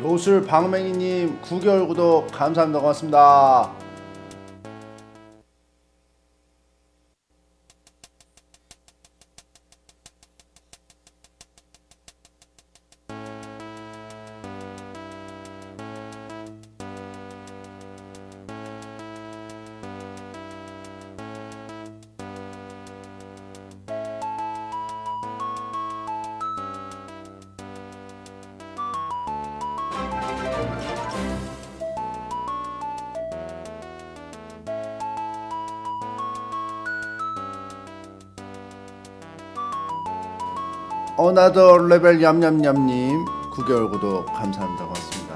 요술 방맹이님 9개월 구독 감사합니다. 고맙습니다. 어나더 레벨 얌얌얌님 9개월 구독 감사합니다. 고맙습니다.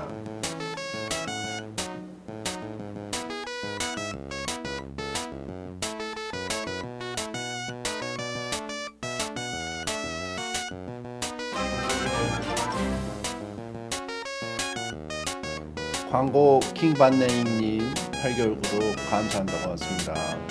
광고 킹반네잉님 8개월 구독 감사합니다. 고맙습니다.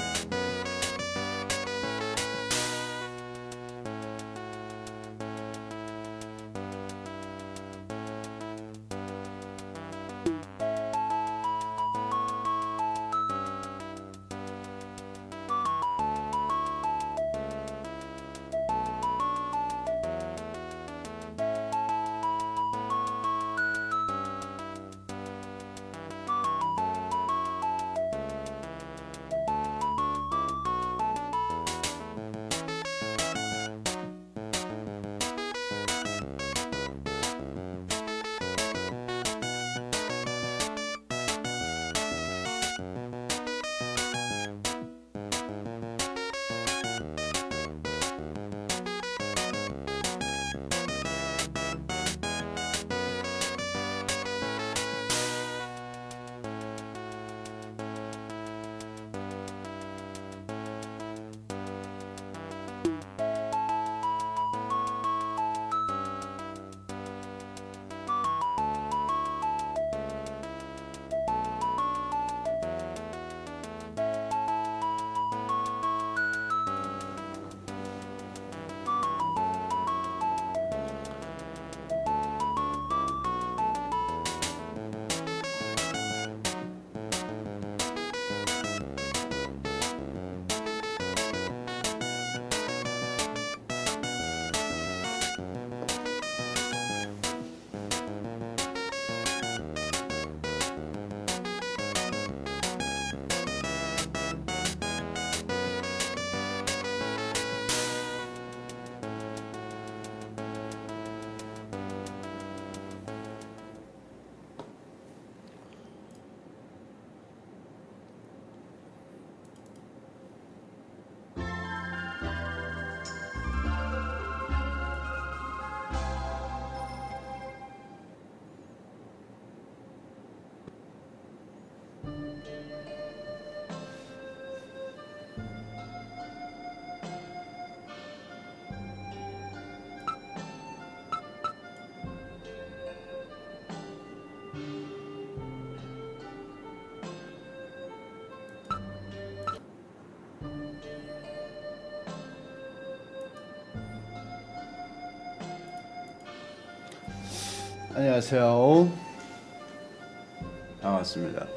안녕하세요. 반갑습니다.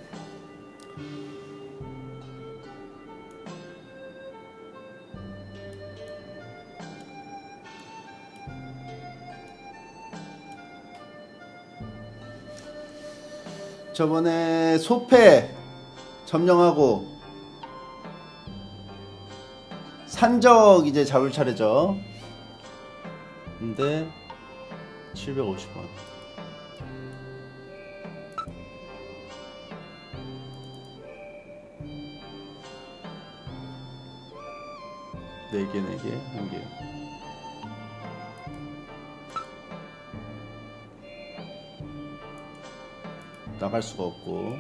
저번에 소패 점령하고 산적 이제 잡을 차례죠. 근데 750원. 네 개, 한 개. 나갈 수가 없고,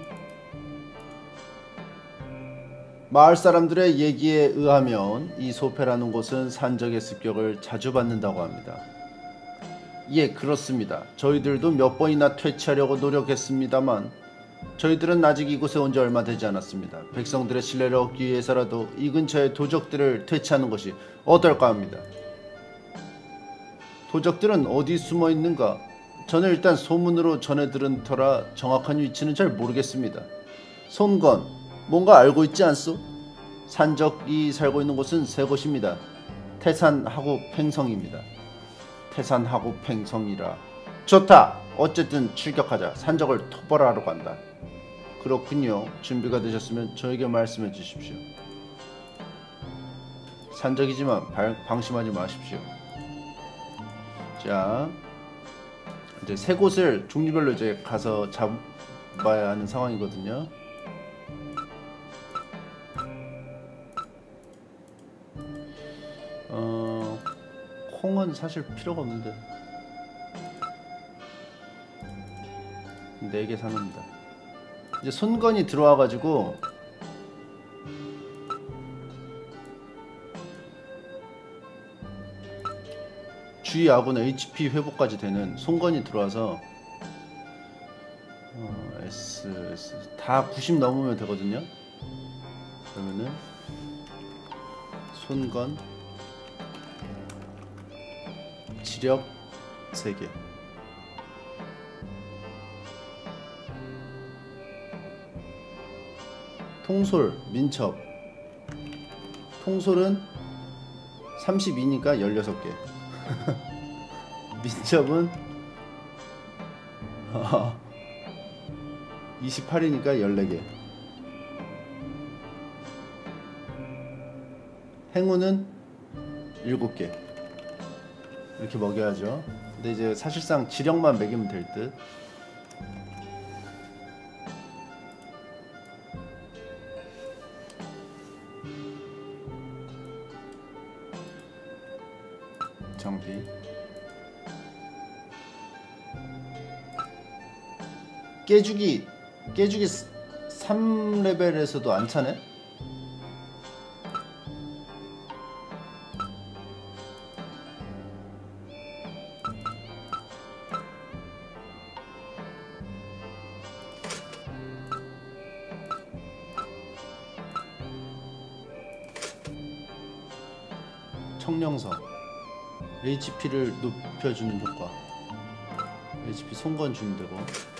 마을 사람들의 얘기에 의하면 이 소패라는 곳은 산적의 습격을 자주 받는다고 합니다. 예, 그렇습니다. 저희들도 몇 번이나 퇴치하려고 노력했습니다만 저희들은 아직 이곳에 온 지 얼마 되지 않았습니다. 백성들의 신뢰를 얻기 위해서라도 이 근처의 도적들을 퇴치하는 것이 어떨까 합니다. 도적들은 어디 숨어 있는가? 저는 일단 소문으로 전해 들은 터라 정확한 위치는 잘 모르겠습니다. 손건, 뭔가 알고 있지 않소? 산적이 살고 있는 곳은 세 곳입니다. 태산하고 팽성입니다. 태산하고 팽성이라. 좋다. 어쨌든 출격하자. 산적을 토벌하러 간다. 그렇군요. 준비가 되셨으면 저에게 말씀해 주십시오. 산적이지만 방심하지 마십시오. 자, 이제 세 곳을 종류별로 이제 가서 잡아야 하는 상황이거든요. 콩은 사실 필요가 없는데 4개 사놓습니다. 이제 손건이 들어와가지고 주의 아군 HP 회복까지 되는 손건이 들어와서 S 다 90 넘으면 되거든요. 그러면은 손건 지력 3개, 통솔, 민첩. 통솔은 32니까 16개. 민첩은 28이니까 14개. 행운은 7개. 이렇게 먹여야죠. 근데 이제 사실상 지력만 먹이면 될 듯. 장비. 깨주기 3레벨에서도 안 차네? 청령선 HP를 높여주는 효과. HP 손건 주면 되고.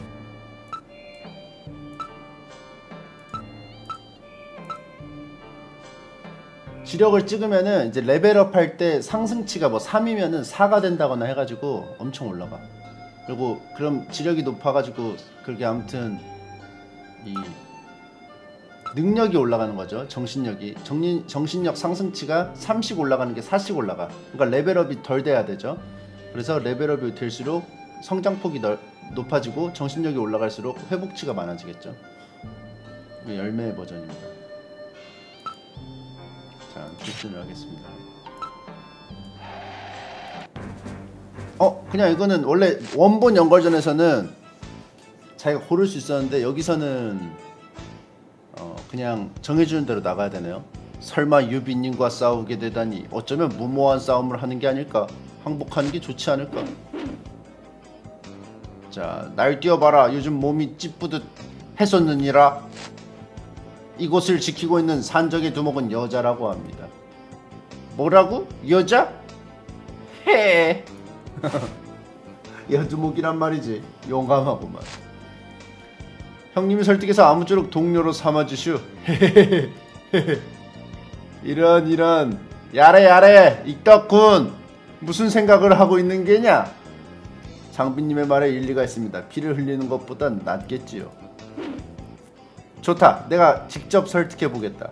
지력을 찍으면은 이제 레벨업 할 때 상승치가 뭐 3이면은 4가 된다거나 해가지고 엄청 올라가. 그리고 그럼 지력이 높아가지고 그게 아무튼 이 능력이 올라가는 거죠. 정신력이. 정신력 상승치가 3씩 올라가는 게 4씩 올라가. 그러니까 레벨업이 덜 돼야 되죠. 그래서 레벨업이 될수록 성장폭이 높아지고 정신력이 올라갈수록 회복치가 많아지겠죠. 이게 열매 버전입니다. 자, 출전을 하겠습니다. 그냥 이거는 원래 원본 연걸전에서는 자기가 고를 수 있었는데 여기서는 그냥 정해주는 대로 나가야 되네요. 설마 유비님과 싸우게 되다니 어쩌면 무모한 싸움을 하는 게 아닐까? 항복하는 게 좋지 않을까? 자, 날 뛰어봐라. 요즘 몸이 찌뿌듯 했었느니라. 이곳을 지키고 있는 산적의 두목은 여자라고 합니다. 뭐라고? 여자? 해. 여두목이란 말이지. 용감하구만. 형님이 설득해서 아무쪼록 동료로 삼아주슈. 이런 야래 익덕군 무슨 생각을 하고 있는 게냐? 장비님의 말에 일리가 있습니다. 피를 흘리는 것보단 낫겠지요. 좋다. 내가 직접 설득해보겠다.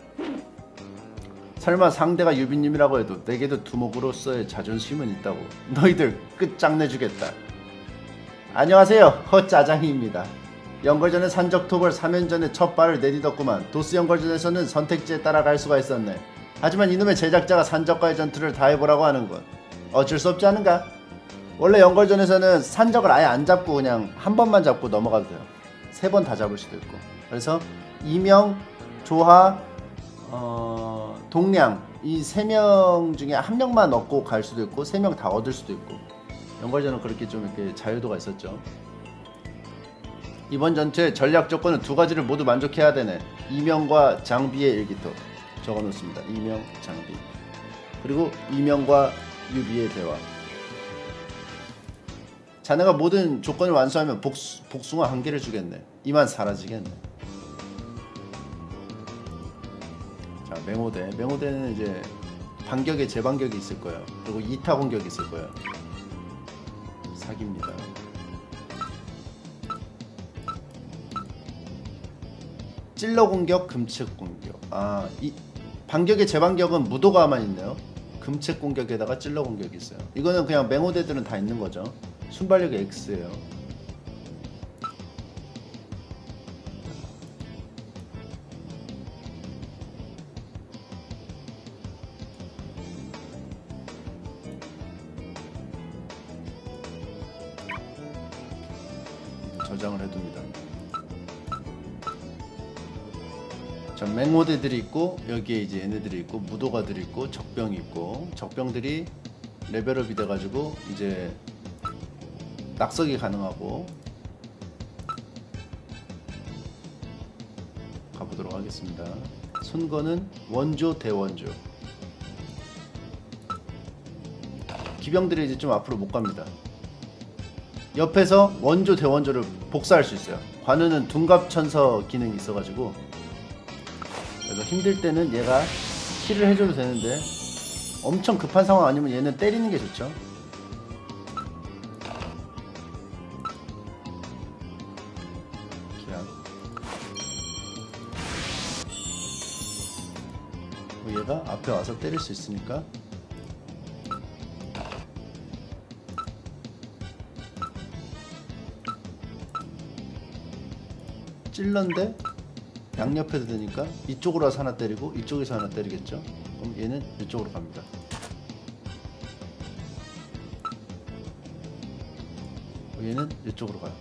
설마 상대가 유비님이라고 해도 내게도 두목으로서의 자존심은 있다고. 너희들 끝장내주겠다. 안녕하세요. 허짜장이입니다. 연걸전의 산적토벌 3연전에 첫 발을 내딛었구만. 도스 연걸전에서는 선택지에 따라 갈 수가 있었네. 하지만 이놈의 제작자가 산적과의 전투를 다 해보라고 하는군. 어쩔 수 없지 않은가? 원래 연걸전에서는 산적을 아예 안 잡고 그냥 한 번만 잡고 넘어가도 돼요. 3번 다 잡을 수도 있고. 그래서 이명, 조하, 동량 이 3명 중에 1명만 얻고 갈 수도 있고 3명 다 얻을 수도 있고. 연걸전은 그렇게 좀 이렇게 자유도가 있었죠. 이번 전투의 전략 조건은 2가지를 모두 만족해야 되네. 이명과 장비의 일기토 적어놓습니다. 이명, 장비. 그리고 이명과 유비의 대화. 자네가 모든 조건을 완수하면 복숭아 한 개를 주겠네. 이만 사라지겠네. 자, 맹호대. 맹호대는 이제 반격에 재반격이 있을 거예요. 그리고 2타 공격이 있을 거예요. 사기입니다. 찔러 공격, 금책 공격. 아, 이 반격의 재반격은 무도가만 있네요. 금책 공격에다가 찔러 공격이 있어요. 이거는 그냥 맹호대들은 다 있는 거죠. 순발력이 X예요. 저장을 해둡니다. 자, 맹호대들이 있고 여기에 이제 얘네들이 있고 무도가들이 있고 적병이 있고 적병들이 레벨업이 돼가지고 이제 낙석이 가능하고 가보도록 하겠습니다. 손거는 원조 대원조. 기병들이 이제 좀 앞으로 못 갑니다. 옆에서 원조 대원조를 복사할 수 있어요. 관우는 둔갑천서 기능이 있어가지고 그래서 힘들 때는 얘가 힐을 해줘도 되는데 엄청 급한 상황 아니면 얘는 때리는 게 좋죠. 기약. 얘가 앞에 와서 때릴 수 있으니까 찔런데 양옆에도 되니까 이쪽으로 와서 하나 때리고 이쪽에서 하나 때리겠죠. 그럼 얘는 이쪽으로 갑니다. 얘는 이쪽으로 가요.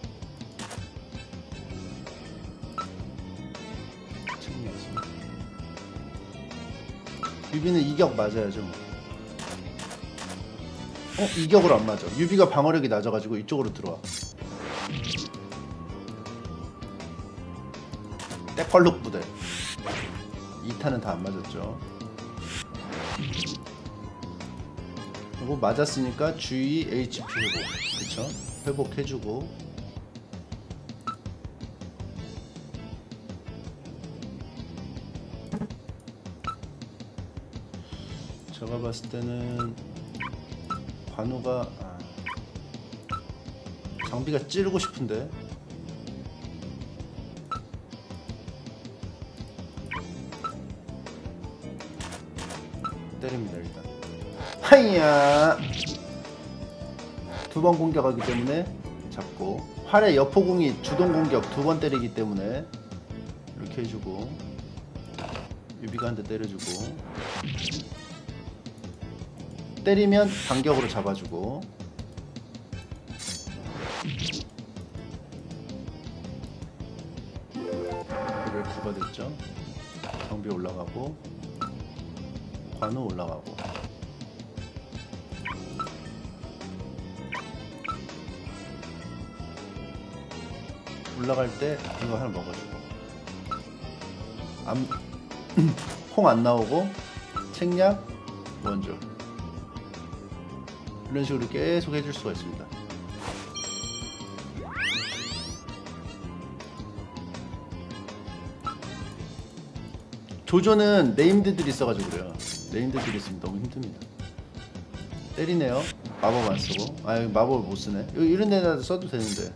유비는 이격 맞아야죠. 이격으로 안 맞아. 유비가 방어력이 낮아가지고 이쪽으로 들어와. 때펄룩 부대 2타는 다 안 맞았죠. 그리고 맞았으니까 주의 HP 회복, 그쵸? 회복해주고 제가 봤을 때는 관우가 장비가 찌르고 싶은데 때립니다. 일단 하이야 두 번 공격하기 때문에 잡고 활의 여포공이 주동 공격 두 번 때리기 때문에 이렇게 해주고 유비가 한 대 때려주고 때리면 반격으로 잡아주고 레벨 9가 됐죠. 경비 올라가고 관우 올라가고 올라갈 때 이거 하나 먹어주고 콩 안 나오고 책략 원조 이런 식으로 계속 해줄 수가 있습니다. 조조는 네임드들이 있어가지고 그래요. 네임드들이 있으면 너무 힘듭니다. 때리네요. 마법 안 쓰고. 마법을 못 쓰네. 이런 데다 써도 되는데.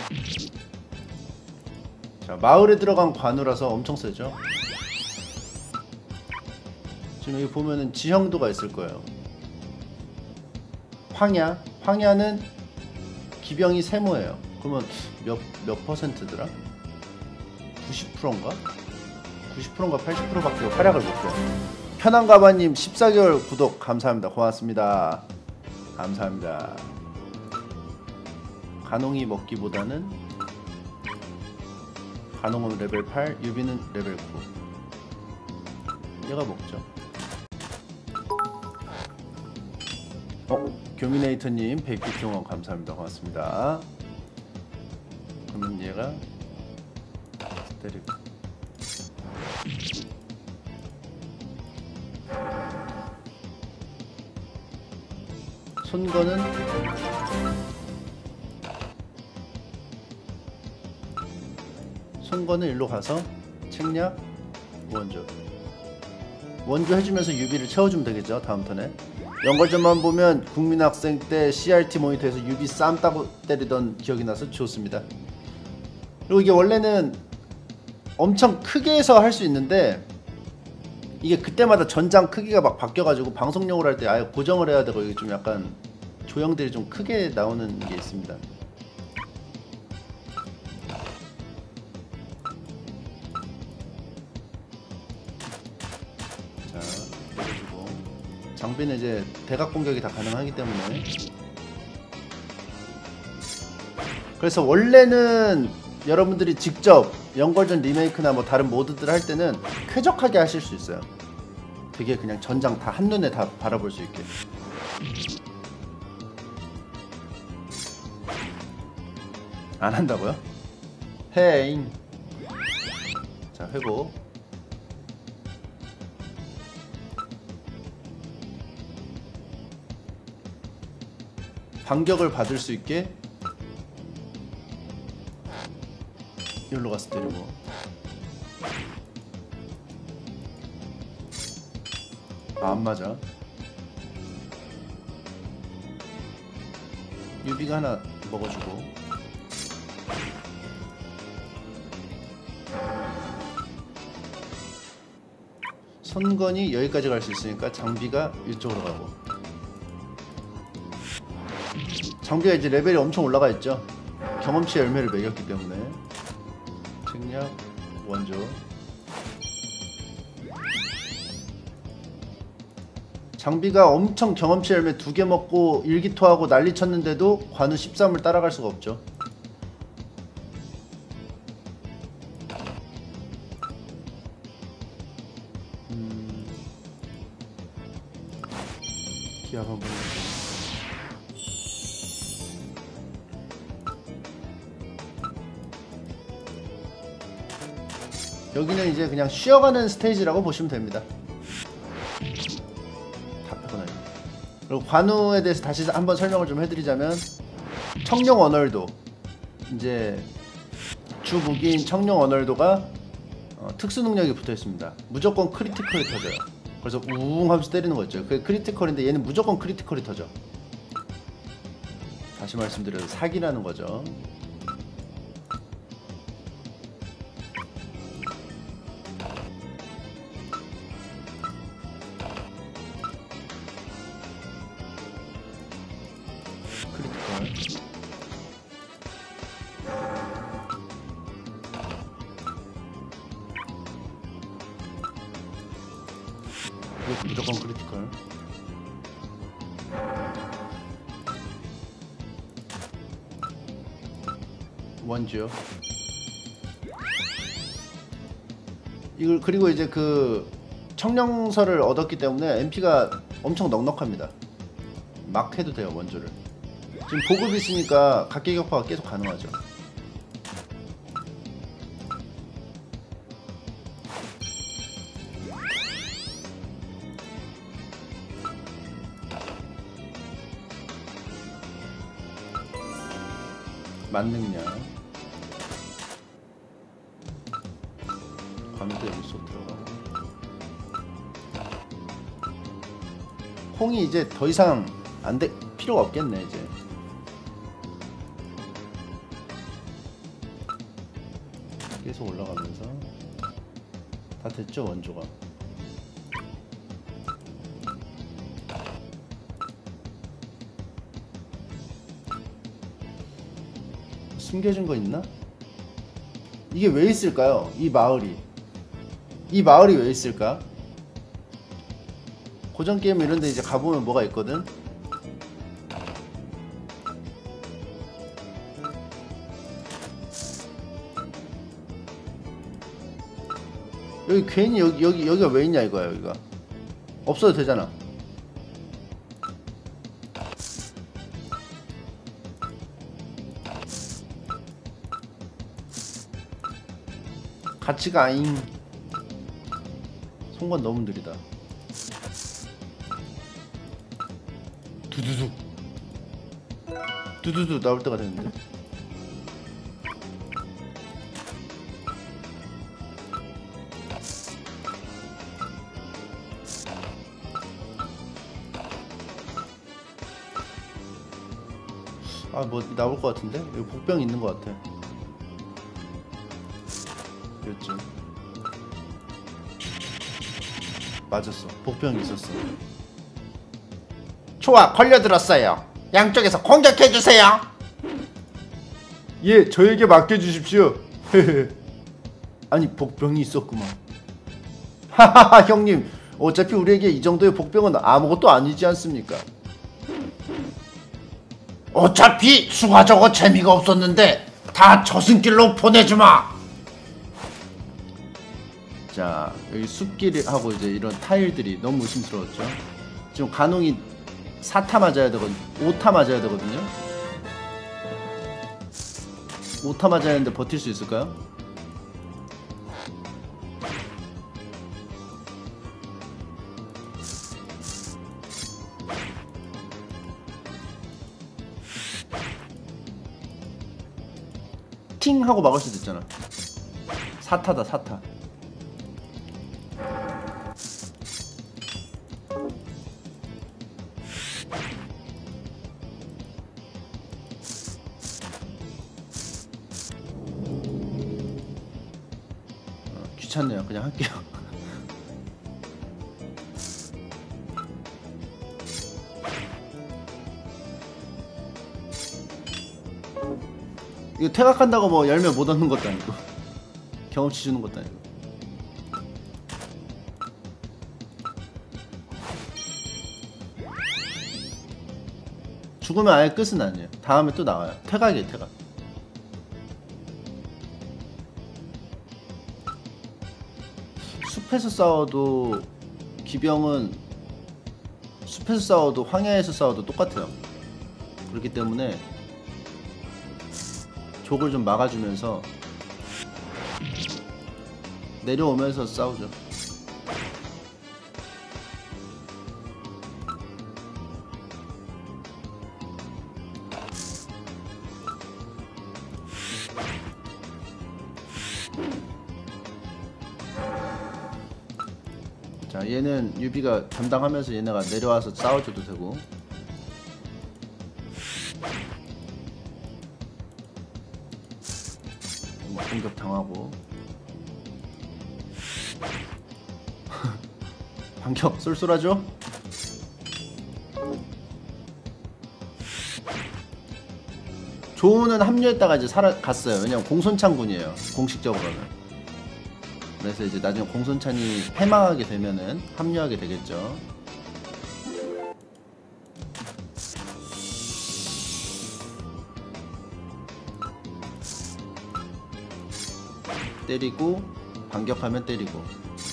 자, 마을에 들어간 관우라서 엄청 세죠. 지금 여기 보면은 지형도가 있을 거예요. 황야는 기병이 세모예요. 그러면 몇 퍼센트더라? 90%인가? 90%인가 80%밖에 활약을 못해요. 편안가바님 14개월 구독 감사합니다. 고맙습니다. 감사합니다. 간홍이 먹기보다는 간홍은 레벨 8, 유비는 레벨 9. 얘가 먹죠. 교미네이터님 100개 응원 감사합니다. 고맙습니다. 그러면 얘가 때리고 손거는 송건은 일로 가서 책략 원조 해주면서 유비를 채워주면 되겠죠. 다음 턴에 연걸전만 보면 국민학생 때 CRT 모니터에서 유비 쌈 따고 때리던 기억이 나서 좋습니다. 그리고 이게 원래는 엄청 크게 해서 할 수 있는데 이게 그때마다 전장 크기가 막 바뀌어가지고 방송용으로 할 때 아예 고정을 해야 되고 이게 좀 약간 조형들이 좀 크게 나오는 게 있습니다. 자, 그리고 장비는 이제 대각 공격이 다 가능하기 때문에 그래서 원래는 여러분들이 직접 연걸전 리메이크나 뭐 다른 모드들 할 때는 쾌적하게 하실 수 있어요. 되게 그냥 전장 다 한눈에 다 바라볼 수 있게. 안 한다고요? 헤잉. 자, 회복. 반격을 받을 수 있게 여기로 가서 때리고. 안 맞아. 유비가 하나 먹어주고. 선건이 여기까지 갈 수 있으니까 장비가 이쪽으로 가고. 장비가 이제 레벨이 엄청 올라가 있죠. 경험치 열매를 매겼기 때문에. 책략 원조. 장비가 엄청 경험치 열매 2개 먹고 일기토하고 난리 쳤는데도 관우 13을 따라갈 수가 없죠. 기합 한번 해보자. 여기는 이제 그냥 쉬어가는 스테이지라고 보시면 됩니다. 다 빼고나요. 그리고 관우에 대해서 다시 한번 설명을 좀 해드리자면 청룡 언월도 이제 주 무기인 청룡 언월도가 특수 능력이 붙어 있습니다. 무조건 크리티컬이 터져요. 그래서 우웅 하면서 때리는 거 있죠. 그게 크리티컬인데 얘는 무조건 크리티컬이 터져. 다시 말씀드려도 사기라는 거죠. 무조건 크리티컬. 원지요. 이걸 그리고 이제 그 청룡서를 얻었기 때문에 MP가 엄청 넉넉합니다. 막 해도 돼요. 원조를. 지금 보급이 있으니까 각계격파가 계속 가능하죠. 만능량. 과면도 여기 쏙 들어가고. 홍이 이제 더 이상 필요가 없겠네 이제. 계속 올라가면서 다 됐죠 원조가. 숨겨진 거 있나? 이게 왜 있을까요? 이 마을이 왜 있을까? 고전 게임 이런데 이제 가보면 뭐가 있거든? 여기 괜히 여기가 왜 있냐 이거야. 여기가 없어도 되잖아. 가치가 아잉. 송건 너무 느리다. 두두두 나올 때가 됐는데. 아 뭐 나올 것 같은데? 여기 복병 있는 것 같아. 그랬지. 맞았어. 복병이 있었어. 좋아, 걸려들었어요. 양쪽에서 공격해주세요. 예, 저에게 맡겨주십시오. 아니 복병이 있었구만. 하하하 형님, 어차피 우리에게 이 정도의 복병은 아무것도 아니지 않습니까? 어차피 수가 적어 재미가 없었는데 다 저승길로 보내주마. 자, 여기 숲길하고 이제 이런 타일들이 너무 의심스러웠죠. 지금 간홍이 4타 맞아야 되거든, 5타 맞아야 되거든요. 5타 맞아야 하는데 버틸 수 있을까요? 팅 하고 막을 수도 있잖아. 4타다 4타. 귀찮네요. 그냥 할게요. 이거 퇴각한다고 뭐 열매 못 얻는 것도 아니고 경험치 주는 것도 아니고. 죽으면 아예 끝은 아니에요. 다음에 또 나와요. 퇴각이에요. 퇴각. 숲에서 싸워도 기병은 숲에서 싸워도 황야에서 싸워도 똑같아요. 그렇기 때문에 족을 좀 막아주면서 내려오면서 싸우죠. 자, 얘는 유비가 담당하면서 얘네가 내려와서 싸워줘도 되고. 공격 당하고. 반격 쏠쏠하죠? 조우는 합류했다가 이제 갔어요. 왜냐면 공손창군이에요. 공식적으로는. 그래서 이제 나중에 공손찬이 패망하게 되면은 합류하게 되겠죠. 때리고 반격하면 때리고.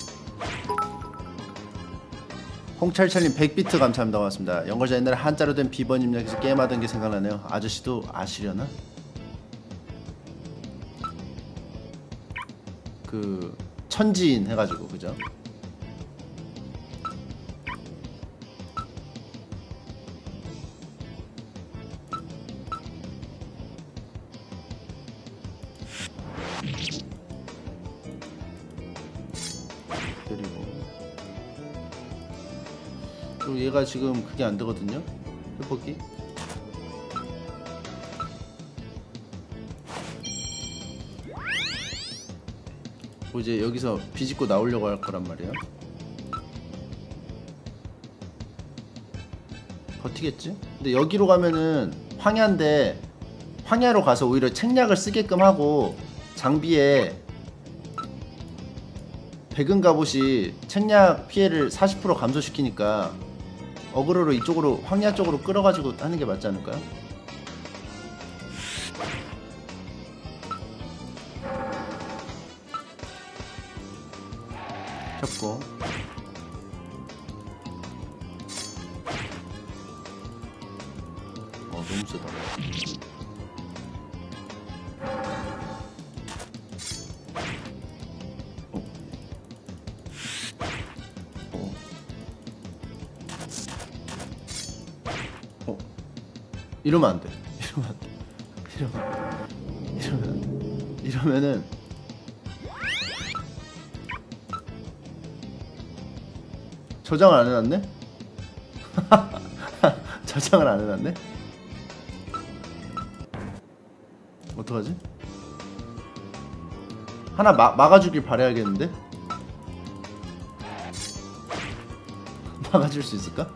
홍철철님 100비트 감사합니다. 고맙습니다. 연걸자 옛날에 한자로 된 비번 입력해서 게임하던 게 생각나네요. 아저씨도 아시려나? 그 천지인 해가지고 그죠? 그리고 얘가 지금 그게 안 되거든요. 회복이. 뭐 이제 여기서 비집고 나오려고 할 거란 말이에요. 버티겠지? 근데 여기로 가면은 황야인데 황야로 가서 오히려 책략을 쓰게끔 하고 장비에 백은 갑옷이 책략 피해를 40% 감소시키니까 어그로로 이쪽으로 황야 쪽으로 끌어가지고 하는 게 맞지 않을까요? 잡고 너무 세다. 이러면 안 돼. 이러면 안 돼. 이러면 안 돼. 이러면은 저장을 안 해놨네? 저장을 안 해놨네? 어떡하지? 하나 막아주길 바라야겠는데? 막아줄 수 있을까?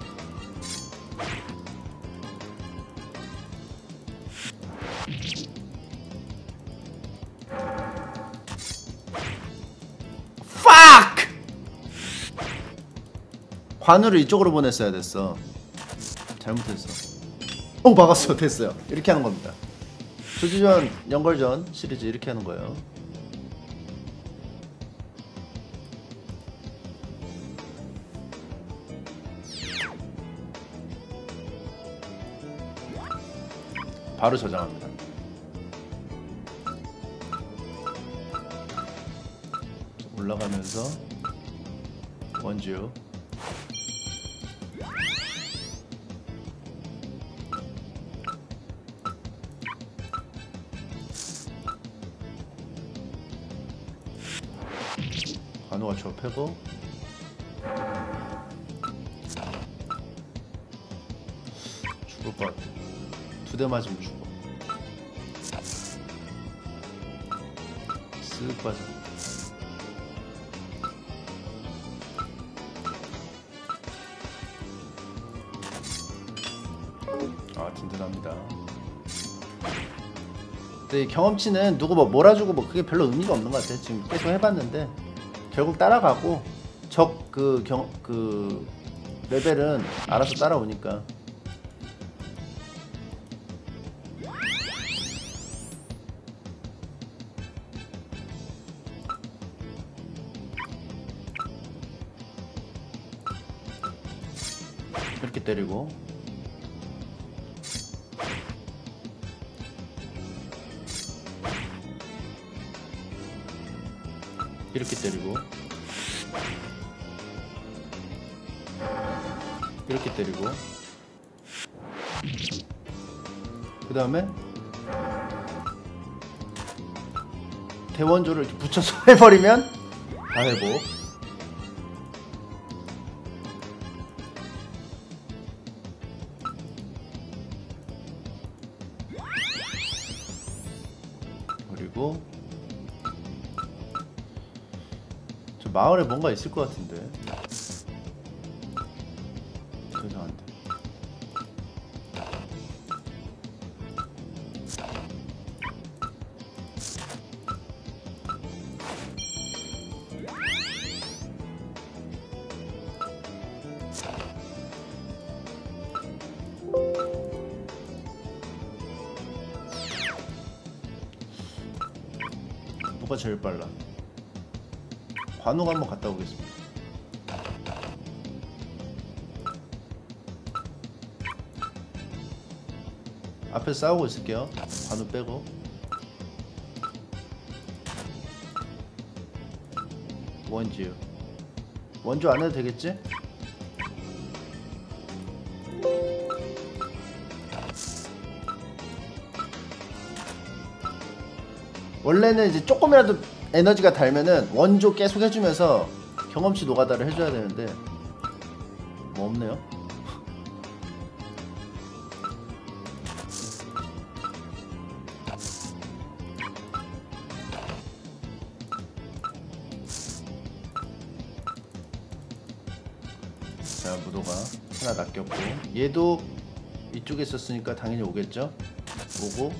Fuck! 관우를 이쪽으로 보냈어야 됐어. 잘못했어. 오, 막았어. 됐어요. 이렇게 하는 겁니다. 조지전 연걸전 시리즈 이렇게 하는 거예요. 바로 저장합니다. 올라가면서 원주 관우가 저 패고 죽을 것 같아. 두 대 맞으면 죽어. 쓱 빠져. 아, 든든합니다. 근데 이 경험치는 누구 뭐 몰아주고 뭐 그게 별로 의미가 없는 것 같아. 지금 계속 해봤는데 결국 따라가고 적 그 레벨은 알아서 따라오니까. 이렇게 때리고 이렇게 때리고 이렇게 때리고 그 다음에 대원조를 이렇게 붙여서 해버리면 다 회복. 그리고 저 마을에 뭔가 있을 것 같은데 이상한데. 누가 제일 빨라? 관우가 한번 갔다 오겠습니다. 앞에서 싸우고 있을게요. 관우 빼고. 원주 안 해도 되겠지? 원래는 이제 조금이라도 에너지가 달면은 원조 계속 해주면서 경험치 노가다를 해줘야 되는데 뭐 없네요. 자, 무도가 하나 낚였고 얘도 이쪽에 있었으니까 당연히 오겠죠. 오고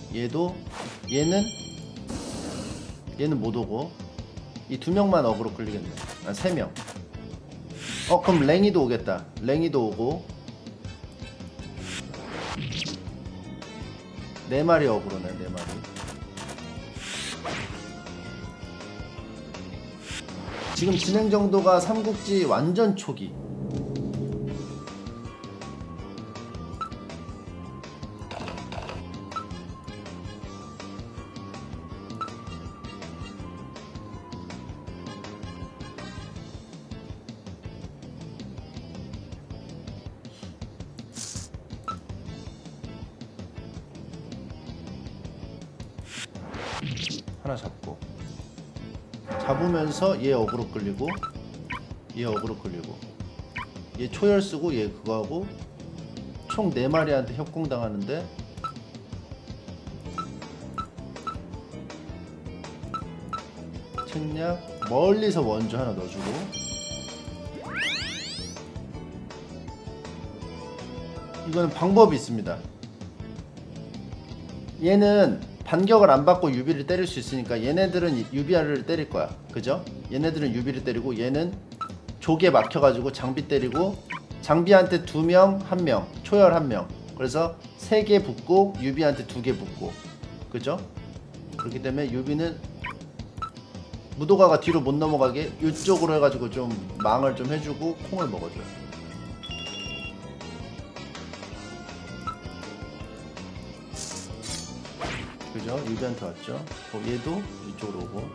얘는 못 오고 이 두 명만 어그로 끌리겠네. 아, 세 명. 그럼 랭이도 오겠다. 랭이도 오고 네 마리 어그로네. 네 마리. 지금 진행 정도가 삼국지 완전 초기. 하나 잡으면서 얘 어그로 끌리고 얘 어그로 끌리고 얘 초열 쓰고 얘 그거 하고 총 4마리한테 협공 당하는데 특약 멀리서 원주 하나 넣어주고, 이거는 방법이 있습니다. 얘는 반격을 안 받고 유비를 때릴 수 있으니까 얘네들은 유비아를 때릴 거야. 그죠? 얘네들은 유비를 때리고 얘는 족에 막혀가지고 장비 때리고, 장비한테 2명, 1명, 초열 1명. 그래서 3개 붙고 유비한테 2개 붙고. 그죠? 그렇기 때문에 유비는 무도가가 뒤로 못 넘어가게 이쪽으로 해가지고 좀 망을 좀 해주고 콩을 먹어줘요. 그죠? 유비한테 왔죠? 얘도 이쪽으로 오고.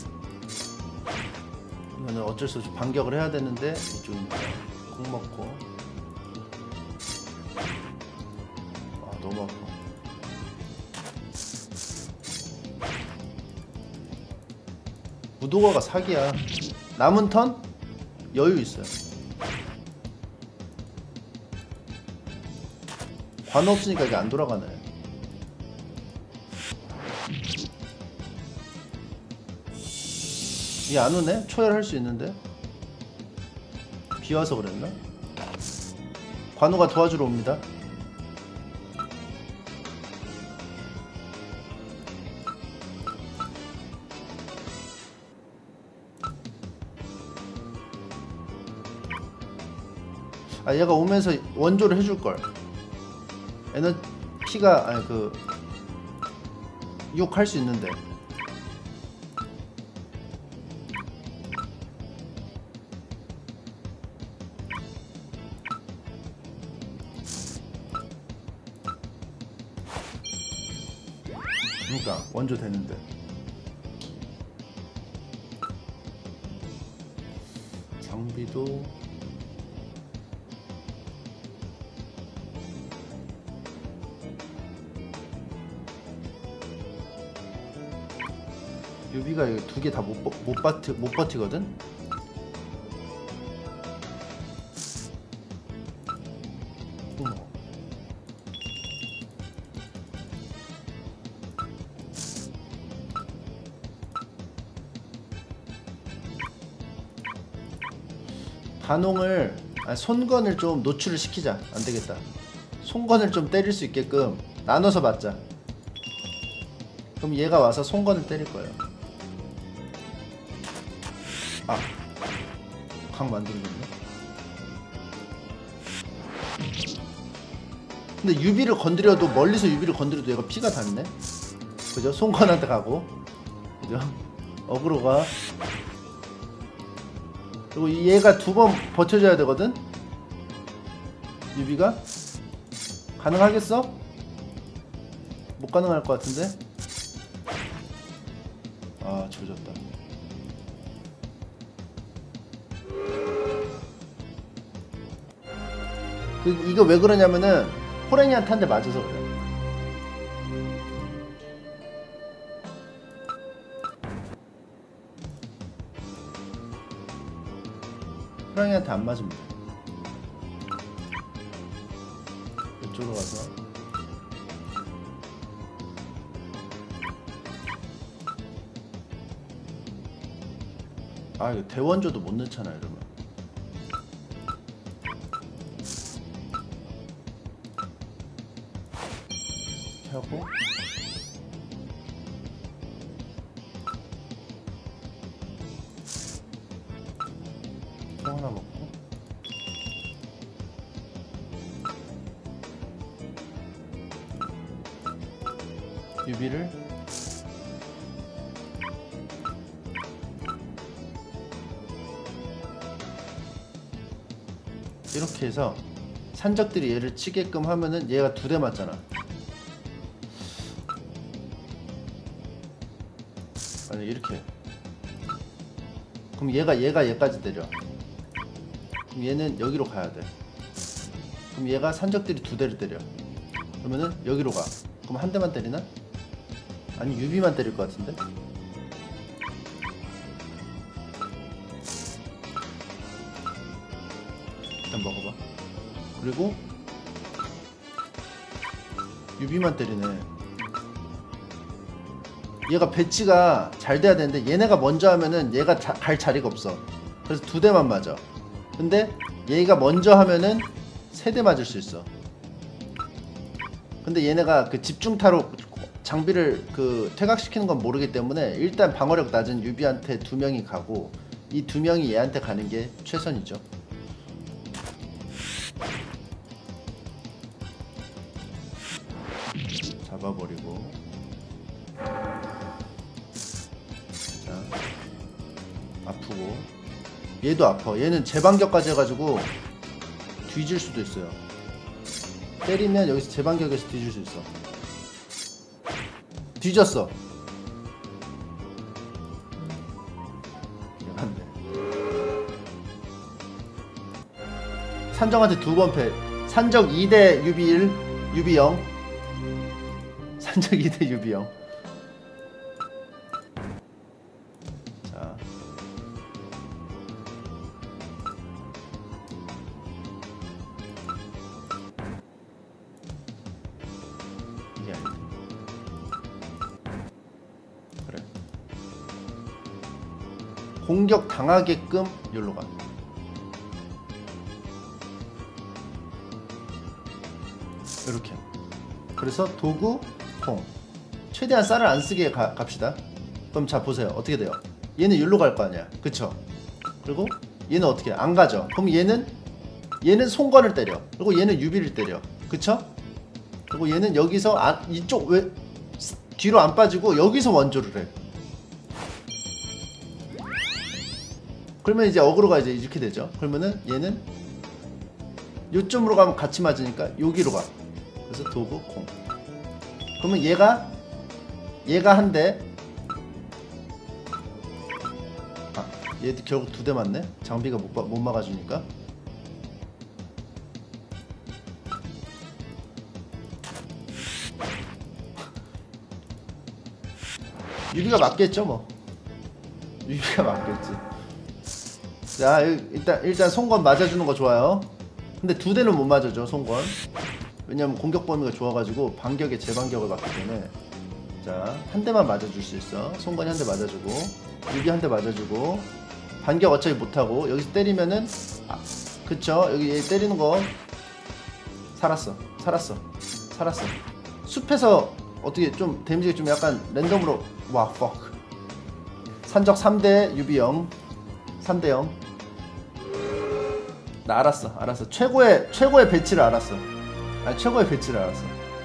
이거는 어쩔 수 없이 반격을 해야 되는데 이쪽이니까 콩 먹고. 아, 너무 아파. 무도가가 사기야. 남은 턴 여유 있어요. 관 없으니까 이게 안 돌아가네. 이게 안 오네? 초열할 수 있는데? 비 와서 그랬나? 관우가 도와주러 옵니다. 아, 얘가 오면서 원조를 해줄걸. 얘는 피가, 아니 그 욕할 수 있는데. 그러니까 원조 되는데. 장비도 유비가 2개 다 못 버티거든? 간홍을, 손건을 좀 노출을 시키자. 안되겠다. 손건을 좀 때릴 수 있게끔 나눠서 맞자. 그럼 얘가 와서 손건을 때릴 거예요. 아, 각 만들어줬네. 근데 유비를 건드려도, 멀리서 유비를 건드려도 얘가 피가 닿네. 그죠? 손건한테 가고. 그죠? 어그로가. 그리고 얘가 2번 버텨줘야 되거든? 유비가? 가능하겠어? 못 가능할 것 같은데? 아, 조졌다. 이거 왜 그러냐면은 호랭이한테 한 대 맞아서 그래. 호랑이한테 안 맞습니다. 이쪽으로 가서 아, 이거 대원조도 못 넣잖아 이러면. 하고 콩 하나 먹고 유비를 이렇게 해서 산적들이 얘를 치게끔 하면은 얘가 2대 맞잖아. 아니 이렇게. 그럼 얘가 얘까지 때려. 그럼 얘는 여기로 가야 돼. 그럼 얘가 산적들이 2대를 때려. 그러면은 여기로 가. 그럼 한 대만 때리나? 아니 유비만 때릴 것 같은데? 일단 먹어봐. 그리고 유비만 때리네. 얘가 배치가 잘 돼야 되는데 얘네가 먼저 하면은 얘가 갈 자리가 없어. 그래서 2대만 맞아. 근데 얘가 먼저 하면은 3대 맞을 수 있어. 근데 얘네가 그 집중타로 장비를 그 퇴각시키는 건 모르기 때문에 일단 방어력 낮은 유비한테 2명이 가고 이 2명이 얘한테 가는 게 최선이죠. 잡아버리고. 자, 아프고. 얘도 아파. 얘는 재반격까지 해가지고 뒤질 수도 있어요. 때리면 여기서 재반격에서 뒤질 수 있어. 뒤졌어. 안돼. 산적한테 2번 패. 산적 2대 유비 1, 유비 0. 산적 2대 유비 0. 자. 이게 아니다. 그래. 공격 당하게끔 여기로 가. 이렇게. 그래서 도구 콩. 최대한 쌀을 안 쓰게 갑시다. 그럼 자 보세요. 어떻게 돼요? 얘는 여기로 갈 거 아니야. 그쵸? 그리고 얘는 어떻게 해? 안 가죠. 그럼 얘는 송건을 때려. 그리고 얘는 유비를 때려. 그쵸? 그리고 얘는 여기서 이쪽 왜 뒤로 안 빠지고 여기서 원조를 해. 그러면 이제 어그로가 이제 이렇게 되죠. 그러면은 얘는 요점으로 가면 같이 맞으니까 여기로 가. 그래서 도구 콩. 그러면 얘가 한 대. 아, 얘도 결국 2대 맞네. 장비가 못 막아주니까. 유비가 맞겠죠 뭐. 유비가 맞겠지. 자 일단 송건 맞아주는 거 좋아요. 근데 2대는 못 맞아줘 송건. 왜냐면 공격 범위가 좋아가지고 반격에 재반격을 받기 때문에. 자, 한 대만 맞아줄 수 있어. 송건이 한 대 맞아주고 유비 한 대 맞아주고 반격 어차피 못하고 여기서 때리면은 그쵸? 여기 얘 때리는 거 살았어. 숲에서 어떻게 좀 데미지가 좀 약간 랜덤으로 와 fuck. 산적 3대 유비 0 3대 0. 나 알았어. 최고의 배치를 알았어. 최고의 배치를 알았어.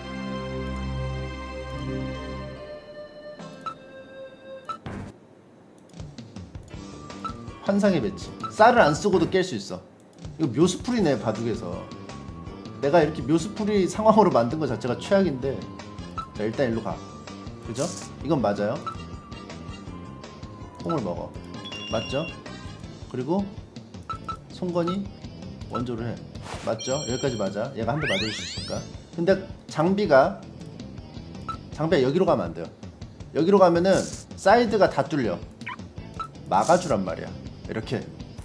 환상의 배치. 쌀을 안 쓰고도 깰 수 있어. 이거 묘수풀이네 바둑에서. 내가 이렇게 묘수풀이 상황으로 만든 것 자체가 최악인데. 자 일단 일로 가. 그죠? 이건 맞아요. 콩을 먹어. 맞죠? 그리고 송건이 원조를 해. 맞죠? 여기까지 맞아. 얘가 한 대 맞을 수 있으니까. 근데 장비가 여기로 가면 안 돼요. 여기로 가면은 사이드가 다 뚫려. 막아주란 말이야. 이렇게.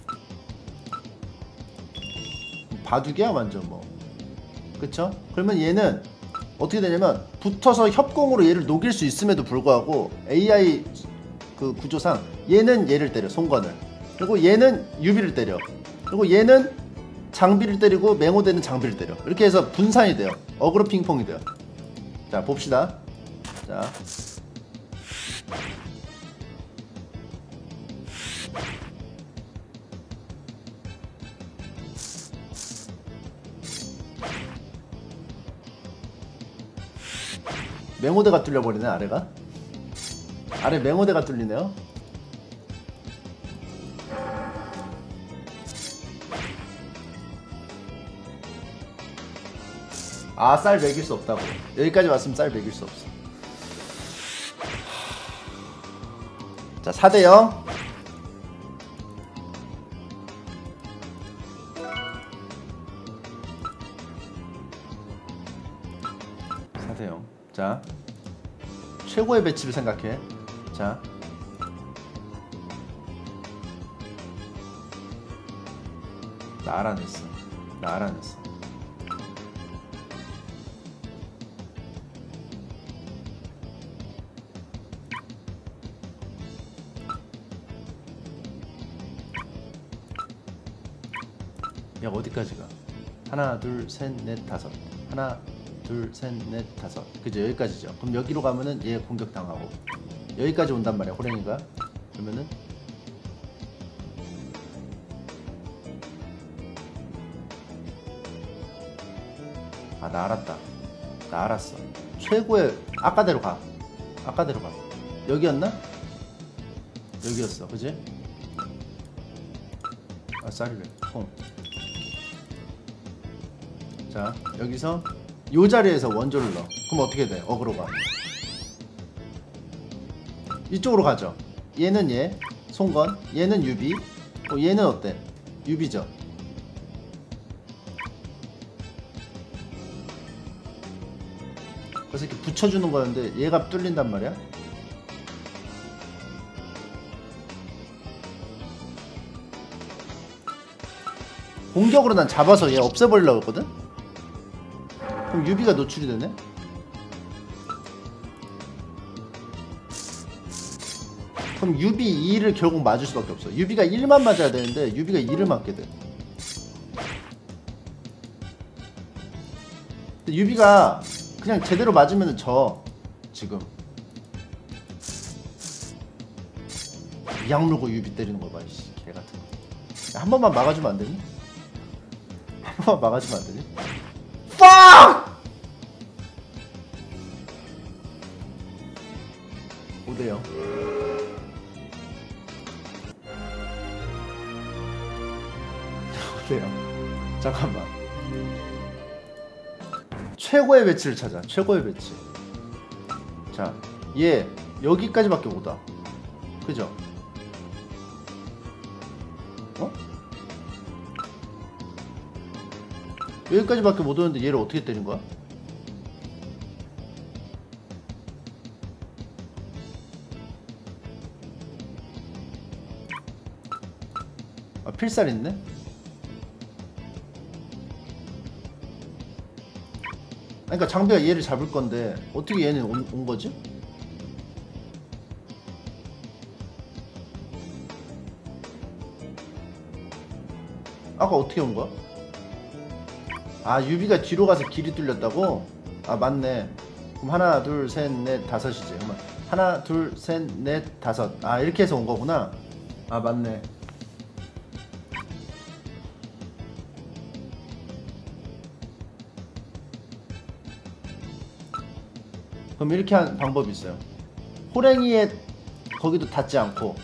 바둑이야 완전 뭐. 그쵸? 그러면 얘는 어떻게 되냐면 붙어서 협공으로 얘를 녹일 수 있음에도 불구하고 AI 그 구조상 얘는 얘를 때려. 송건을. 그리고 얘는 유비를 때려. 그리고 얘는 장비를 때리고 맹호대는 장비를 때려. 이렇게 해서 분산이 돼요. 어그로 핑퐁이 돼요. 자 봅시다. 자 맹호대가 뚫려버리네. 아래가 아래 맹호대가 뚫리네요. 쌀 먹일 수 없다고. 여기까지 왔으면 쌀 먹일 수 없어. 자 4대 0. 자 최고의 배치를 생각해. 자 나 알아냈어. 얘가 어디까지 가? 하나 둘 셋 넷 다섯. 하나 둘 셋 넷 다섯. 그죠? 여기까지죠. 그럼 여기로 가면은 얘 공격 당하고 여기까지 온단 말이야 호랭이가. 그러면은 아 나 알았다. 나 알았어. 최고의 아까대로 가. 아까대로 가. 여기였나? 여기였어. 그지? 아 쌀이래. 자 여기서 요 자리에서 원조를 넣어. 그럼 어떻게 돼? 어그로가 이쪽으로 가죠. 얘는 얘 송건, 얘는 유비. 얘는 어때? 유비죠. 그래서 이렇게 붙여주는 거였는데 얘가 뚫린단 말이야. 공격으로 난 잡아서 얘 없애버리려고 했거든? 그럼 유비가 노출이 되네? 그럼 유비 2를 결국 맞을 수밖에 없어. 유비가 1만 맞아야 되는데 유비가 2를 맞게 돼. 근데 유비가 그냥 제대로 맞으면 져. 지금 약 물고 유비 때리는 거 봐. 이씨 개같은 거. 한 번만 막아주면 안 되니? 한 번만 막아주면 안 되니? Fuck! 5대0. 잠깐만. 최고의 배치를 찾아. 최고의 배치. 자, 얘 여기까지밖에 못 와. 그죠? 어? 여기까지밖에 못 오는데 얘를 어떻게 때린 거야? 아, 필살 있네? 그러니까 장비가 얘를 잡을 건데 어떻게 얘는 온 거지? 아까 어떻게 온 거야? 아 유비가 뒤로 가서 길이 뚫렸다고? 아 맞네. 그럼 하나 둘 셋 넷 다섯이지. 그러면 하나 둘 셋 넷 다섯. 아 이렇게 해서 온 거구나. 아 맞네. 그럼 이렇게 하는 방법이 있어요. 호랭이에 거기도 닿지 않고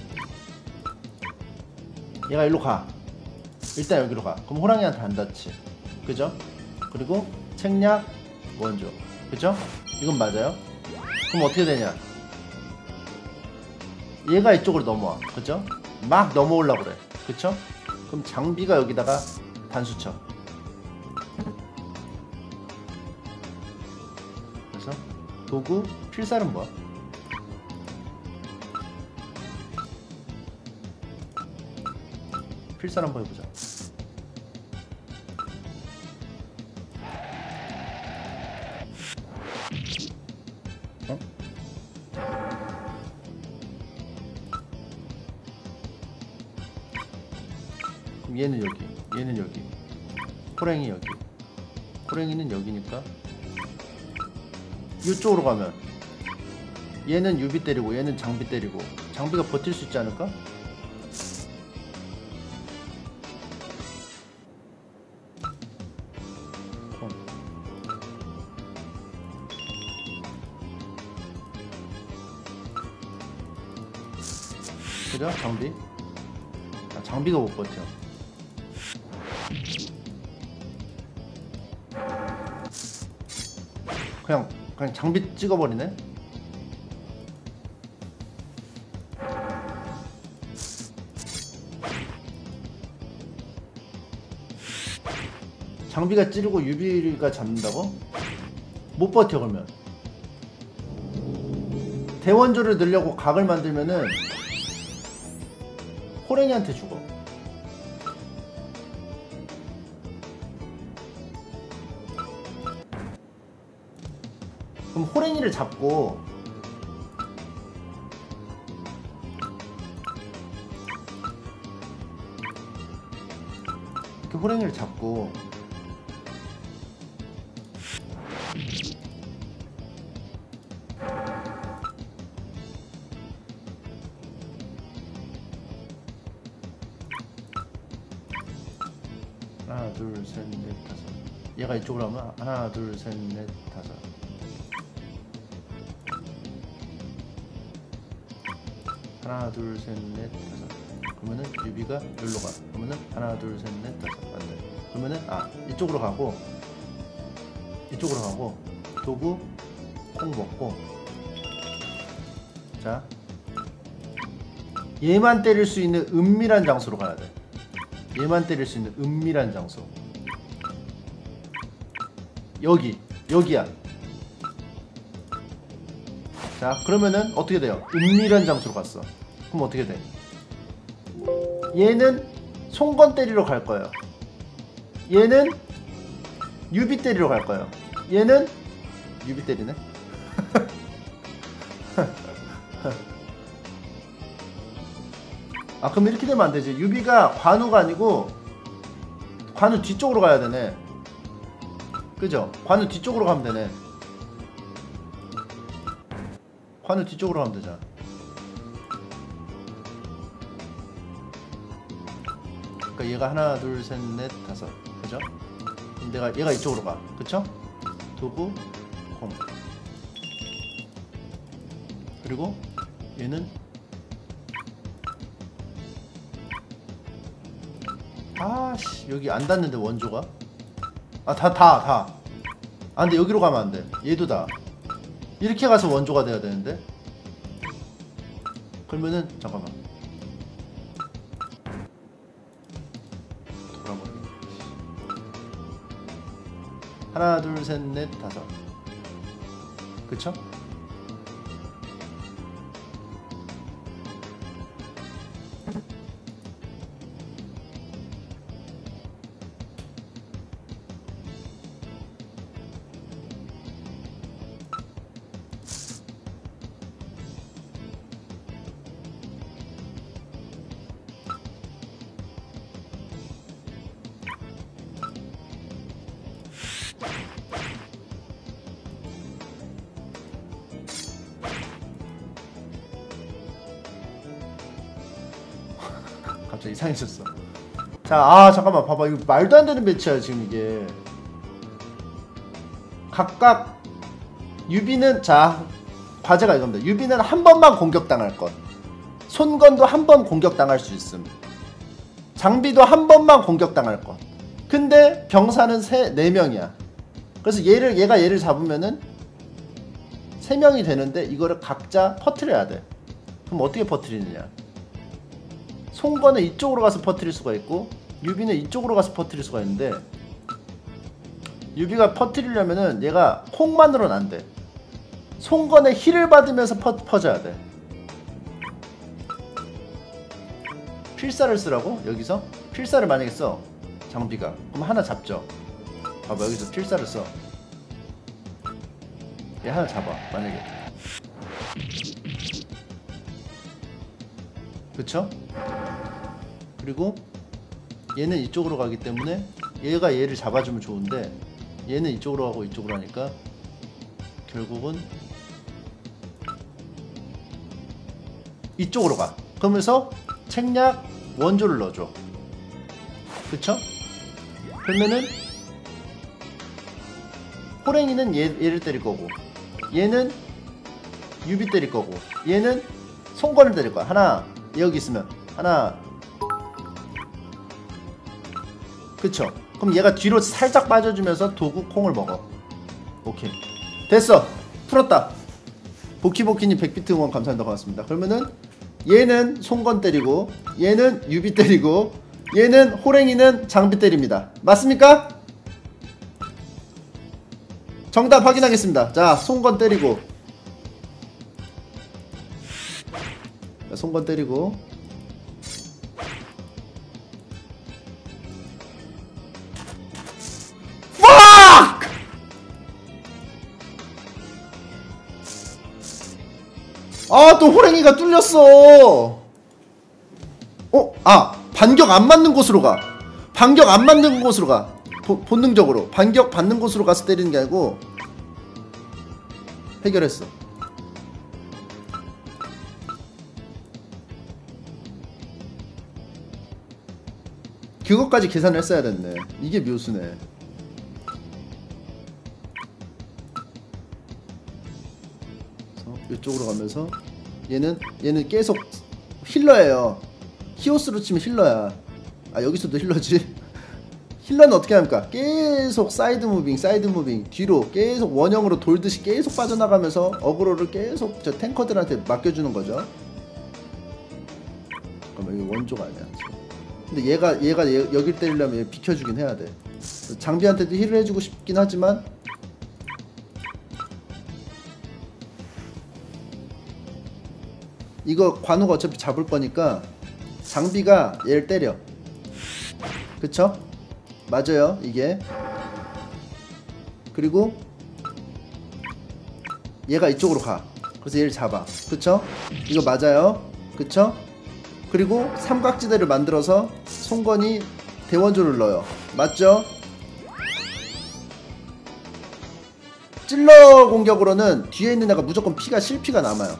얘가 일로 가. 일단 여기로 가. 그럼 호랑이한테 안 닿지. 그죠? 그리고 책략 원조. 그죠? 이건 맞아요? 그럼 어떻게 되냐? 얘가 이쪽으로 넘어와. 그죠? 막 넘어오려고 그래. 그쵸? 그럼 장비가 여기다가 단수 쳐. 그래서 도구 필살은 뭐야? 필살 한번 해보자. 어? 그럼 얘는 여기, 얘는 여기, 호랭이 여기, 호랭이는 여기니까 이쪽으로 가면 얘는 유비 때리고 얘는 장비 때리고 장비가 버틸 수 있지 않을까? 그죠? 장비? 아, 장비가 못 버텨. 그냥 장비 찍어버리네? 장비가 찌르고 유비가 잡는다고? 못 버텨. 그러면 대원조를 넣으려고 각을 만들면은 호랭이한테 죽어. 그럼 호랭이를 잡고 이렇게 호랭이를 잡고 하나 둘 셋 넷 다섯. 얘가 이쪽으로 하면 하나 둘 셋 넷 다섯. 하나 둘 셋 넷 다섯. 그러면은 유비가 여기로 가. 그러면은 하나 둘 셋 넷 다섯. 맞네. 그러면은 이쪽으로 가고 이쪽으로 가고 도구 콩 먹고. 자, 얘만 때릴 수 있는 은밀한 장소로 가야 돼. 얘만 때릴 수 있는 은밀한 장소. 여기야. 자, 그러면은 어떻게 돼요? 은밀한 장소로 갔어. 그럼 어떻게 돼? 얘는 송건 때리러 갈 거예요. 얘는 유비 때리러 갈 거예요. 얘는 유비 때리네. 그럼 이렇게 되면 안 되지. 유비가 관우가 아니고 관우 뒤쪽으로 가야 되네. 그죠? 관우 뒤쪽으로 가면 되네. 관우 뒤쪽으로 가면 되잖아. 그러니까 얘가 하나 둘 셋 넷 다섯. 그죠? 그럼 얘가 이쪽으로 가. 그쵸? 도구 콩. 그리고 얘는 여기 안 닿는데 원조가? 다. 근데 여기로 가면 안 돼. 얘도 다. 이렇게 가서 원조가 돼야 되는데. 그러면은 잠깐만. 돌아버리네. 하나 둘 셋 넷 다섯. 그쵸? 갑자기 이상해졌어. 자, 잠깐만 봐봐. 이거 말도 안 되는 매치야 지금 이게. 각각 유비는 과제가 이겁니다. 유비는 한 번만 공격당할 것. 손건도 한 번 공격당할 수 있음. 장비도 한 번만 공격당할 것. 근데 병사는 4명이야. 그래서 얘가 얘를 잡으면은 3명이 되는데 이거를 각자 퍼뜨려야 돼. 그럼 어떻게 퍼뜨리느냐? 송건은 이쪽으로 가서 퍼뜨릴 수가 있고 유비는 이쪽으로 가서 퍼뜨릴 수가 있는데, 유비가 퍼뜨리려면은 얘가 콩만으로는 안 돼. 송건의 힐을 받으면서 퍼져야 돼. 필사를 쓰라고? 여기서? 필사를 만약에 써 장비가, 그럼 하나 잡죠. 봐봐, 여기서 필사를 써. 얘 하나 잡아 만약에. 그쵸? 그리고 얘는 이쪽으로 가기 때문에 얘가 얘를 잡아주면 좋은데 얘는 이쪽으로 가고 이쪽으로 하니까 결국은 이쪽으로 가. 그러면서 책략 원조를 넣어줘. 그쵸? 그러면은 호랭이는 얘를 때릴 거고, 얘는 유비 때릴 거고, 얘는 송건을 때릴 거야. 하나, 여기 있으면 하나. 그쵸? 그럼 얘가 뒤로 살짝 빠져주면서 도구 콩을 먹어. 오케이, 됐어. 풀었다. 보키보키님 100비트 응원 감사합니다. 고맙습니다. 그러면은 얘는 송건 때리고, 얘는 유비 때리고, 얘는 호랭이는 장비 때립니다. 맞습니까? 정답 확인하겠습니다. 자, 송건 때리고, 자, 송건 때리고, fuck! 또 호랭이가 뚫렸어. 반격 안 맞는 곳으로 가. 반격 안 맞는 곳으로 가. 본능적으로 반격 받는 곳으로 가서 때리는 게 아니고. 해결했어. 그것까지 계산을 했어야 됐네. 이게 묘수네. 이쪽으로 가면서 얘는 계속 힐러예요. 히오스로 치면 힐러야. 아, 여기서도 힐러지. 힐러는 어떻게 합니까? 계속 사이드 무빙 뒤로 계속 원형으로 돌듯이 계속 빠져나가면서 어그로를 계속 저 탱커들한테 맡겨주는 거죠. 잠깐만, 이거 원조가 아니야 지금. 근데 얘가 여길 때리려면 얘 비켜주긴 해야 돼. 장비한테도 힐을 해주고 싶긴 하지만 이거 관우가 어차피 잡을 거니까 장비가 얘를 때려. 그쵸? 맞아요 이게. 그리고 얘가 이쪽으로 가. 그래서 얘를 잡아. 그쵸? 이거 맞아요. 그쵸? 그리고 삼각지대를 만들어서 송건이 대원조를 넣어요. 맞죠? 찔러 공격으로는 뒤에 있는 애가 무조건 실피가 남아요.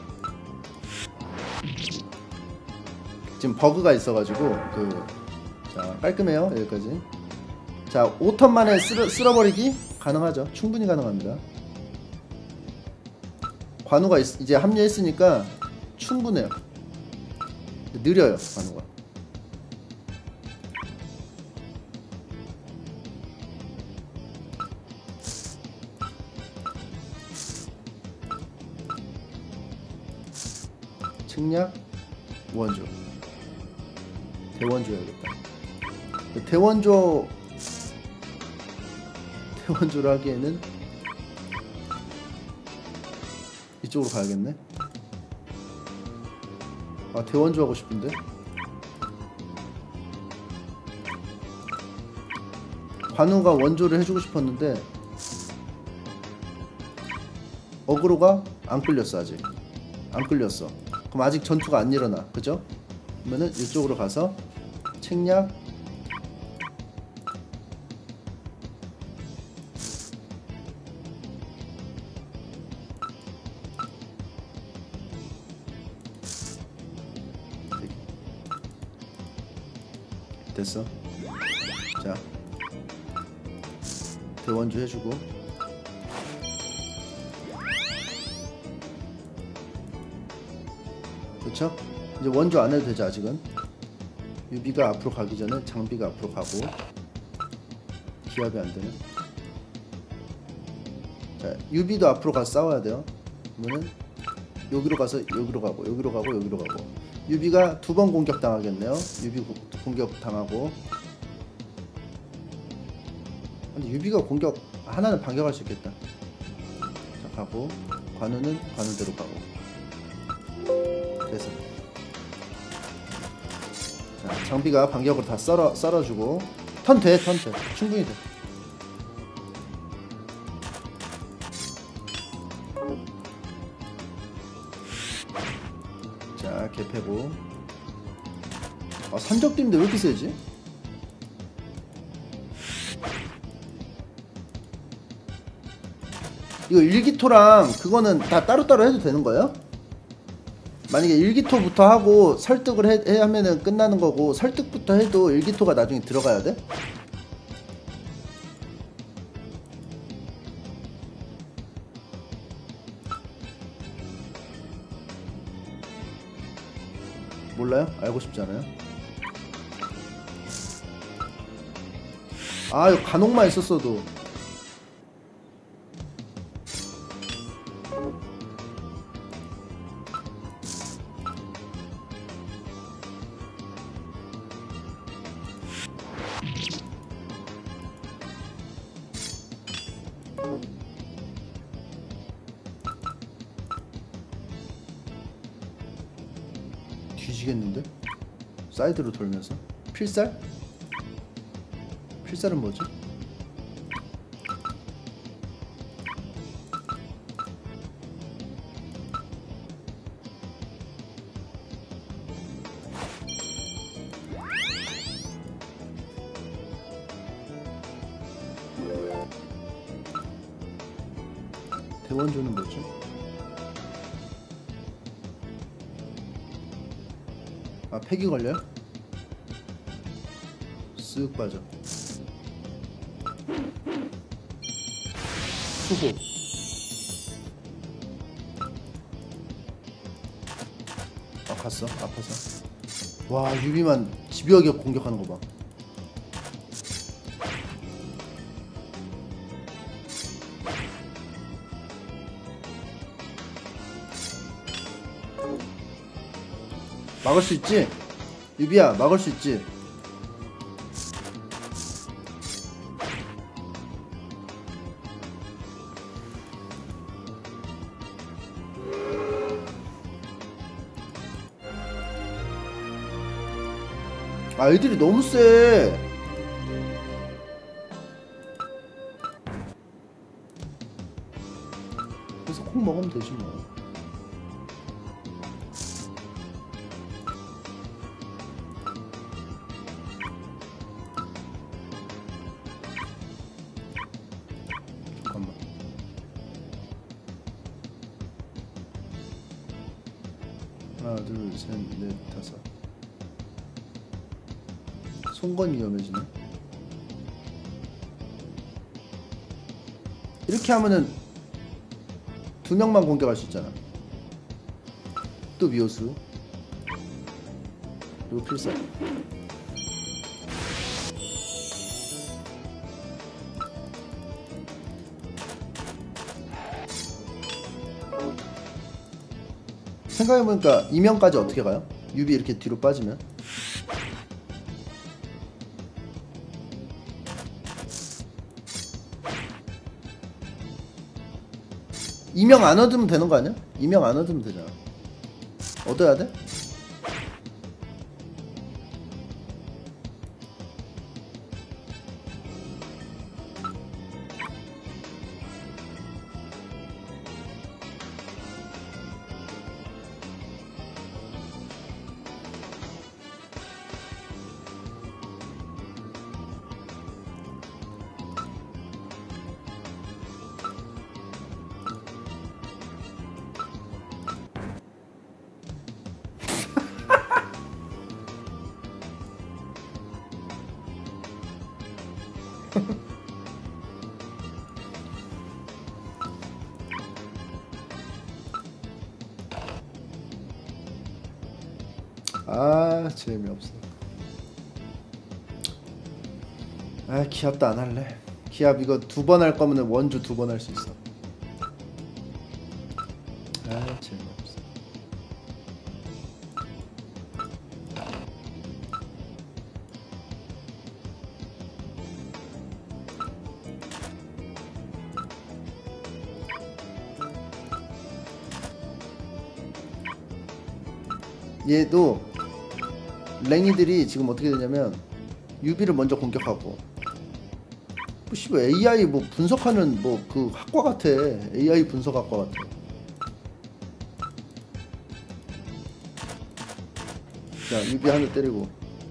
지금 버그가 있어가지고 자, 깔끔해요. 여기까지. 자, 5턴 만에 쓸어버리기 가능하죠. 충분히 가능합니다. 관우가 이제 합류했으니까 충분해요. 느려요 관우가. 측량 원조. 대원조여야겠다. 대원조를 하기에는 이쪽으로 가야겠네. 아, 대원조 하고 싶은데. 관우가 원조를 해주고 싶었는데 어그로가 안 끌렸어. 아직 안 끌렸어. 그럼 아직 전투가 안 일어나. 그죠? 그러면은 이쪽으로 가서 책략 됐어. 자, 대원주 해주고. 그쵸? 이제 원조 안 해도 되죠. 아직은 유비가 앞으로 가기 전에 장비가 앞으로 가고 기압이 안 되는. 자, 유비도 앞으로 가서 싸워야 돼요. 그러면은 여기로 가서 여기로 가고 여기로 가고 여기로 가고. 유비가 두 번 공격 당하겠네요. 유비 공격 당하고. 근데 유비가 공격 하나는 반격할 수 있겠다. 자, 가고 관우는 관우대로 가고. 됐어. 자, 장비가 반격으로 다 썰어주고. 턴 돼. 충분히 돼. 자, 개패고. 아, 산적팀인데 왜 이렇게 세지? 이거 일기토랑 그거는 다 따로따로 해도 되는 거예요? 만약에 일기토부터 하고 설득을 해 하면은 끝나는 거고, 설득부터 해도 일기토가 나중에 들어가야 돼? 몰라요? 알고 싶지 않아요? 아, 이거 간혹만 있었어도. 뒤지겠는데? 사이드로 돌면서 필살? 필살은 뭐지? 대원조는 뭐죠? 아, 팩이 걸려요? 쓱 빠져. 수호. 아, 갔어. 아파서. 와, 유비만 집요하게 공격하는 거 봐. 막을 수 있지? 유비야, 막을 수 있지? 아, 애들이 너무 세. 그래서 콩 먹으면 되지 뭐. 잠깐만. 하나, 둘, 셋, 넷, 다섯. 송건 위험해지네. 이렇게 하면은 2명만 공격할 수 있잖아. 또 미오스. 그리고 필살. 생각해보니까 2명까지 어떻게 가요? 유비 이렇게 뒤로 빠지면? 이명 안 얻으면 되는 거 아니야? 이명 안 얻으면 되잖아. 얻어야 돼? 아, 재미없어. 아, 기합도 안 할래. 기합 이거 2번 할 거면 원주 2번 할 수 있어. 아, 재미없어. 얘도 랭이들이 지금 어떻게 되냐면 유비를 먼저 공격하고 뭐 씨발 AI 뭐 분석하는 뭐 그 학과 같아. AI 분석 학과 같아. 자, 유비 한 대 때리고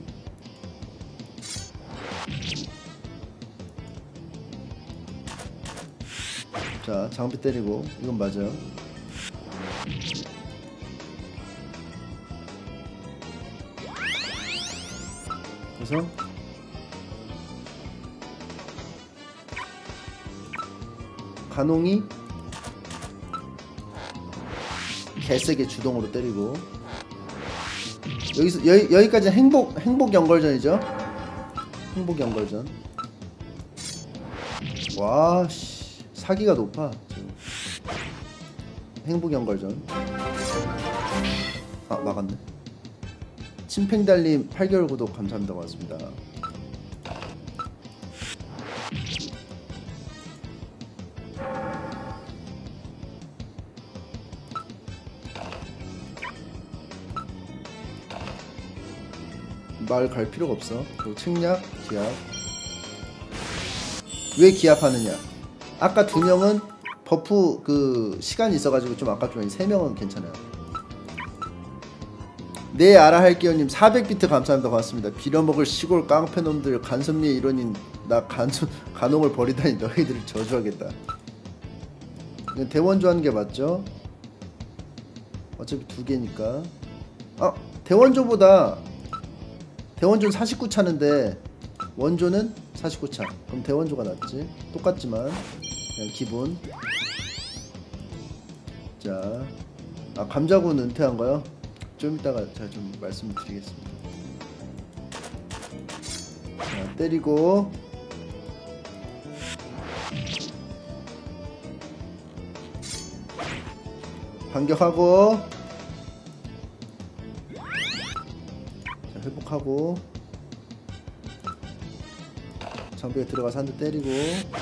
자, 장비 때리고 이건 맞아요. 그래서 간홍이 개세게 주동으로 때리고 여기서 여기까지 행복 연걸전이죠. 행복 연걸전. 와, 씨, 사기가 높아 지금. 행복 연걸전. 아, 막았네. 침팽달님 8개월 구독 감사합니다. 고맙습니다. 말 갈 필요가 없어. 그리고 책략, 기합. 왜 기합하느냐? 아까 2명은 버프 그 시간이 있어가지고 좀 아깝지만 3명은 괜찮아요. 네, 알아 할게요님 400비트 감사합니다. 고맙습니다. 빌어먹을 시골 깡패놈들, 간섭리의 일원인 나 간홍을 버리다니 너희들을 저주하겠다. 이건 대원조 하는 게 맞죠? 어차피 두 개니까. 아, 대원조는 49차는데 원조는 49차. 그럼 대원조가 낫지. 똑같지만 그냥 기본. 자, 아, 감자군 은퇴한거요? 좀 이따가 제가 좀 말씀을 드리겠습니다. 자, 때리고 반격하고, 자, 회복하고, 장벽에 들어가서 한 대 때리고,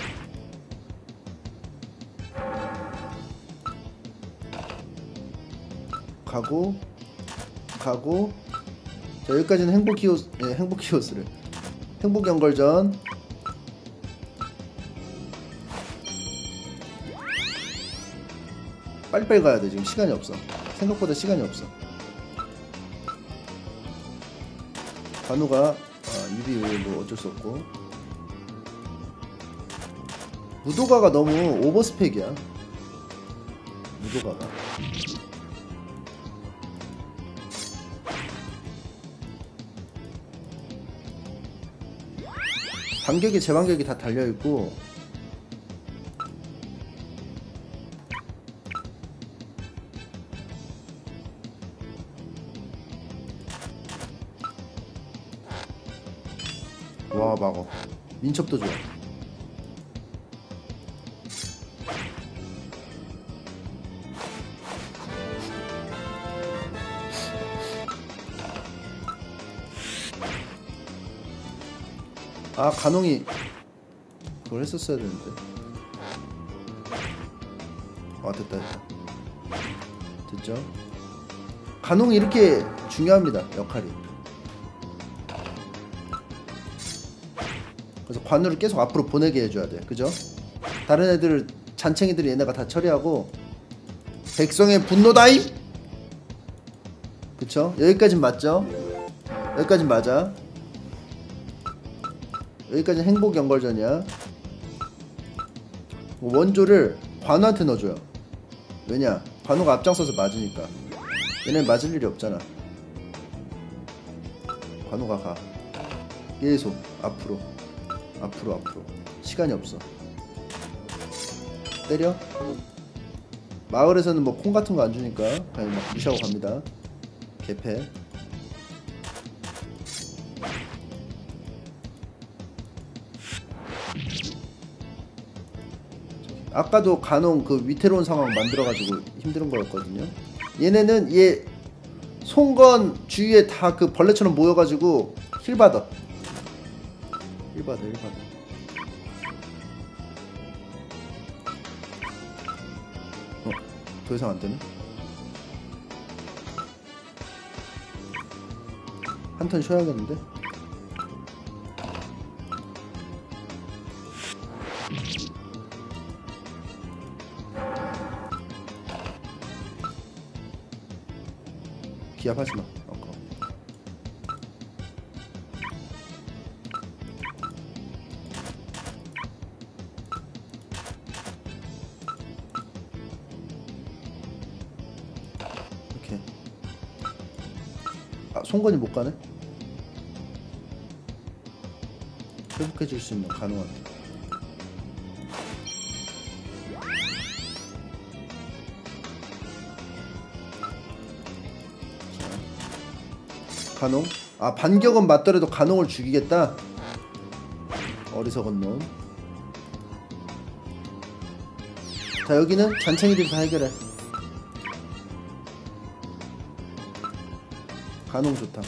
가고. 자, 여기까지는 행복 히오스를 행복 연걸전. 빨리빨리 가야 돼. 지금 시간이 없어. 생각보다 시간이 없어. 관우가 유리 뭐 어쩔 수 없고, 무도가가 너무 오버스펙이야. 무도가가. 반격이 제 반격이 다 달려있고, 와, 막어. 민첩도 좋아. 아, 간홍이 그걸 했었어야 되는데. 아, 됐다. 됐죠? 간홍이 이렇게 중요합니다, 역할이. 그래서 관우를 계속 앞으로 보내게 해줘야 돼. 그죠? 다른 애들, 잔챙이들이 얘네가 다 처리하고. 백성의 분노다임! 그쵸? 여기까진 맞죠? 여기까진 맞아. 여기까지는 행복 연걸전이야. 원조를 관우한테 넣어줘요. 왜냐? 관우가 앞장서서 맞으니까. 얘네 맞을 일이 없잖아. 관우가 가. 계속 앞으로. 시간이 없어. 때려. 마을에서는 뭐 콩 같은 거 안 주니까 그냥 막 무시하고 갑니다. 개패. 아까도 간홍 그 위태로운 상황 만들어가지고 힘든 거였거든요. 얘네는 얘 송건 주위에 다 그 벌레처럼 모여가지고 힐 받아. 더 이상 안 되네. 한 턴 쉬어야겠는데? 기합하지마. 이렇게. 아, 송건이 못 가네? 회복해줄 수 있는 간호한테. 간홍? 아, 반격은 맞더라도 간홍을 죽이겠다? 어리석은 놈. 자, 여기는 잔챙이들이 다 해결해. 간홍 좋다.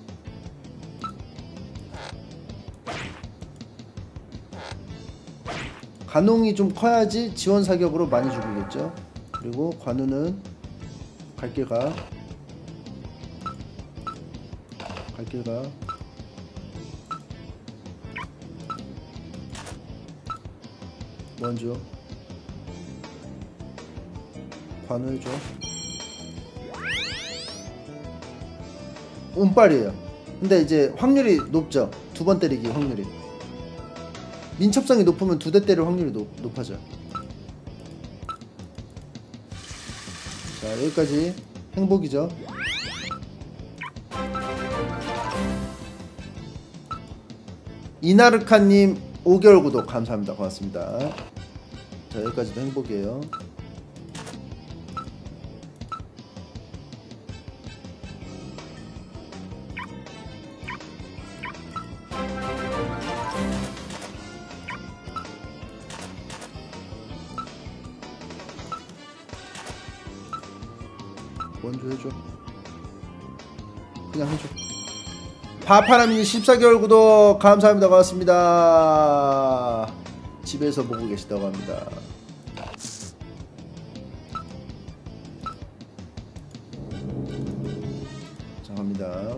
간홍이 좀 커야지 지원 사격으로 많이 죽이겠죠. 그리고 관우는 갈 길 가. 먼저 관우 해줘. 운빨이에요. 근데 이제 확률이 높죠. 두 번 때리기 확률이. 민첩성이 높으면 두 대 때릴 확률이 높아져요. 자, 여기까지 행복이죠. 이나르카님 5개월 구독 감사합니다. 고맙습니다. 자, 여기까지도 행복이에요. 먼저 해줘. 그냥 해줘. 파파라미님 14개월 구독 감사합니다. 고맙습니다. 집에서 보고 계시다고 합니다. 자, 갑니다.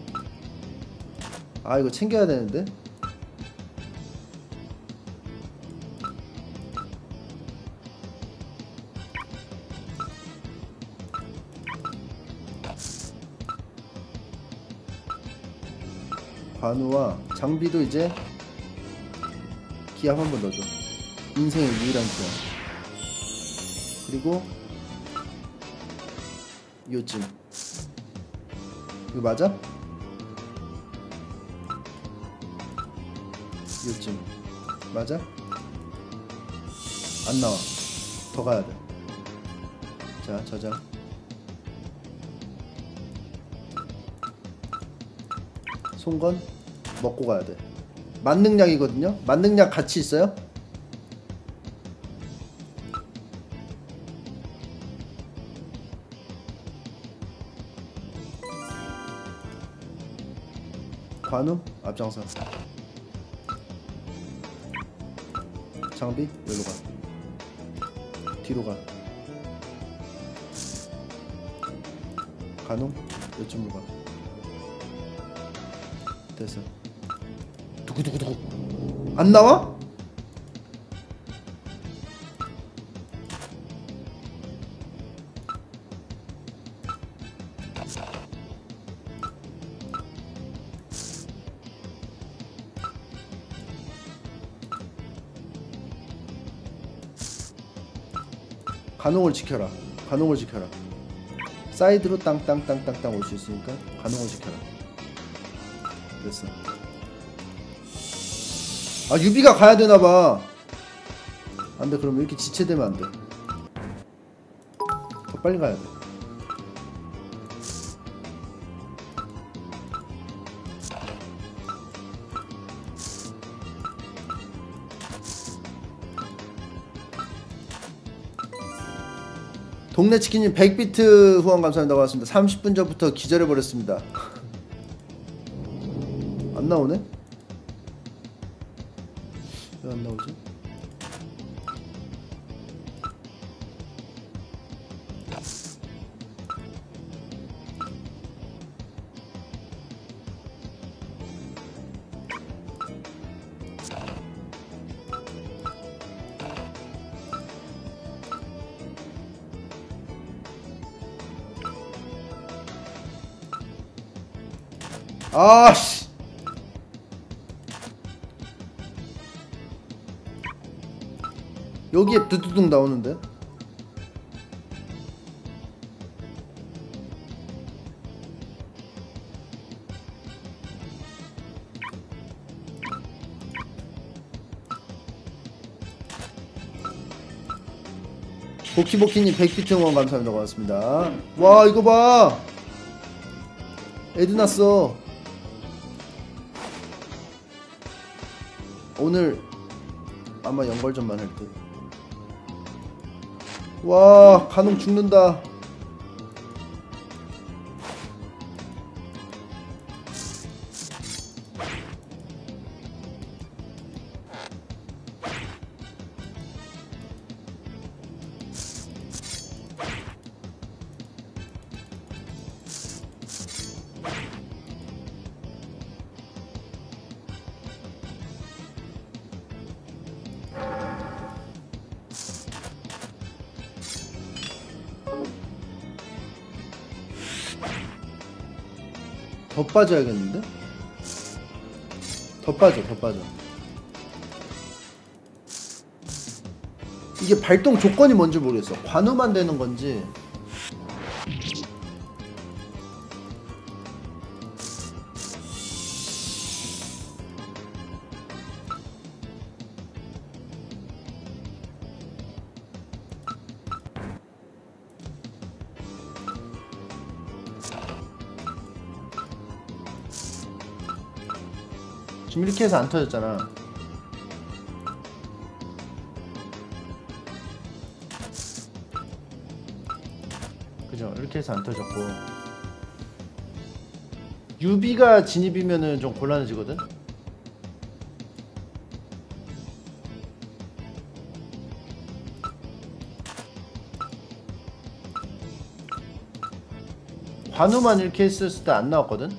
아, 이거 챙겨야 되는데. 관우와 장비도 이제 기합 한번 넣어줘. 인생의 유일한 기합. 그리고 요즘 이거 맞아? 요즘 맞아? 안 나와. 더 가야 돼. 자, 저장. 송건 먹고 가야 돼. 만능약이거든요. 만능약 같이 있어요? 관우 앞장서. 장비 여기로 가. 뒤로 가. 관우 요쯤으로 가. 됐어. 두구두구두구. 안 나와? 간홍을 지켜라. 간홍을 지켜라. 사이드로 땅땅땅땅땅 올 수 있으니까 간홍을 지켜라. 됐어. 아, 유비가 가야 되나봐. 안돼. 그럼 이렇게 지체되면 안돼. 더 빨리 가야 돼. 동네 치킨님 100비트 후원 감사합니다. 고맙습니다. 30분 전부터 기절해버렸습니다. 안 나오네? 왜 안 나오지? 아씨. 여기에 두두둑 나오는데? 보키보키님 100비트 응원 감사합니다. 고맙습니다. 와, 이거 봐. 애드 났어. 오늘 아마 연걸전만 할 듯. 와, 간홍 죽는다. 더 빠져야겠는데? 더 빠져. 이게 발동 조건이 뭔지 모르겠어. 관우만 되는 건지 지금 이렇게 해서 안 터졌잖아. 그죠? 이렇게 해서 안 터졌고, 유비가 진입이면은 좀 곤란해지거든? 관우만 이렇게 했을 때 안 나왔거든?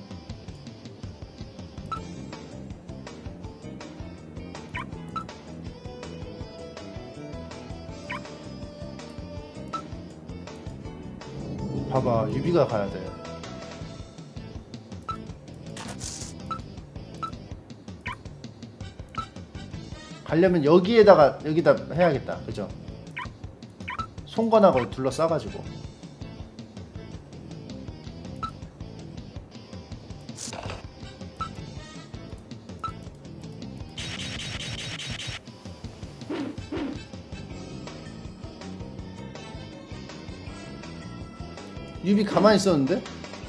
봐봐, 유비가 가야 돼. 가려면 여기다 해야겠다. 그죠? 송건하고 둘러싸가지고. 유비 가만히 있었는데?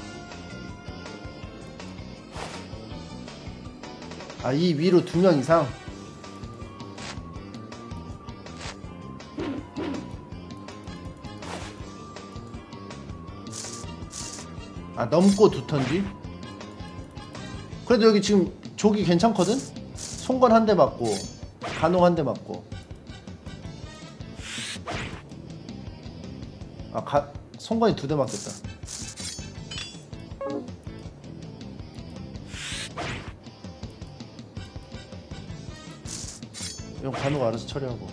아, 이 위로 2명 이상? 아, 넘고 2턴 뒤? 그래도 여기 지금 족이 괜찮거든? 송건 한 대 맞고 간홍 한 대 맞고. 아, 송건이 2대 맞겠다. 이건 간호가 알아서 처리하고.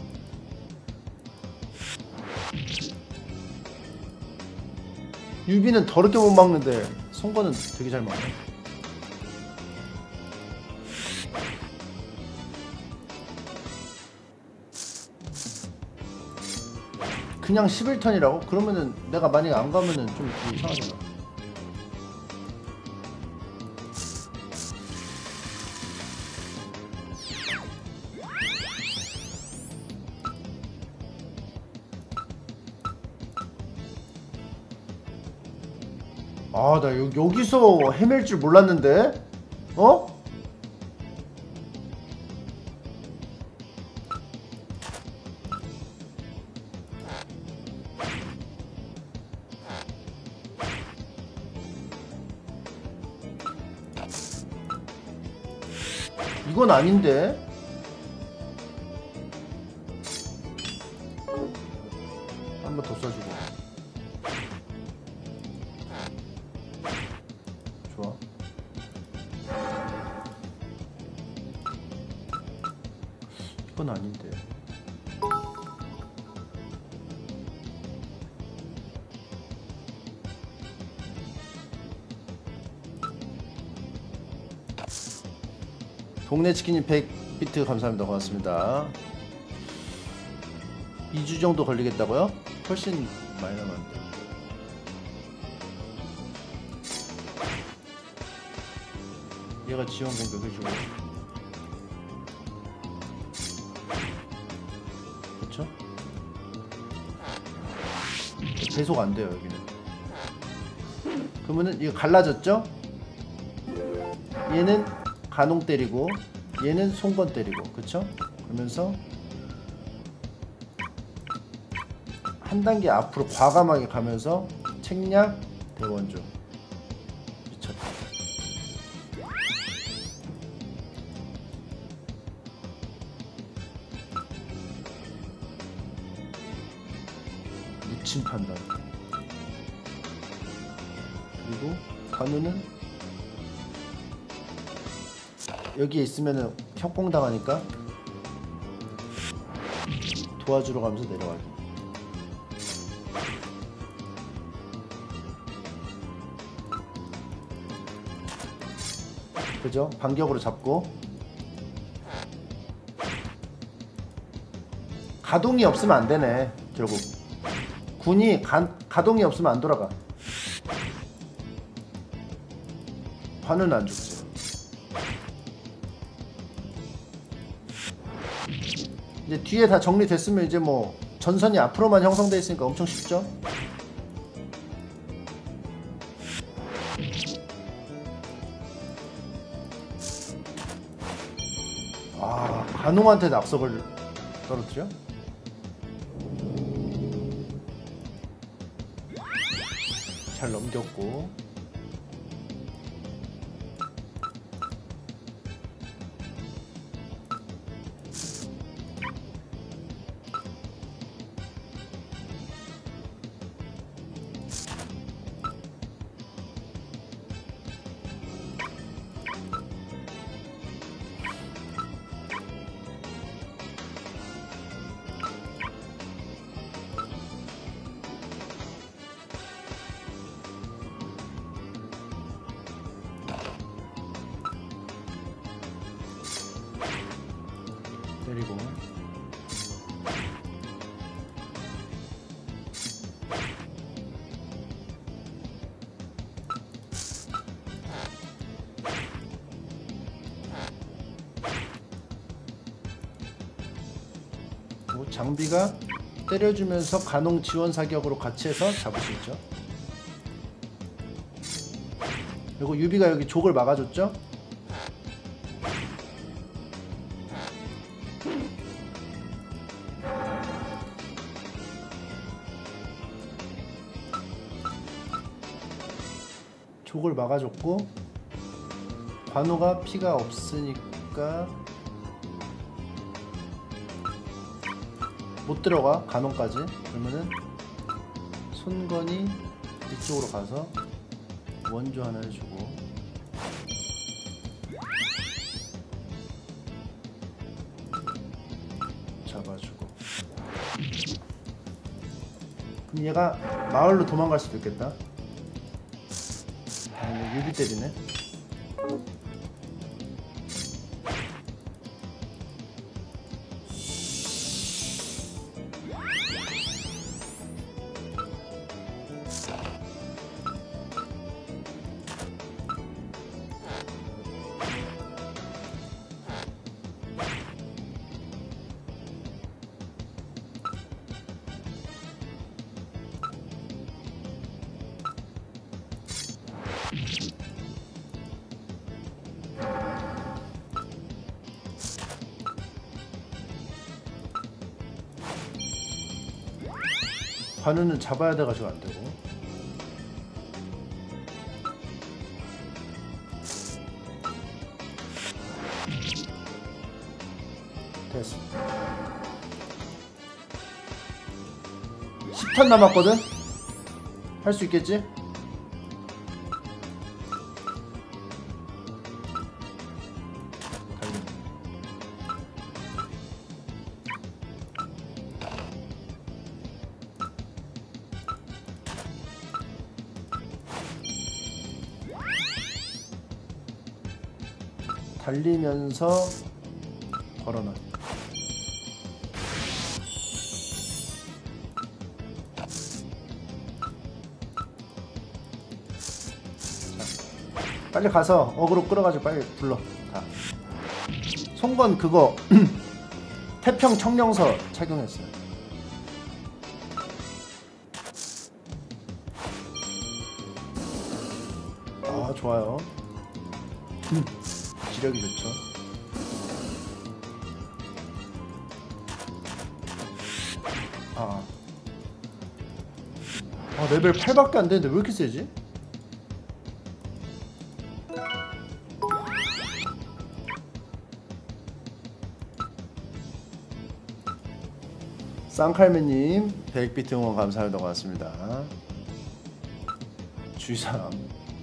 유비는 더럽게 못 막는데 송건은 되게 잘 막네. 그냥 11턴이라고? 그러면은 내가 만약에 안 가면은 좀 이상하잖아. 아, 나 여기서 헤맬 줄 몰랐는데? 어? 이건 아닌데? 한 번 더 써주고. 좋아. 이건 아닌데. 동네 치킨님 100비트 감사합니다. 고맙습니다. 2주 정도 걸리겠다고요? 훨씬 많이 남았는데. 얘가 지원 공격 해주고. 그쵸? 계속 안 돼요, 여기는. 그러면은 이거 갈라졌죠? 얘는 간홍 때리고 얘는 송건 때리고, 그쵸? 그러면서 한 단계 앞으로 과감하게 가면서 책략 대원조. 미쳤다. 미친 판단. 그리고 관우는 여기에 있으면은 협공당하니까 도와주러 가면서 내려와요. 그죠? 반격으로 잡고. 가동이 없으면 안 되네. 결국 군이 가동이 없으면 안 돌아가. 관우는 안 죽지. 이제 뒤에 다 정리됐으면 이제 뭐 전선이 앞으로만 형성돼 있으니까 엄청 쉽죠? 관홍한테 낙석을 떨어뜨려? 잘 넘겼고. 때리고. 장비가 때려주면서 간홍 지원 사격으로 같이 해서 잡을 수 있죠. 그리고 유비가 여기 족을 막아줬죠. 족을 막아줬고 관우가 피가 없으니까 못 들어가. 간홍까지. 그러면은 손건이 이쪽으로 가서 원조 하나 해주고 잡아주고. 그럼 얘가 마을로 도망갈 수도 있겠다. 유비 때리네. 관우는 잡아야 돼가지고 안 되고. 됐어. 10턴 남았거든? 할 수 있겠지? 달리면서 걸어놔. 자, 빨리 가서 어그로 끌어가지고 빨리 불러. 가. 송건 그거 태평 청령서 착용했어요. 아, 좋아요. 지력이 좋죠. 레벨 8밖에 안 되는데 왜 이렇게 세지? 쌍칼매님 100비트 응원 감사합니다. 고맙습니다. 주의사람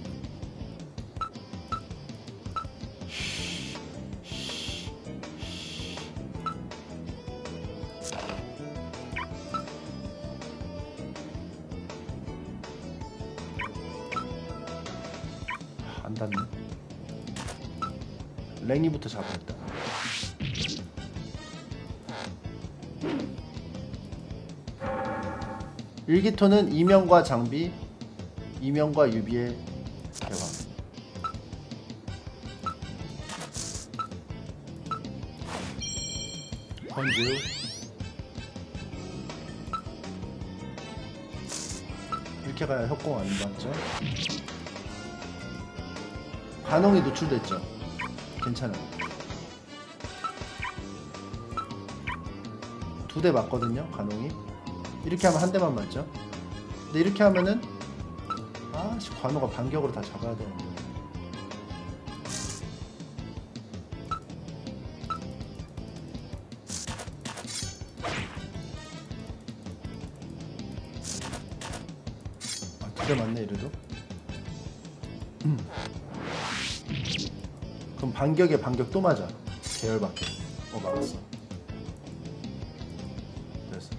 안 닿네. 랭이부터 잡아야겠다. 일기토는 이명과 장비, 이명과 유비의 대화. 번주 이렇게 가야 협공 안 맞죠? 관홍이 노출됐죠? 괜찮아요. 2대 맞거든요. 관홍이 이렇게 하면 한 대만 맞죠. 근데 이렇게 하면은 아씨 관우가 반격으로 다 잡아야 되는데. 아, 2대 맞네 이래도. 그럼 반격에 반격 또 맞아. 계열밖에. 막았어. 됐어.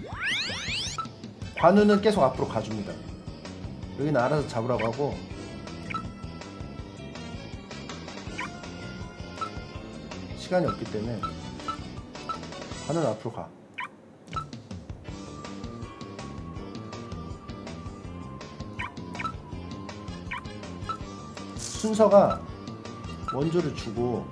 관우는 계속 앞으로 가줍니다. 여기는 알아서 잡으라고 하고. 시간이 없기 때문에 관우는 앞으로 가. 순서가 원조를 주고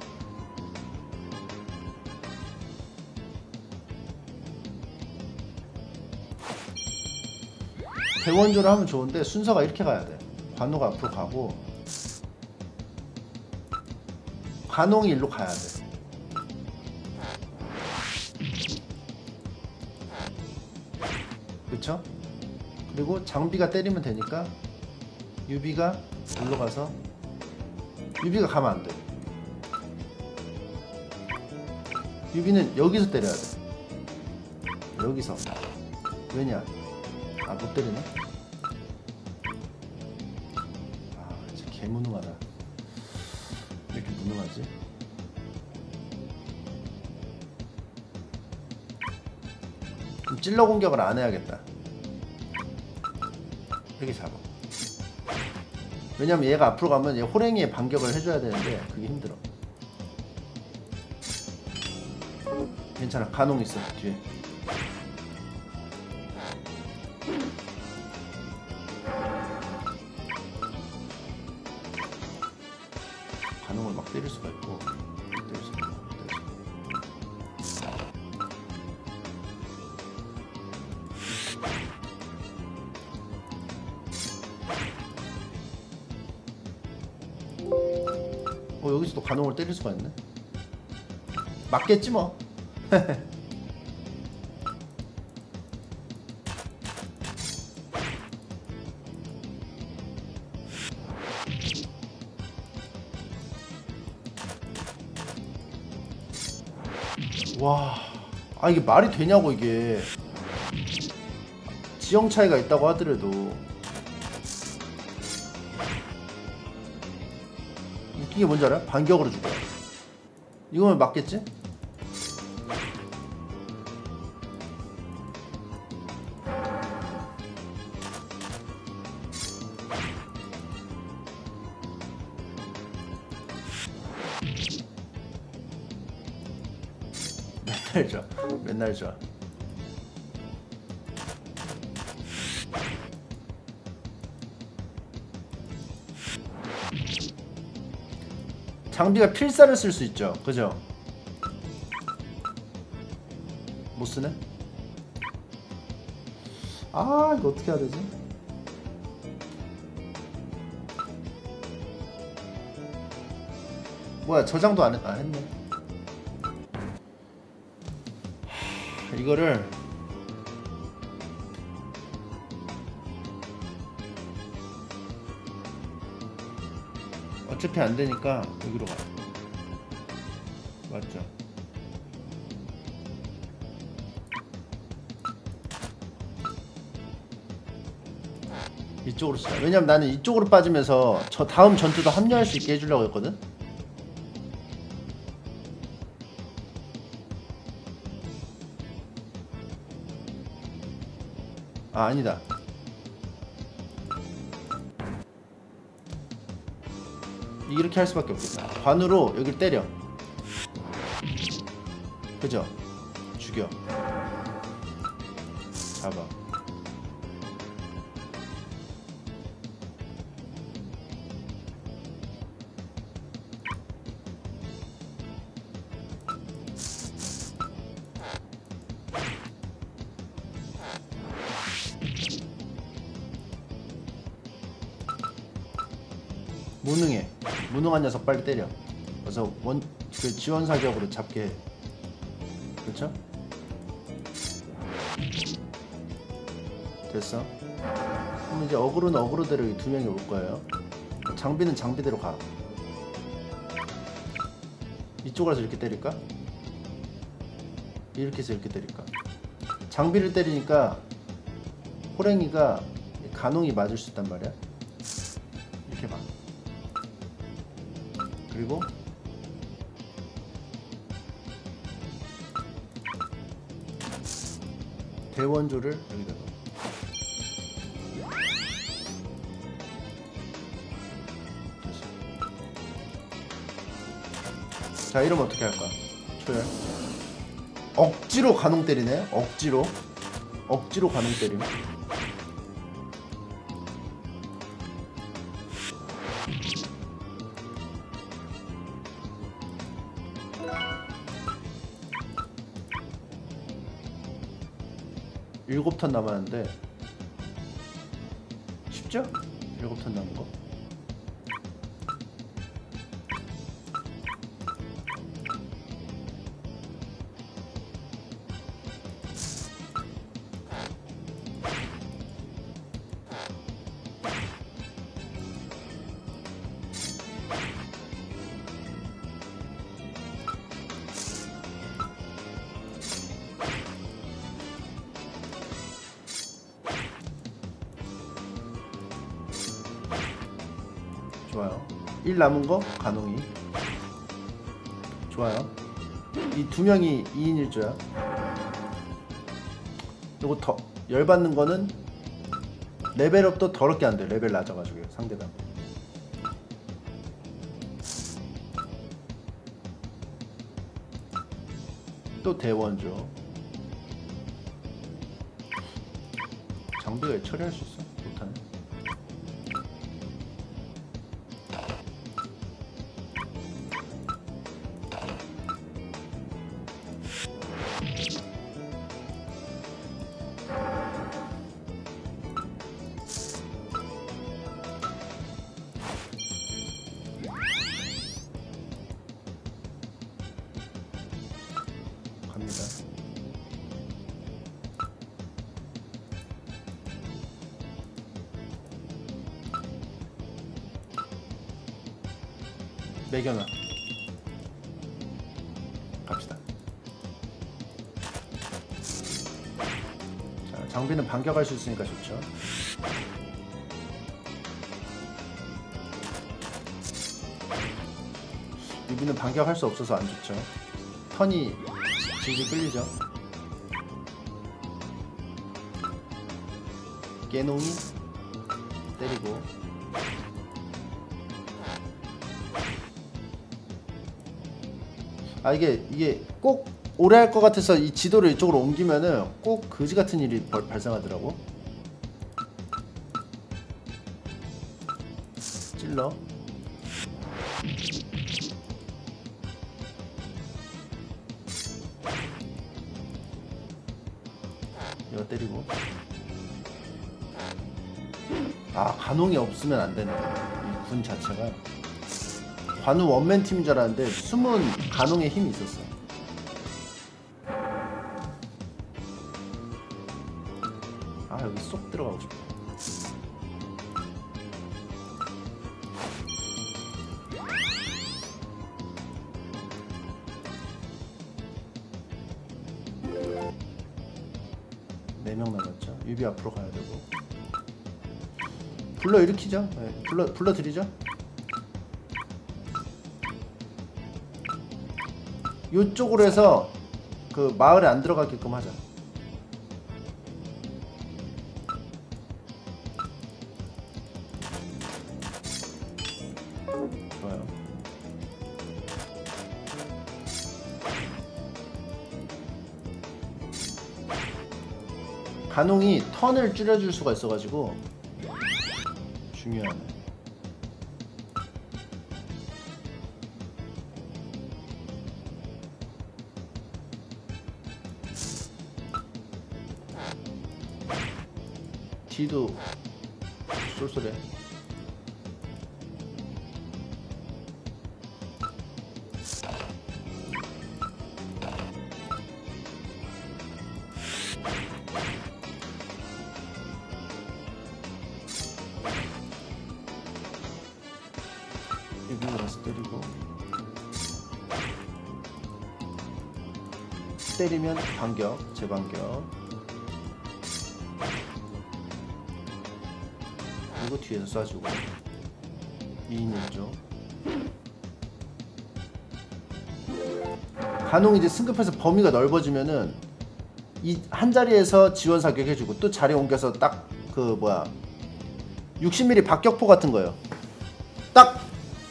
대원조를 하면 좋은데 순서가 이렇게 가야 돼. 관우가 앞으로 가고 관홍이 일로 가야 돼. 그쵸? 그리고 장비가 때리면 되니까 유비가 일로 가서 유비가 가면 안 돼. 유비는 여기서 때려야 돼. 여기서. 왜냐? 아, 못 때리네? 아, 진짜 개무능하다. 왜 이렇게 무능하지? 그럼 찔러 공격을 안 해야겠다. 이렇게 잡아. 왜냐면 얘가 앞으로 가면 얘 호랭이의 반격을 해줘야 되는데 그게 힘들어. 괜찮아. 간홍 있어 뒤에. 간홍을 막 때릴 수가 있고 때릴 수가 있고. 여기서 또 간홍을 때릴 수가 있네. 맞겠지 뭐. 와, 아 이게 말이 되냐고. 이게 지형 차이가 있다고 하더라도 웃긴 게 뭔지 알아? 반격으로 죽어. 이거면 맞겠지? 맨날 줘. 맨날 줘. 장비가 필사를 쓸 수 있죠. 그죠? 못 쓰네? 아, 이거 어떻게 해야 되지? 뭐야, 저장도 안 했, 했네. 이거를 어차피 안 되니까 여기로 가. 맞죠? 이쪽으로 쓰자. 왜냐면 나는 이쪽으로 빠지면서 저 다음 전투도 합류할 수 있게 해주려고 했거든? 아, 아니다. 이렇게 할 수밖에 없겠다. 관으로 여길 때려. 그죠? 죽여. 잡아. 무능해. 무능한 녀석 빨리 때려. 그래서 그 지원 사격으로 잡게 해. 그렇죠? 됐어. 그럼 이제 어그로는 어그로대로 이 두 명이 올 거예요. 장비는 장비대로 가. 이쪽으로 해서 이렇게 때릴까? 이렇게 해서 이렇게 때릴까? 장비를 때리니까 호랭이가 간홍이 맞을 수 있단 말이야. 이렇게 봐. 그리고 대원조를 여기다가. 자, 이러면 어떻게 할까? 초열. 억지로 간홍 때리네. 억지로 간홍 때림. 일곱 턴 남았는데 쉽죠? 7턴 남은 거. 좋아요. 1 남은 거 간홍이. 좋아요. 이 두 명이 2인 1조야. 요거 더 열받는 거는 레벨업도 더럽게 안 돼. 레벨 낮아가지고 상대방. 또 대원조. 장비가 처리할 수 있어? 못하네. 갑니다. 매겨놔. 갑시다. 자, 장비는 반격할 수 있으니까 좋죠. 유비는 반격할 수 없어서 안 좋죠. 턴이 질질 끌리죠. 깨농이 때리고. 아, 이게 꼭 오래 할 것 같아서 이 지도를 이쪽으로 옮기면은 꼭 그지 같은 일이 발생하더라고. 찔러. 이거 때리고. 아, 간홍이 없으면 안 되네. 이 군 자체가. 관우 원맨 팀인 줄 알았는데 숨은 간홍의 힘이 있었어. 아, 여기 쏙 들어가고 싶어. 네 명 남았죠. 유비 앞으로 가야 되고. 불러 일으키죠. 네, 불러 드리죠. 요쪽으로 해서 그 마을에 안 들어가게끔 하자. 좋아요. 간홍이 턴을 줄여줄 수가 있어가지고 중요하네. 뒤도 쏠쏠해. 때리면 반격, 재반격. 그리고 뒤에서 쏴주고 2인 1조. 간혹 이제 승급해서 범위가 넓어지면은 이 한 자리에서 지원 사격 해주고 또 자리 옮겨서 딱 그 뭐야 60mm 박격포 같은 거요. 딱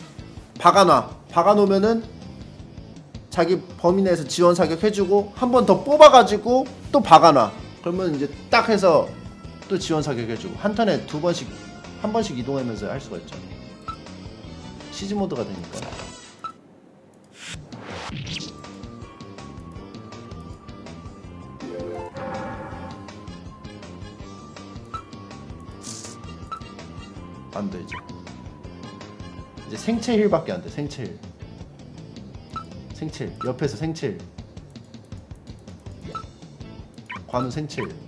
박아놓으면은 자기 범위 내에서 지원 사격 해주고 한 번 더 뽑아가지고 또 박아놔. 그러면 이제 딱 해서 또 지원 사격 해주고 한 턴에 두 번씩 한 번씩 이동하면서 할 수가 있죠. 시즈 모드가 되니까. 안 돼 이제 생체 힐밖에 안 돼. 생체 힐 옆에서 생체 힐 관우 생체 힐.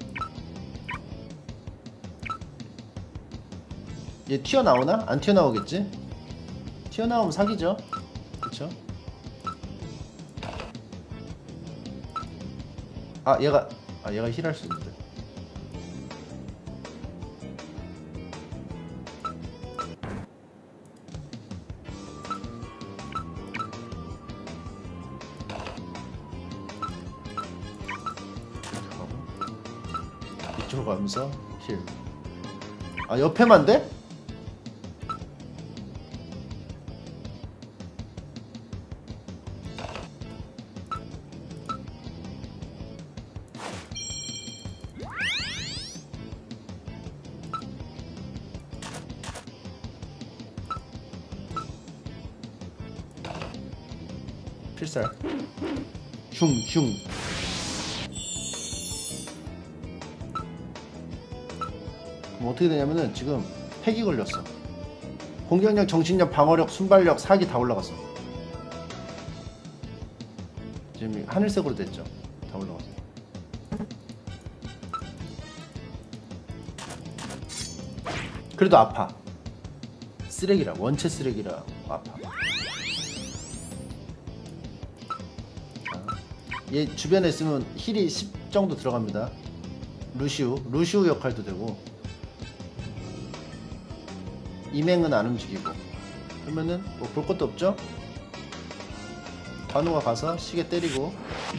얘 튀어나오나? 안 튀어나오겠지? 튀어나오면 사기죠. 그쵸? 얘가 힐할 수 있는데. 이쪽으로 가면서 힐. 옆에만 돼? 필살 흉 그럼 어떻게 되냐면은 지금 팩이 걸렸어. 공격력, 정신력, 방어력, 순발력, 사기 다 올라갔어. 지금 하늘색으로 됐죠. 다 올라갔어. 그래도 아파. 쓰레기라, 원체 쓰레기라 아파. 얘 주변에 있으면 힐이 10 정도 들어갑니다. 루시우 역할도 되고. 이맹은 안 움직이고. 그러면은 뭐 볼 것도 없죠? 간호가 가서 시계 때리고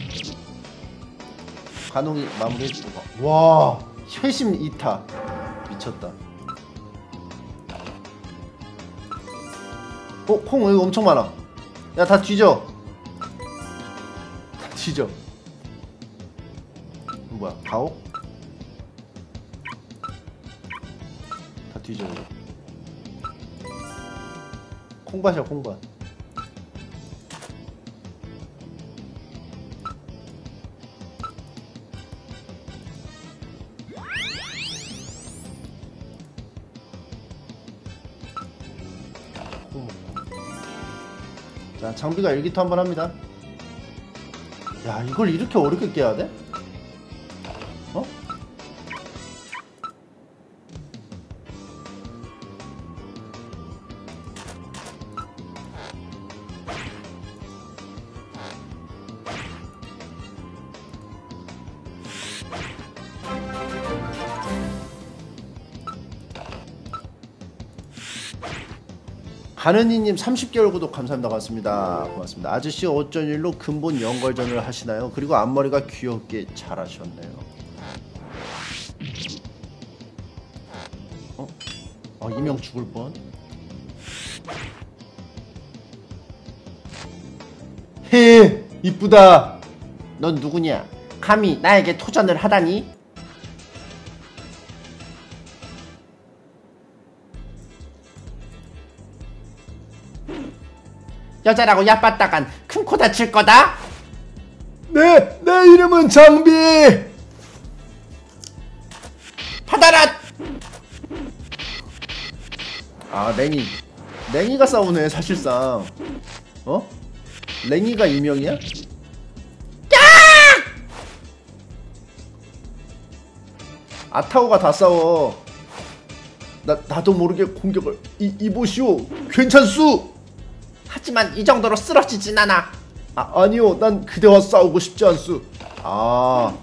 간호이 마무리 해주고. 와, 회심 2타 미쳤다. 콩 여기 엄청 많아. 야, 다 뒤져. 뒤져. 뭐야, 가옥? 다 뒤져. 콩밭이야, 콩밭. 자, 장비가 일기토 한번 합니다. 야, 이걸 이렇게 어렵게 깨야 돼? 어? 가는이님 30개월 구독 감사합니다. 고맙습니다. 고맙습니다. 아저씨 5.1로 근본 연걸전을 하시나요? 그리고 앞머리가 귀엽게 잘하셨네요. 이명 죽을 뻔. 헤, 이쁘다. 넌 누구냐? 감히 나에게 토전을 하다니? 여자라고 야빠따간 큰 코 다칠 거다? 내 이름은 장비! 받아라! 랭이가 싸우네, 사실상. 랭이가 이명이야? 아타오가 다 싸워. 나도 모르게 공격을 이보시오. 괜찮수! 하지만 이 정도로 쓰러지진 않아. 아니요, 난 그대와 싸우고 싶지 않수. 아,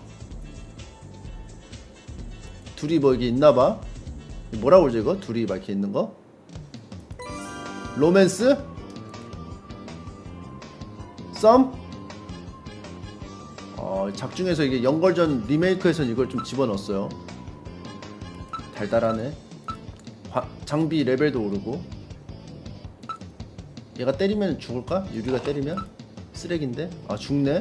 둘이 뭐 이게 있나봐. 뭐라고 그러지 이거? 둘이 막 이렇게 있는거? 로맨스? 썸? 작중에서 이게 연걸전 리메이크에서는 이걸 좀 집어넣었어요. 달달하네. 장비 레벨도 오르고. 얘가 때리면 죽을까? 유리가 때리면? 쓰레기인데? 아 죽네?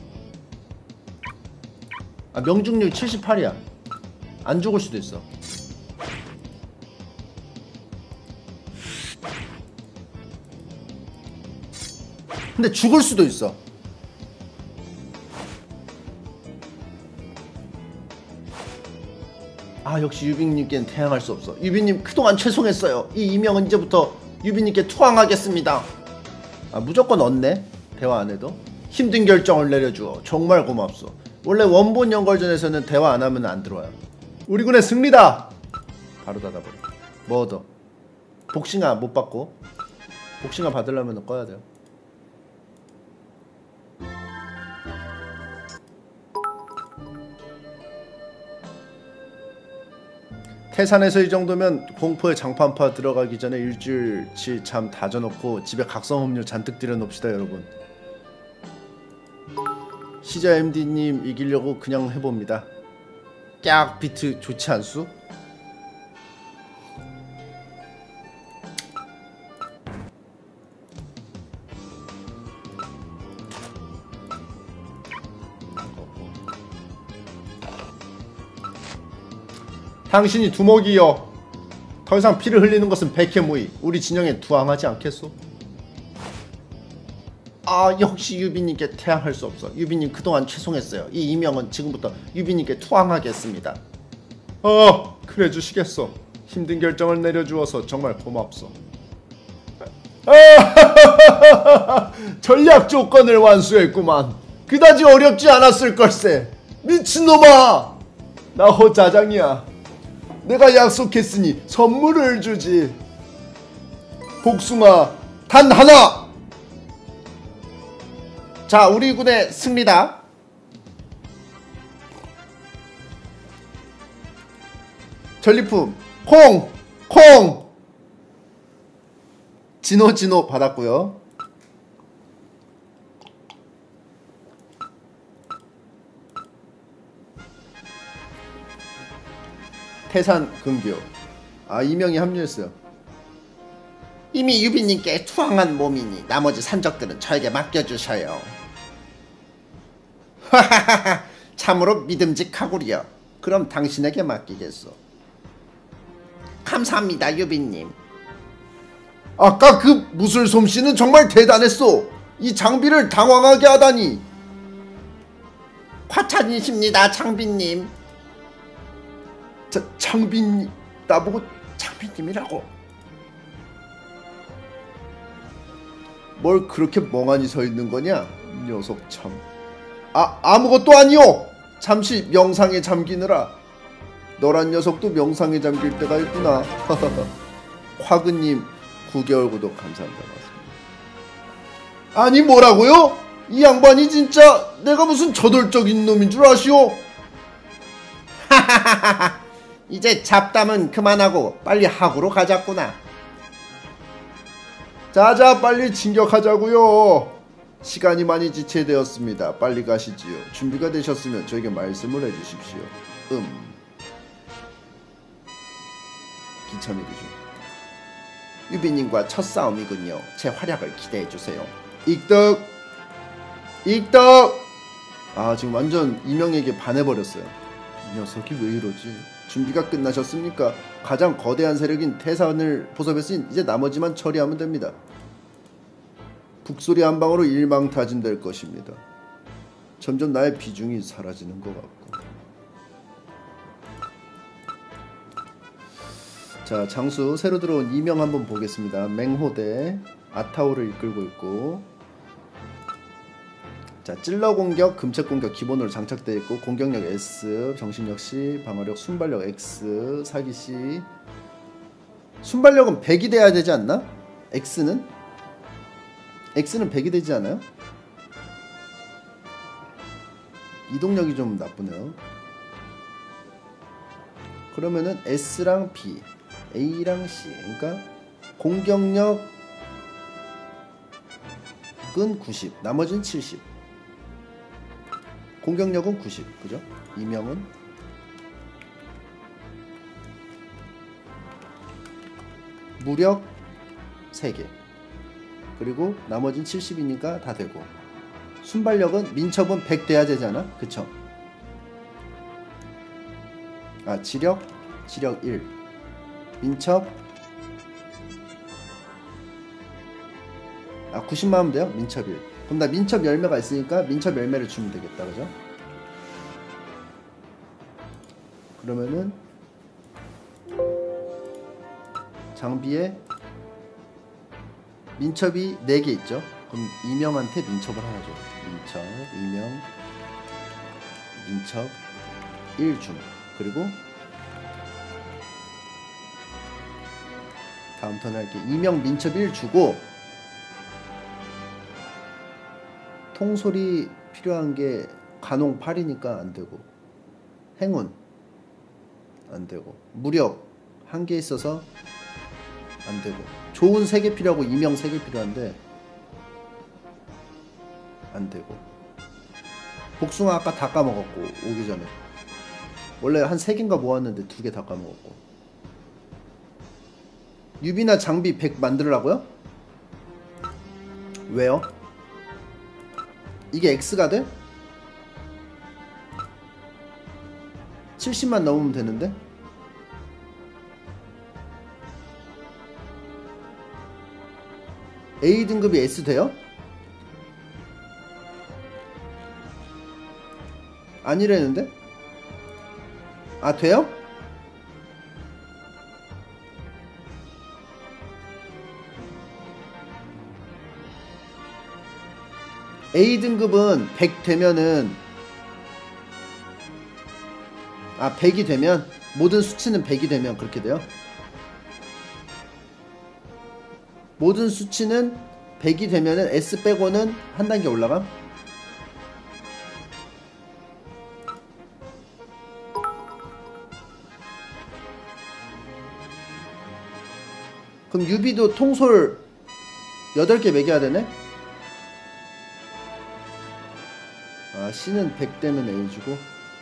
아 명중률 78이야 안 죽을 수도 있어. 근데 죽을 수도 있어. 아 역시 유빈님께는 태양할 수 없어. 유빈님 그동안 죄송했어요. 이 이명은 이제부터 유빈님께 투항하겠습니다. 아 무조건 얻네. 대화 안해도 힘든 결정을 내려주어 정말 고맙소. 원래 원본 연걸전에서는 대화 안하면 안 들어와요. 우리 군의 승리다. 바로 닫아버려. 뭐 얻어? 복싱아 못 받고. 복싱아 받으려면 꺼야 돼요. 태산에서 이 정도면 공포의 장판파 들어가기 전에 일주일치 잠 다 져놓고 집에 각성음료 잔뜩 들여놓읍시다 여러분. 시자 MD님 이기려고 그냥 해봅니다. 깍 비트 좋지 않수? 당신이 두목이여. 더 이상 피를 흘리는 것은 백해무의. 우리 진영에 투항하지 않겠소? 아 역시 유빈님께 태양할 수 없어. 유빈님 그동안 죄송했어요. 이 이명은 지금부터 유빈님께 투항하겠습니다. 그래 주시겠소. 힘든 결정을 내려주어서 정말 고맙소. 전략 조건을 완수했구만. 그다지 어렵지 않았을 걸세. 미친놈아 나 허자장이야. 내가 약속했으니 선물을 주지. 복숭아 단 하나. 자 우리 군의 승리다. 전리품 콩 진호 받았고요. 태산 금교. 아 이명이 합류했어요. 이미 유빈님께 투항한 몸이니 나머지 산적들은 저에게 맡겨주셔요. 하하하하 참으로 믿음직하구려. 그럼 당신에게 맡기겠소. 감사합니다 유빈님. 아까 그 무술 솜씨는 정말 대단했소. 이 장비를 당황하게 하다니. 과찬이십니다 장비님. 장빈 나보고 장빈님이라고. 뭘 그렇게 멍하니 서 있는 거냐 이 녀석 참. 아무것도 아니오. 잠시 명상에 잠기느라. 너란 녀석도 명상에 잠길 때가 있구나. 화근님 9개월 구독 감사합니다. 아니 뭐라고요? 이 양반이 진짜 내가 무슨 저돌적인 놈인 줄 아시오? 하하하하 이제 잡담은 그만하고 빨리 하구로 가자꾸나. 자자 빨리 진격하자고요. 시간이 많이 지체되었습니다. 빨리 가시지요. 준비가 되셨으면 저에게 말씀을 해주십시오. 기천일이죠. 유빈님과 첫 싸움이군요. 제 활약을 기대해주세요. 익덕. 아 지금 완전 이명에게 반해버렸어요. 이 녀석이 왜 이러지. 준비가 끝나셨습니까? 가장 거대한 세력인 태산을 포섭했으니 이제 나머지만 처리하면 됩니다. 북소리 한 방으로 일망타진될 것입니다. 점점 나의 비중이 사라지는 것 같고. 자 장수 새로 들어온 이명 한번 보겠습니다. 맹호대 아타오를 이끌고 있고. 자 찔러 공격, 금책 공격 기본으로 장착되어 있고 공격력 S, 정신력 C, 방어력, 순발력 X, 사기 C. 순발력은 100이 돼야 되지 않나? X는 100이 되지 않아요? 이동력이 좀 나쁘네요. 그러면은 S랑 B, A랑 C, 그러니까 공격력은 90, 나머지는 70. 공격력은 90, 그죠? 이명은 무력 3개, 그리고 나머지는 70이니까 다 되고, 순발력은 민첩은 100 돼야 되잖아, 그쵸? 아, 지력 1, 민첩 90만 하면 돼요. 민첩 1. 그럼 나 민첩 열매가 있으니까 민첩 열매를 주면 되겠다, 그죠? 그러면은 장비에 민첩이 4개 있죠. 그럼 이명한테 민첩을 하나 줘. 민첩, 이명, 민첩 1 줌. 그리고 다음 턴에 할게. 이명 민첩 1 주고, 통솔이 필요한 게 간홍 8이니까 안되고, 행운 안되고, 무력 1개 있어서 안되고, 좋은 3개 필요하고 이명 3개 필요한데 안되고, 복숭아 아까 다 까먹었고, 오기 전에 원래 한 3개인가 모았는데 2개 다 까먹었고. 유비나 장비 100 만들으라고요? 왜요? 이게 X가 돼? 70만 넘으면 되는데? A 등급이 S 돼요? 아니라는데? 아, 돼요? A 등급은 100 되면은, 100이 되면, 모든 수치는 100이 되면 그렇게 돼요. 모든 수치는 100이 되면은 S 빼고는 한 단계 올라감. 그럼 유비도 통솔 8개 매겨야 되네? C는 100 되면 A 주고,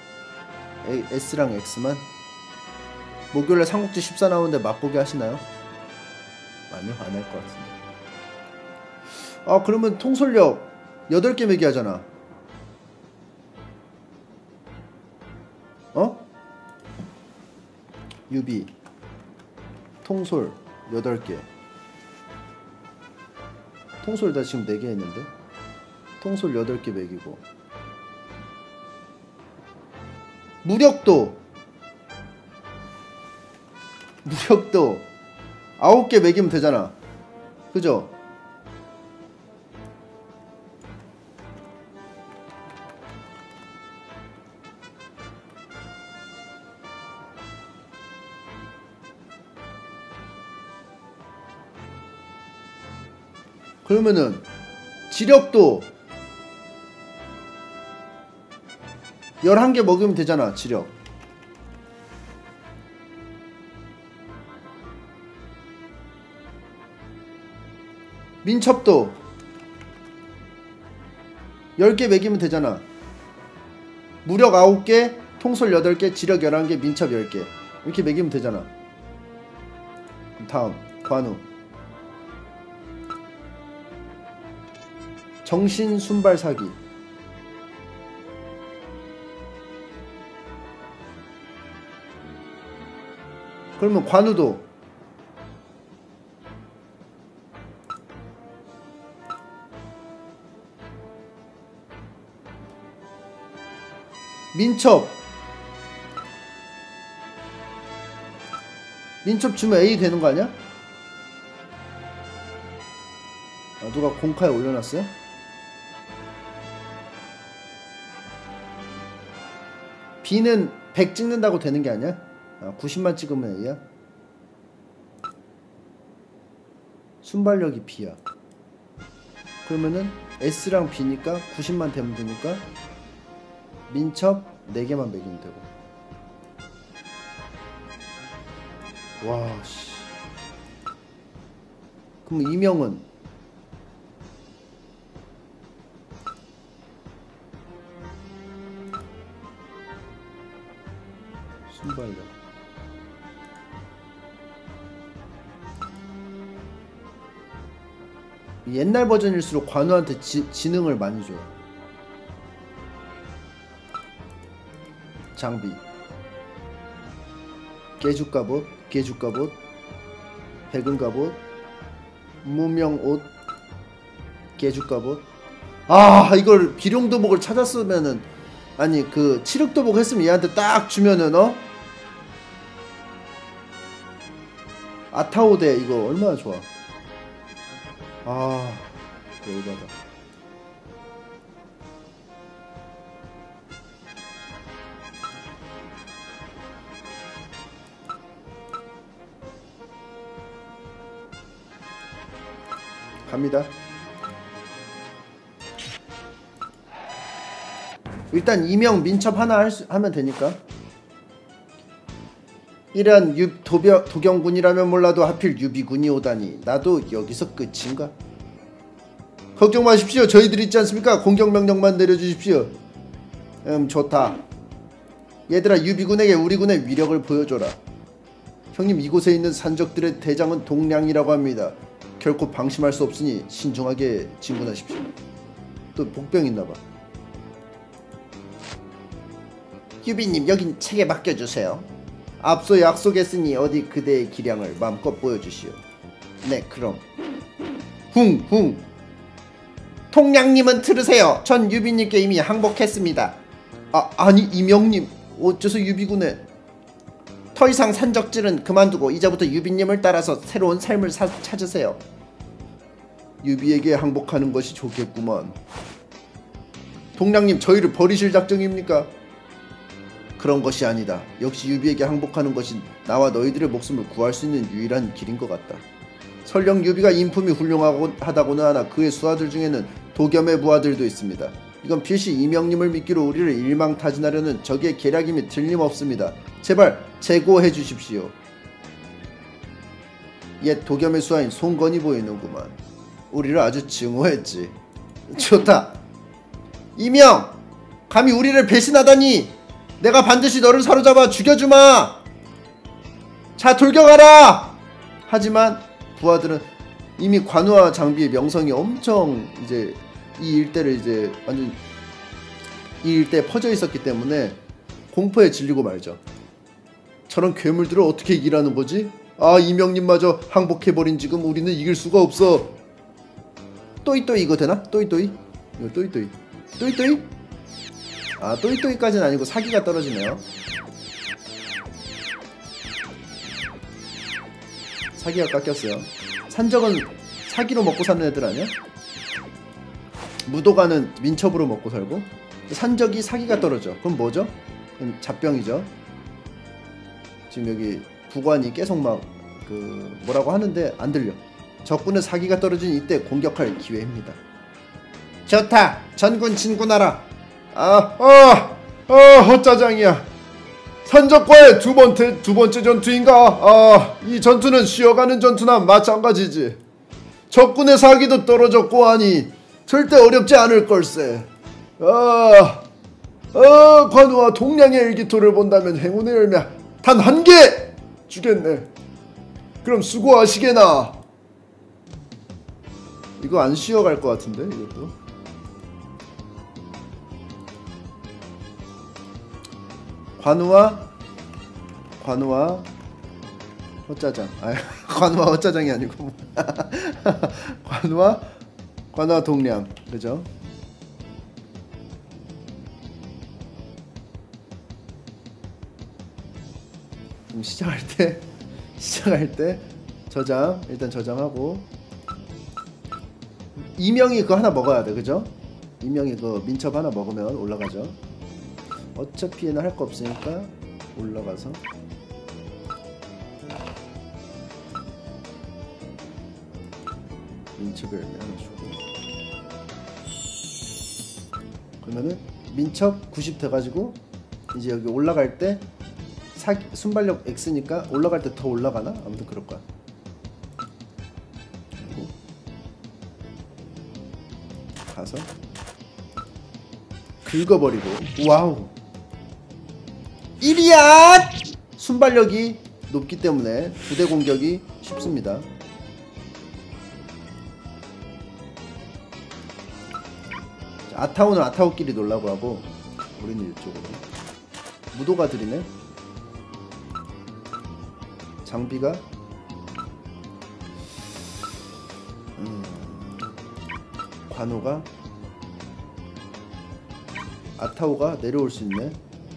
S랑 X만. 목요일에 삼국지 14 나오는데 맛보기 하시나요? 아니요, 안 할 것 같은데. 그러면 통솔력 8개 매기 하잖아. 유비 통솔 8개. 통솔 다 지금 4개 했는데, 통솔 8개 매기고, 무력도 9개 매기면 되잖아, 그죠? 그러면은 지력도 11개 먹으면 되잖아, 지력. 민첩도 10개 매기면 되잖아. 무력 9개, 통솔 8개, 지력 11개, 민첩 10개. 이렇게 매기면 되잖아. 다음 관우. 정신 순발 사기. 그러면 관우도 민첩 주면 A 되는 거 아니야? 누가 공카에 올려놨어요? B는 100 찍는다고 되는 게 아니야? 90만 찍으면 A야? 순발력이 B야. 그러면은 S랑 B니까 90만 되면 되니까 민첩 4개만 매기면 되고. 와 씨. 그럼 이명은 순발력. 옛날 버전일수록 관우한테 지능을 많이 줘요. 장비 깨죽갑옷, 깨죽갑옷, 백은갑옷, 무명옷, 깨죽갑옷. 아 이걸 비룡도복을 찾았으면은, 아니 그 칠흑도복 했으면 얘한테 딱 주면은 아타오데 이거 얼마나 좋아. 아 열받아. 갑니다. 일단 이명 민첩 하나 하면 되니까. 이런 도경군이라면 몰라도 하필 유비군이 오다니. 나도 여기서 끝인가? 걱정 마십시오. 저희들 있지 않습니까? 공격명령만 내려주십시오. 좋다. 얘들아, 유비군에게 우리 군의 위력을 보여줘라. 형님, 이곳에 있는 산적들의 대장은 동량이라고 합니다. 결코 방심할 수 없으니 신중하게 진군하십시오. 또 복병 있나봐. 유비님, 여긴 책에 맡겨주세요. 앞서 약속했으니 어디 그대의 기량을 마음껏 보여주시오. 네, 그럼. 훙. 통량님은 들으세요. 전 유비님께 이미 항복했습니다. 아니 이명님, 어째서 유비군에? 더 이상 산적질은 그만두고 이제부터 유비님을 따라서 새로운 삶을 찾으세요. 유비에게 항복하는 것이 좋겠구만. 동량님, 저희를 버리실 작정입니까? 그런 것이 아니다. 역시 유비에게 항복하는 것이 나와 너희들의 목숨을 구할 수 있는 유일한 길인 것 같다. 설령 유비가 인품이 훌륭하다고는 하나 그의 수하들 중에는 도겸의 부하들도 있습니다. 이건 필시 이명님을 미끼로 우리를 일망타진하려는 적의 계략임이 틀림없습니다. 제발 제고해 주십시오. 옛 도겸의 수하인 송건이 보이는구만. 우리를 아주 증오했지. 좋다. 이명! 감히 우리를 배신하다니! 내가 반드시 너를 사로잡아 죽여주마! 자, 돌격하라! 하지만 부하들은 이미 관우와 장비의 명성이 엄청 이제 이 일대를 이제 완전 이 일대에 퍼져 있었기 때문에 공포에 질리고 말죠. 저런 괴물들을 어떻게 이기라는 거지? 아, 이명님마저 항복해버린 지금 우리는 이길 수가 없어. 또이또이 이거 되나? 또이또이? 이거 또이또이. 또이또이? 아, 또이또이까지는 아니고 사기가 떨어지네요. 사기가 깎였어요. 산적은 사기로 먹고 사는 애들 아니야? 무도가는 민첩으로 먹고 살고, 산적이 사기가 떨어져. 그럼 뭐죠? 그럼 잡병이죠. 지금 여기 부관이 계속 막 뭐라고 하는데 안 들려. 적군의 사기가 떨어진 이때 공격할 기회입니다. 좋다. 전군 진군하라. 헛짜장이야. 산적과의 두 번째 전투인가? 이 전투는 쉬어가는 전투나 마찬가지지. 적군의 사기도 떨어졌고 하니 절대 어렵지 않을 걸세. 관우와 동량의 일기토를 본다면 행운의 열매 단 한 개 주겠네. 그럼 수고하시게나. 이거 안 쉬어갈 것 같은데 이것도. 관우와 헛짜장. 관우와 헛짜장이 아니고 관우와 동량. 그죠? 시작할 때 저장, 일단 저장하고, 이명이 그거 하나 먹어야 돼. 그죠? 이명이 그 민첩 하나 먹으면 올라가죠. 어차피 얘는 할 거 없으니까 올라가서 민첩 열매 하나 주고, 그러면은 민첩 90 돼가지고 이제 여기 올라갈 때 순발력 X니까 올라갈 때 더 올라가나? 아무튼 그럴 거야. 그리고 가서 긁어버리고. 와우 1이야! 순발력이 높기 때문에 2대 공격이 쉽습니다. 아타오는 아타오끼리 놀라고 하고 우리는 이쪽으로. 무도가 들이네. 장비가 관우가 아타오가 내려올 수 있네.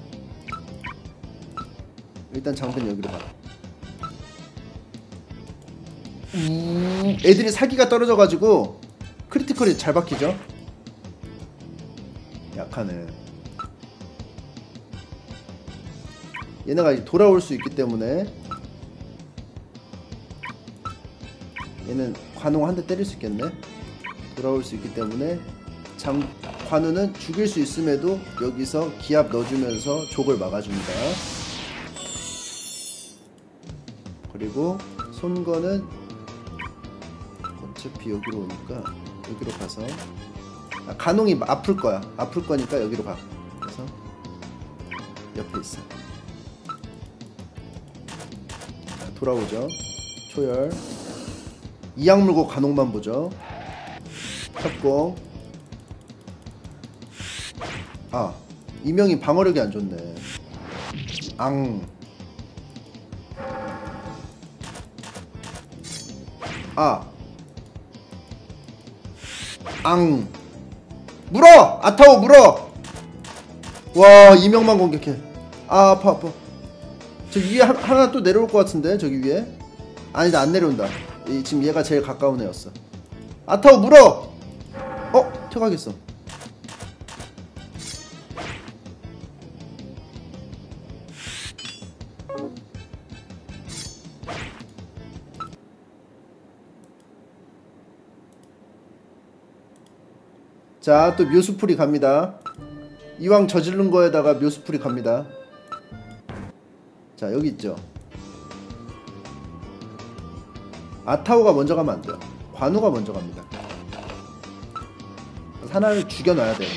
일단 장비는 여기로 가. 애들이 사기가 떨어져가지고 크리티컬이 잘 박히죠. 약하네. 얘네가 돌아올 수 있기 때문에 얘는 관우 한 대 때릴 수 있겠네. 돌아올 수 있기 때문에 관우는 죽일 수 있음에도 여기서 기압 넣어주면서 족을 막아줍니다. 그리고 손거는 어차피 여기로 오니까 여기로 가서 간홍이 아플 거야. 아플 거니까 여기로 가. 그래서 옆에 있어. 자, 돌아오죠. 초열. 이악 물고 간홍만 보죠. 협공. 아, 이명이 방어력이 안 좋네. 앙. 아. 앙. 물어! 아타오 물어! 와, 이명만 공격해. 아, 아파. 저기 위에 하나 또 내려올 것 같은데, 저기 위에. 아니다, 안 내려온다. 지금 얘가 제일 가까운 애였어. 아타오 물어! 퇴각했어. 자, 또 묘수풀이 갑니다. 이왕 저지른 거에다가 묘수풀이 갑니다. 자, 여기 있죠. 아타오가 먼저 가면 안 돼요. 관우가 먼저 갑니다. 하나를 죽여놔야 돼요.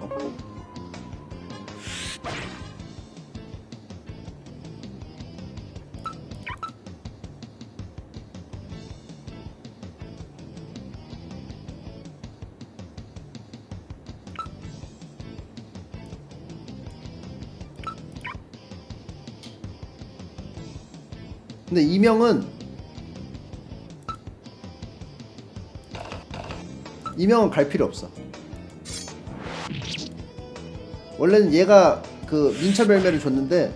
근데 이명은 갈 필요 없어. 원래는 얘가 그 민첩 열매를 줬는데,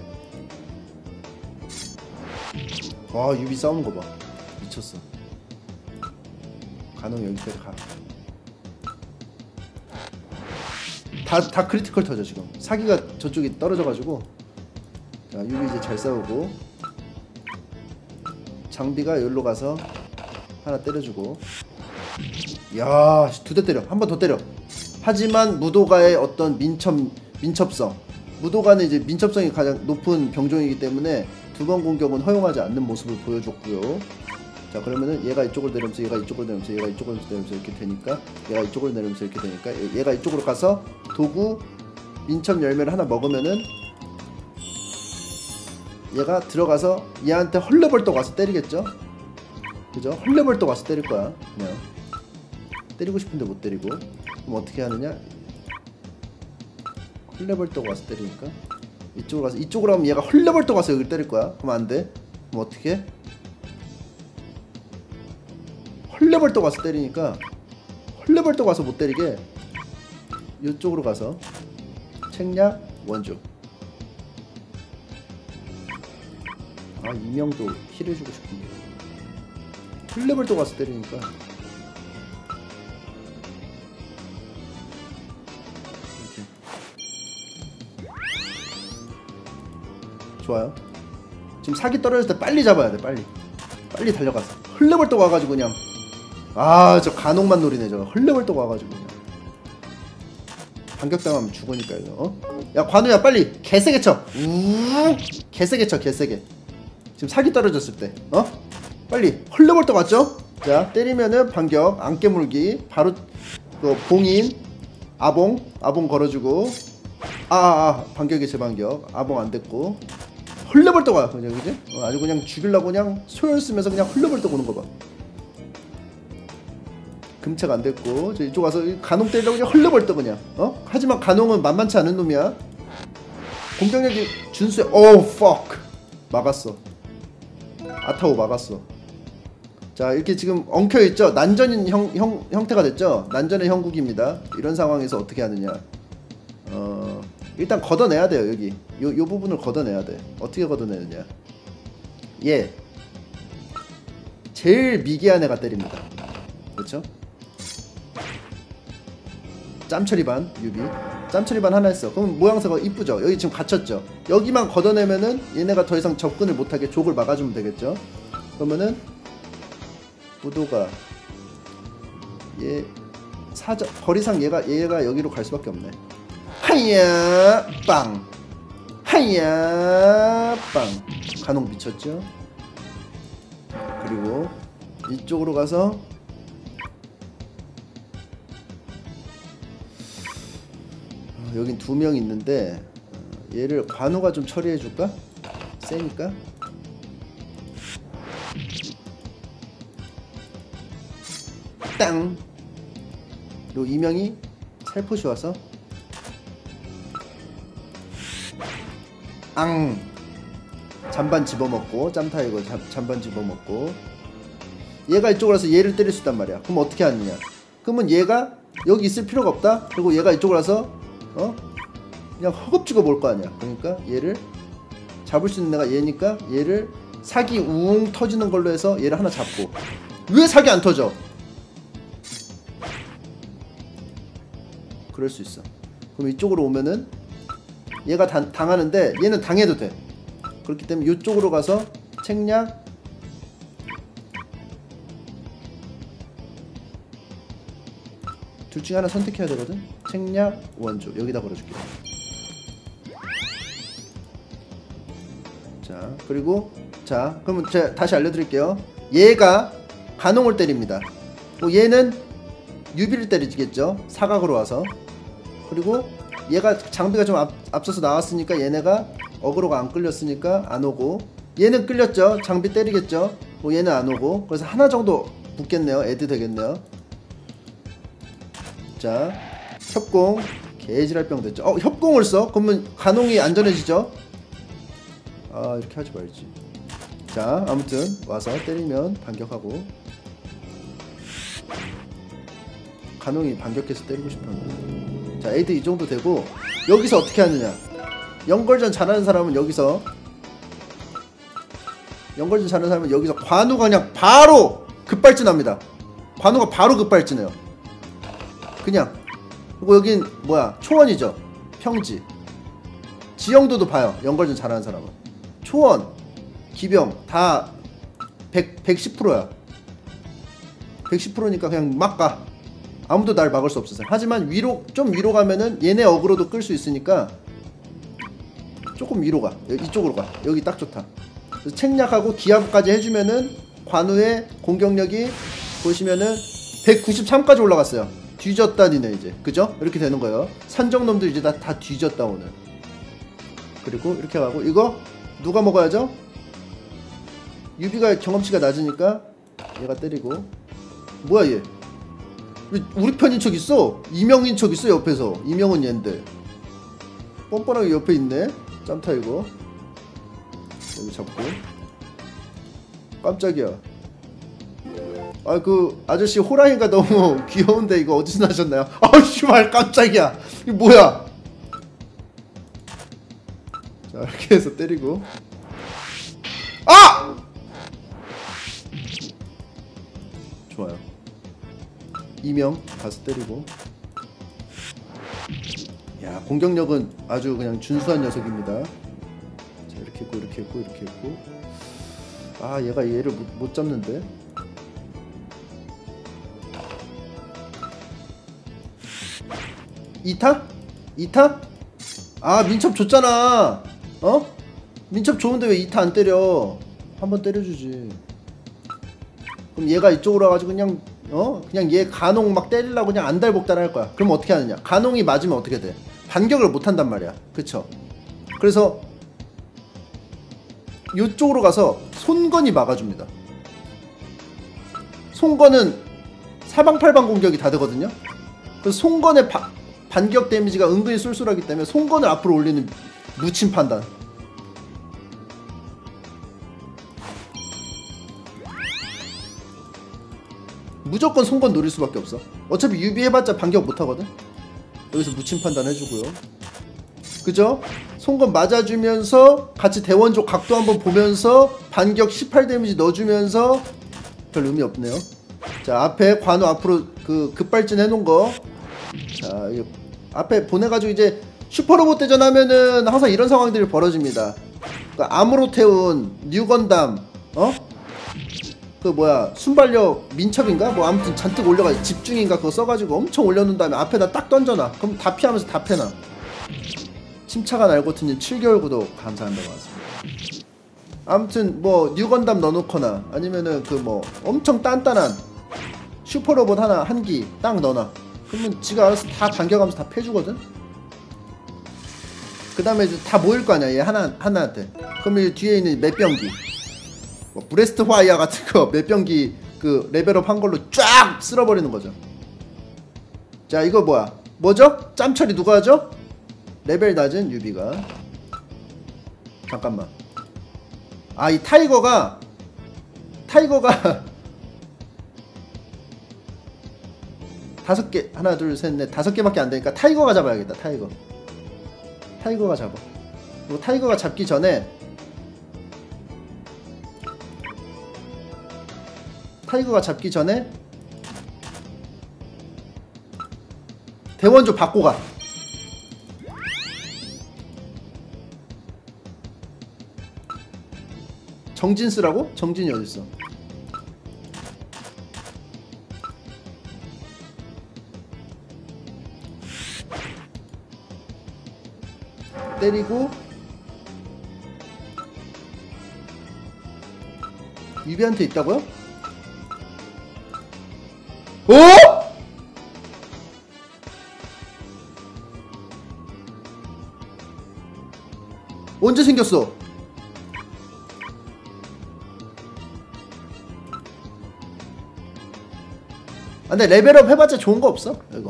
와, 유비 싸우는 거 봐. 미쳤어. 간홍 여기까지 가. 다 크리티컬 터져 지금. 사기가 저쪽이 떨어져가지고. 자, 유비 이제 잘 싸우고. 장비가 여기로 가서 하나 때려주고. 야, 2대 때려. 한 번 더 때려. 하지만 무도가의 어떤 민첩성. 무도가는 이제 민첩성이 가장 높은 병종이기 때문에 2번 공격은 허용하지 않는 모습을 보여줬고요. 자, 그러면은 얘가 이쪽으로 내려오면서 얘가 이쪽으로 내려오면서 얘가 이쪽으로 내려오면서 이렇게 되니까, 얘가 이쪽으로 내려오면서 이렇게 되니까, 얘가 이쪽으로 가서 도구 민첩 열매를 하나 먹으면은 얘가 들어가서 얘한테 헐레벌떡 와서 때리겠죠? 그죠? 헐레벌떡 와서 때릴 거야. 그냥 때리고 싶은데 못 때리고. 그럼 어떻게 하느냐? 헐레벌떡 와서 때리니까 이쪽으로 가서, 이쪽으로 하면 얘가 헐레벌떡 와서 여기 때릴 거야. 그럼 안 돼. 그럼 어떻게 해? 헐레벌떡 와서 때리니까 헐레벌떡 와서 못 때리게 이쪽으로 가서 책략 원주. 아, 이명도 힐 해주고 싶은데 헐레벌떡 와서 때리니까. 이렇게 좋아요. 지금 사기 떨어질 때 빨리 잡아야 돼. 빨리 달려가서 헐레벌떡 와가지고 그냥, 아, 저 간혹만 노리네. 저 헐레벌떡 와가지고 그냥. 반격당하면 죽으니까 이거. 어? 야 관우야 빨리 개세게 쳐. 개세게 쳐 개세게. 지금 사기 떨어졌을 때. 어? 빨리 헐레벌떡 맞죠? 자 때리면은 반격 안 깨물기 바로 그 봉인 아봉 걸어주고 반격이 재반격 아봉 안 됐고 헐레벌떡 와 그냥 그지? 아주 그냥 죽이려고 그냥 소열 쓰면서 그냥 헐레벌떡 오는 거 봐. 금체가 안 됐고 저 이쪽 와서 간홍 때리려고 그냥 헐레벌떡 그냥. 어? 하지만 간홍은 만만치 않은 놈이야. 공격력이 준수해. 오 fuck 막았어. 아타오 막았어. 자 이렇게 지금 엉켜있죠. 난전인 형태가 됐죠. 난전의 형국입니다. 이런 상황에서 어떻게 하느냐. 일단 걷어내야 돼요. 여기 요 부분을 걷어내야 돼. 어떻게 걷어내느냐. 예 제일 미개한 애가 때립니다. 그렇죠? 짬처리반 유비 짬처리반 하나 했어. 그럼 모양새가 이쁘죠. 여기 지금 갇혔죠. 여기만 걷어내면은 얘네가 더 이상 접근을 못하게 족을 막아주면 되겠죠. 그러면은 부도가 얘 거리상 얘가 여기로 갈 수밖에 없네. 하야 빵 하야 빵 간혹 미쳤죠. 그리고 이쪽으로 가서 여긴 2명 있는데 얘를 관우가 좀 처리해줄까? 세니까. 땅! 요 이명이 살포시 와서 앙! 잔반 집어먹고 짬타이거 잔반 집어먹고 얘가 이쪽으로 와서 얘를 때릴 수 있단 말이야. 그럼 어떻게 하느냐. 그러면 얘가 여기 있을 필요가 없다. 그리고 얘가 이쪽으로 와서 그냥 허겁지겁 올 거 아니야. 그러니까 얘를 잡을 수 있는 애가 얘니까 얘를 사기 웅 터지는 걸로 해서 얘를 하나 잡고. 왜 사기 안 터져? 그럴 수 있어. 그럼 이쪽으로 오면은 얘가 당하는데 얘는 당해도 돼. 그렇기 때문에 이쪽으로 가서 책략 둘 중에 하나 선택해야 되거든. 책략 원조 여기다 걸어줄게. 자 그리고 자 그러면 제가 다시 알려드릴게요. 얘가 간홍을 때립니다. 얘는 유비를 때리겠죠. 사각으로 와서. 그리고 얘가 장비가 좀 앞서서 나왔으니까 얘네가 어그로가 안 끌렸으니까 안 오고, 얘는 끌렸죠. 장비 때리겠죠. 얘는 안 오고. 그래서 하나 정도 붙겠네요. 애드 되겠네요. 자 협공 개지랄병 됐죠. 협공을 써? 그러면 간홍이 안전해지죠. 이렇게 하지 말지. 자 아무튼 와서 때리면 반격하고, 간홍이 반격해서 때리고 싶었는데. 자 에이드 이 정도 되고, 여기서 어떻게 하느냐. 연걸전 잘하는 사람은 여기서 관우가 그냥 바로 급발진합니다. 관우가 바로 급발진해요. 그냥. 그리고 여긴 뭐야, 초원이죠. 평지. 지형도도 봐요. 연걸전 잘하는 사람은 초원, 기병 다 110%야 110%니까 그냥 막 가. 아무도 날 막을 수 없었어요. 하지만 좀 위로 가면은 얘네 어그로도 끌 수 있으니까 조금 위로 가. 이쪽으로 가. 여기 딱 좋다. 그래서 책략하고 기압까지 해주면은 관우의 공격력이 보시면은 193까지 올라갔어요. 뒤졌다니네 이제. 그죠? 이렇게 되는 거예요. 산적놈들 이제 다 뒤졌다 오늘. 그리고 이렇게 가고, 이거 누가 먹어야죠? 유비가 경험치가 낮으니까 얘가 때리고. 뭐야 얘? 왜 우리 편인 척 있어? 이명인 척 있어 옆에서. 이명은 얘인데 뻔뻔하게 옆에 있네. 짬타 이거 여기 잡고. 깜짝이야. 그 아저씨 호랑이가 너무 귀여운데 이거 어디서 나셨나요? 씨발 깜짝이야. 이거 뭐야? 자 이렇게 해서 때리고. 좋아요. 이명 가서 때리고. 야 공격력은 아주 그냥 준수한 녀석입니다. 자 이렇게 했고 이렇게 했고 이렇게 했고. 얘가 얘를 못 잡는데. 이타? 2타? 아 민첩 줬잖아. 어? 민첩 좋은데 왜 2타 안 때려? 한번 때려주지. 그럼 얘가 이쪽으로 와가지고 그냥 그냥 얘 간홍 막 때리려고 그냥 안달복달 할 거야. 그럼 어떻게 하느냐? 간홍이 맞으면 어떻게 돼? 반격을 못 한단 말이야. 그쵸? 그래서 요쪽으로 가서 손건이 막아줍니다. 손건은 사방팔방 공격이 다 되거든요. 그래서 손건의 반격 데미지가 은근히 쏠쏠하기 때문에 손건을 앞으로 올리는 무침 판단. 무조건 손건 노릴 수밖에 없어. 어차피 유비 해봤자 반격 못하거든. 여기서 무침 판단 해주고요. 그죠? 손건 맞아주면서 같이 대원족 각도 한번 보면서 반격 18 데미지 넣어주면서 별 의미 없네요. 자, 앞에 관우 앞으로 그 급발진 해놓은 거. 자, 이거 앞에 보내가지고 이제 슈퍼로봇 대전 하면은 항상 이런 상황들이 벌어집니다. 그러니까 암으로 태운 뉴건담, 그 뭐야 순발력 민첩인가? 뭐 아무튼 잔뜩 올려가지고 집중인가 그거 써가지고 엄청 올려놓은 다음에 앞에다 딱 던져놔. 그럼 다 피하면서 다 패나. 침착한 알고트님 7개월 구독 감사합니다. 고맙습니다. 아무튼 뭐 뉴건담 넣어놓거나 아니면은 그 뭐 엄청 단단한 슈퍼로봇 하나 한기 딱 넣어놔. 그러면 지가 알아서 다 반격하면서 다 패주거든. 그 다음에 이제 다 모일 거 아니야 얘 하나한테. 그러면 이 뒤에 있는 맷병기 뭐 브레스트 화이어 같은 거 맷병기 그 레벨업 한 걸로 쫙 쓸어버리는 거죠. 자 이거 뭐죠? 짬처리 누가 하죠? 레벨 낮은 유비가. 잠깐만. 아 이 타이거가 다섯 개 하나 둘 셋 넷 다섯 개밖에 안 되니까 타이거가 잡아야겠다. 타이거가 잡아. 그리고 타이거가 잡기 전에 대원조 받고 가. 정진 쓰라고? 정진이 어딨어? 때리고 유비한테 있다고요? 어? 언제 생겼어? 아, 근데 레벨업 해봤자 좋은 거 없어 이거.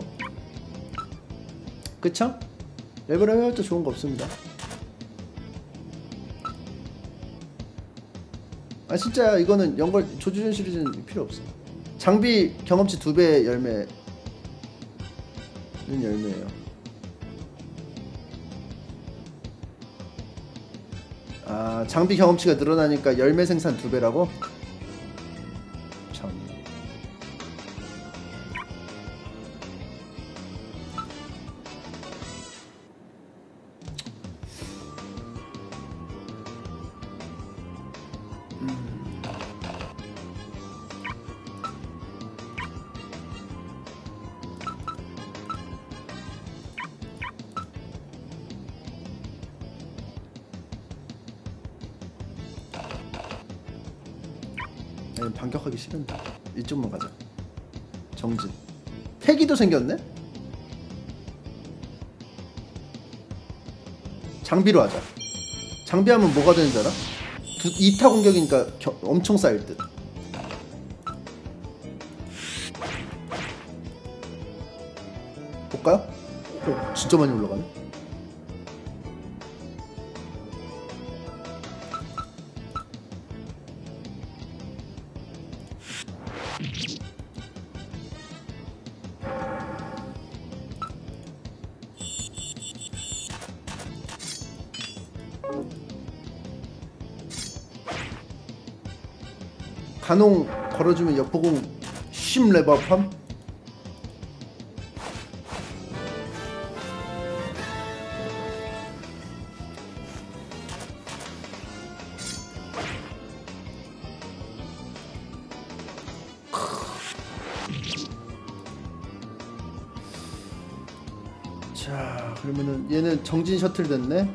그쵸? 레벨업 해봤자 좋은 거 없습니다. 아 진짜 이거는 연걸 조주전 시리즈는 필요 없어. 장비 경험치 2배 열매는 열매예요. 아 장비 경험치가 늘어나니까 열매 생산 2배라고? 참. 반격하기 싫은데 이쪽만 가자. 정진 태기도 생겼네? 장비로 하자. 장비하면 뭐가 되는 줄 알아? 2타 공격이니까 엄청 쌓일 듯. 볼까요? 오, 진짜 많이 올라가네. 간홍 걸어주면 옆보공 10 레버업함? 자 자, 그러면은 얘는 정진 셔틀 됐네.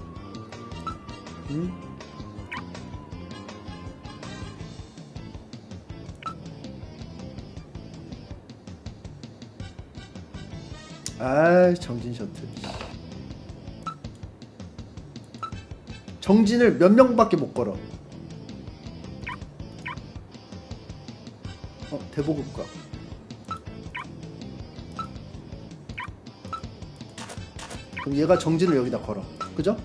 응? 아, 정진 셔틀. 정진을 몇 명밖에 못 걸어. 대보급과. 그럼 얘가 정진을 여기다 걸어. 그죠?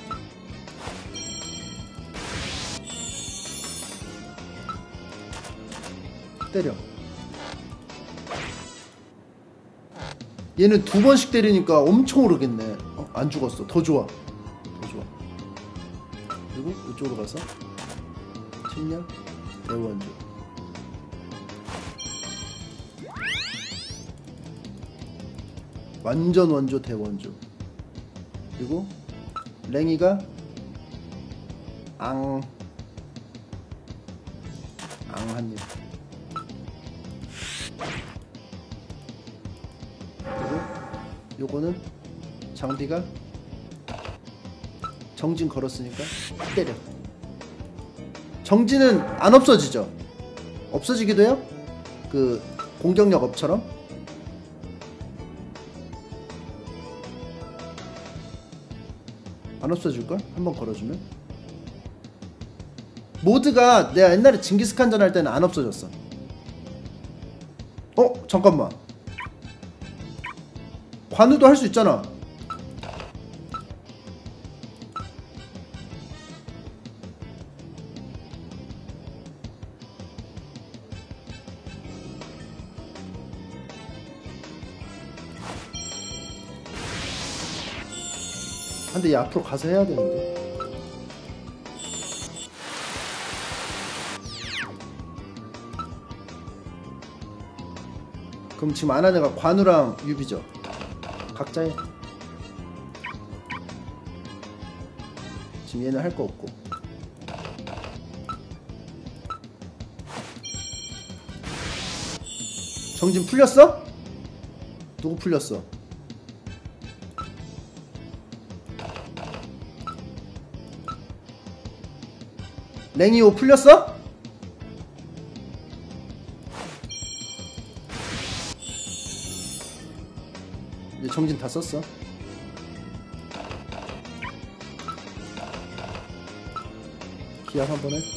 때려. 얘는 두 번씩 때리니까 엄청 오르겠네. 안 죽었어. 더 좋아. 더 좋아. 그리고 이쪽으로 가서 침략 대원주. 완전 원조 대원조. 그리고 랭이가 한입. 그리고 요거는 장비가 정진 걸었으니까 때려. 정진은 안 없어지죠? 없어지기도 해요? 그 공격력 업처럼? 안 없어질걸? 한번 걸어주면? 모드가 내가 옛날에 징기스칸전 할 때는 안 없어졌어. 잠깐만. 관우도 할 수 있잖아. 근데 얘 앞으로 가서 해야 되는데. 그럼 지금 안 하는 애가 관우랑 유비죠. 각자 해. 지금 얘는 할 거 없고. 정진 풀렸어? 누구 풀렸어? 랭이오 풀렸어? 이제 정진 다 썼어. 기합 한 번에.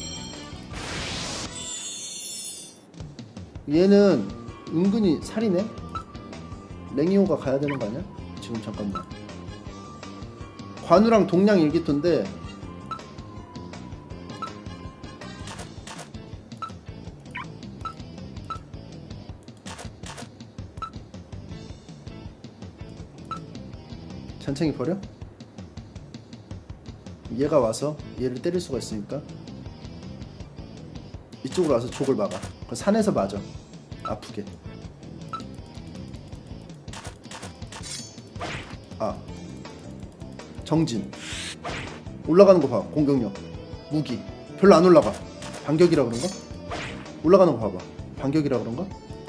얘는 은근히 살이네. 랭이오가 가야 되는 거 아니야? 지금 잠깐만. 관우랑 동량 일기토인데 잔챙이 버려? 얘가 와서 얘를 때릴 수가 있으니까 이쪽으로 와서 족을 막아. 산에서 맞아. 아프게. 정진 올라가는 거 봐. 공격력 무기 별로 안 올라가. 반격이라 그런가? 올라가는 거 봐봐. 반격이라 그런가?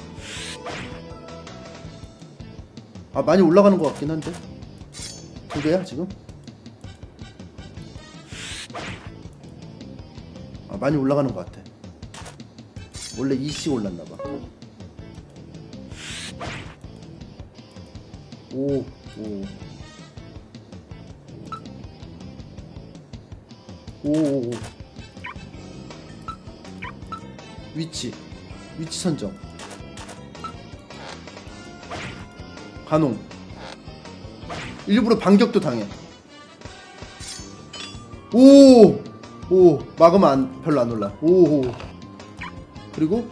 많이 올라가는 거 같긴 한데. 두 개야 지금? 많이 올라가는 것 같아. 원래 2씩 올랐나봐. 오. 위치 선정. 간홍 일부러 반격도 당해. 오 막으면 별로 안 올라. 그리고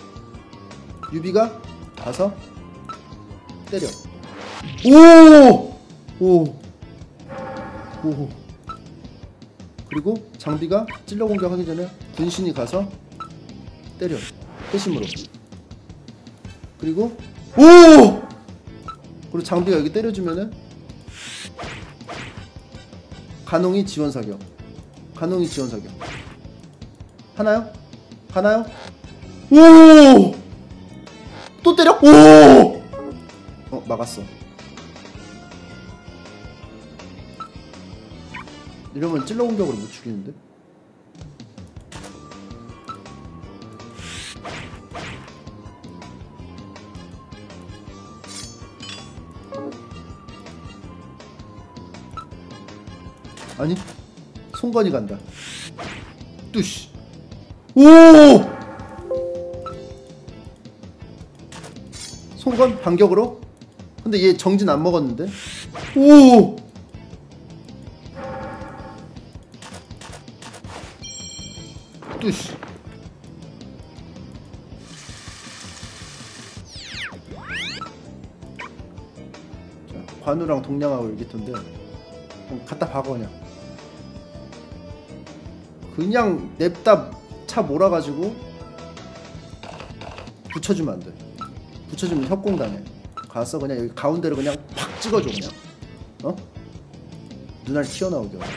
유비가 가서 때려. 그리고 장비가 찔러 공격하기 전에 군신이 가서 때려. 회심으로. 그리고 그리고 장비가 여기 때려주면은 간홍이 지원 사격. 하나요? 또 때려? 막았어. 이러면 찔러 공격으로 못 죽이는데? 아니 송건이 간다. 뚜시. 오! 송건 반격으로? 근데 얘 정진 안 먹었는데? 오! 뚜시. 자, 관우랑 동량하고 일기토인데 그냥 갖다 박아 그냥 냅다 차 몰아가지고 붙여주면 안 돼. 붙여주면 협공당해. 가서 그냥 여기 가운데로 그냥 팍 찍어줘 그냥. 어? 눈알 튀어나오게. 자,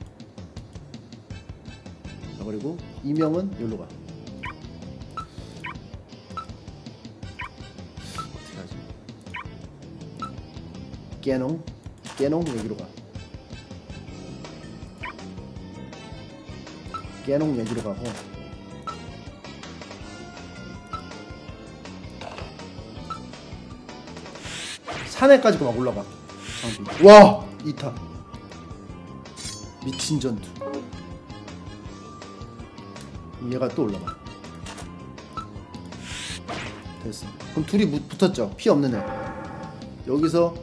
그리고 이명은 여기로 가. 어떻게 하지? 깨농 여기로 가. 깨농 여기로 가고. 산에까지 막 올라가. 장비. 와! 2타. 미친 전투. 얘가 또 올라가. 됐어. 그럼 둘이 붙었죠. 피 없는 애. 여기서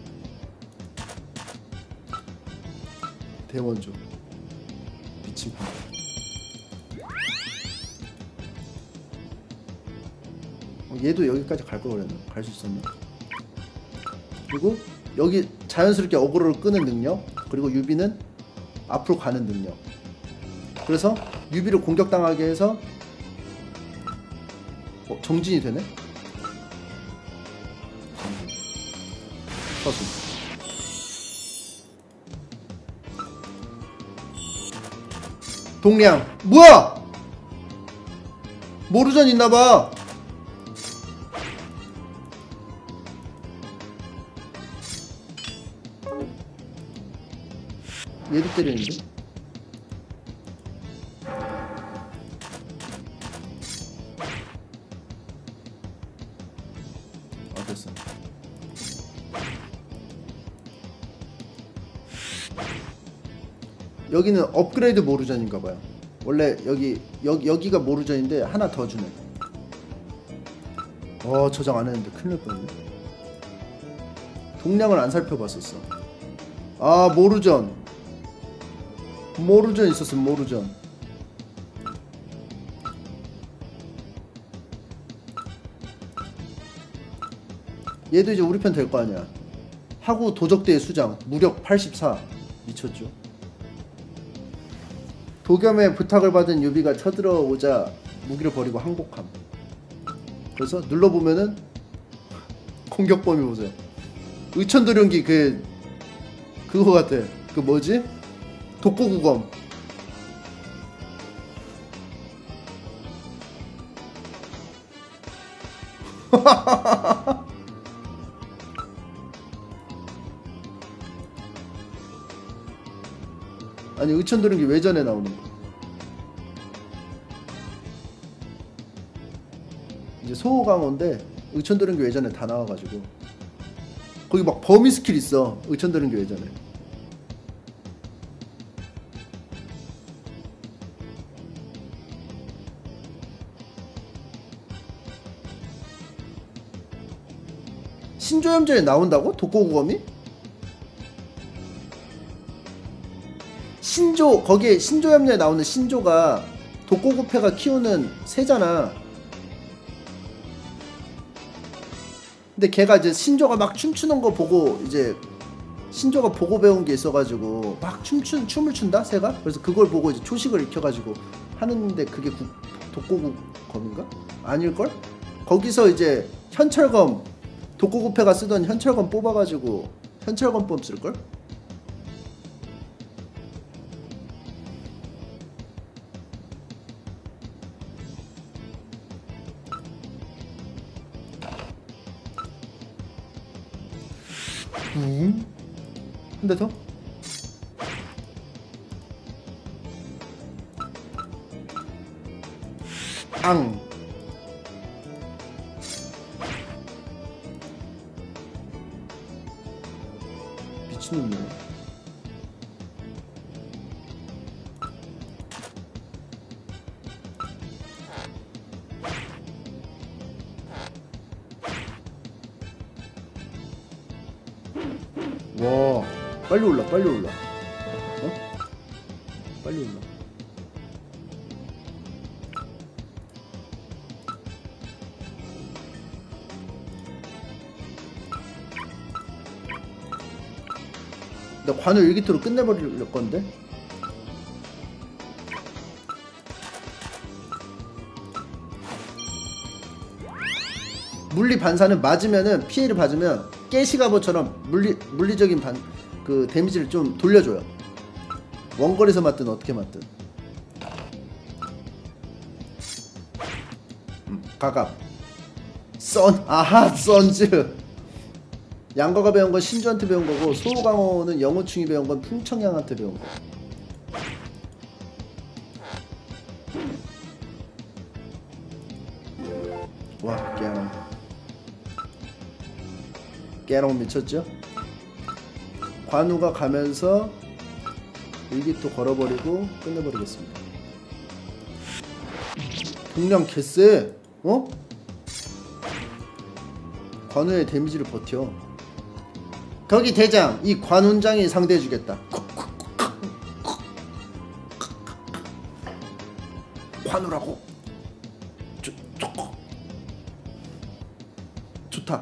대원조. 미친 판. 얘도 여기까지 갈 걸 그랬나? 갈 수 있었나? 그리고 여기 자연스럽게 어그로를 끄는 능력, 그리고 유비는 앞으로 가는 능력. 그래서 유비를 공격당하게 해서 정진이 되네? 서수. 동량. 뭐야! 모르전 있나봐. 얘도 때리는데? 아, 됐어. 여기는 업그레이드 모루전인가봐요. 원래 여기가 모루전인데 하나 더 주네. 저장 안 했는데 큰일 날 뻔했네. 동량을 안 살펴봤었어. 아, 모루전 있었어. 모루전. 얘도 이제 우리 편 될 거 아니야. 하구 도적대의 수장 무력 84. 미쳤죠. 도겸의 부탁을 받은 유비가 쳐들어오자 무기를 버리고 항복함. 그래서 눌러보면은 공격 범위 보세요. 의천도령기 그거 같아. 그 뭐지? 독고구검. 아니 의천도령기 외전에 나오는 거. 이제 소호강호인데 의천도령기 외전에 다 나와가지고 거기 막 범위 스킬 있어. 의천도령기 외전에. 신조염전에 나온다고? 독고구검이? 거기에 신조염전에 나오는 신조가 독고구패가 키우는 새잖아. 근데 걔가 이제 신조가 막 춤추는 거 보고 이제 신조가 보고 배운 게 있어가지고 막 춤을 춘다? 새가? 그래서 그걸 보고 이제 초식을 익혀가지고 하는데 그게 독고구검인가? 아닐걸? 거기서 이제 현철검 독고구패가 쓰던 현철검 뽑아가지고 현철검법 쓸걸? 한 대 더? 앙. 미친놈이네. 와, 빨리 올라, 빨리 올라. 어? 빨리 올라. 나 관우 일기토로 끝내버릴 건데? 물리 반사는 맞으면은 피해를 받으면 깨시가버처럼 물리적인 그 데미지를 좀 돌려줘요. 원거리에서 맞든 어떻게 맞든. 가갑. 아하, 선즈. 양거가 배운 건 신주한테 배운 거고, 소강호는 영호충이 배운 건 풍청양한테 배운 거. 와, 깨롱 미쳤죠? 관우가 가면서 일기토 걸어버리고 끝내버리겠습니다. 동량 개쎄. 어? 관우의 데미지를 버텨. 거기 대장, 이 관훈장이 상대해주겠다. 관우라고? 좋다.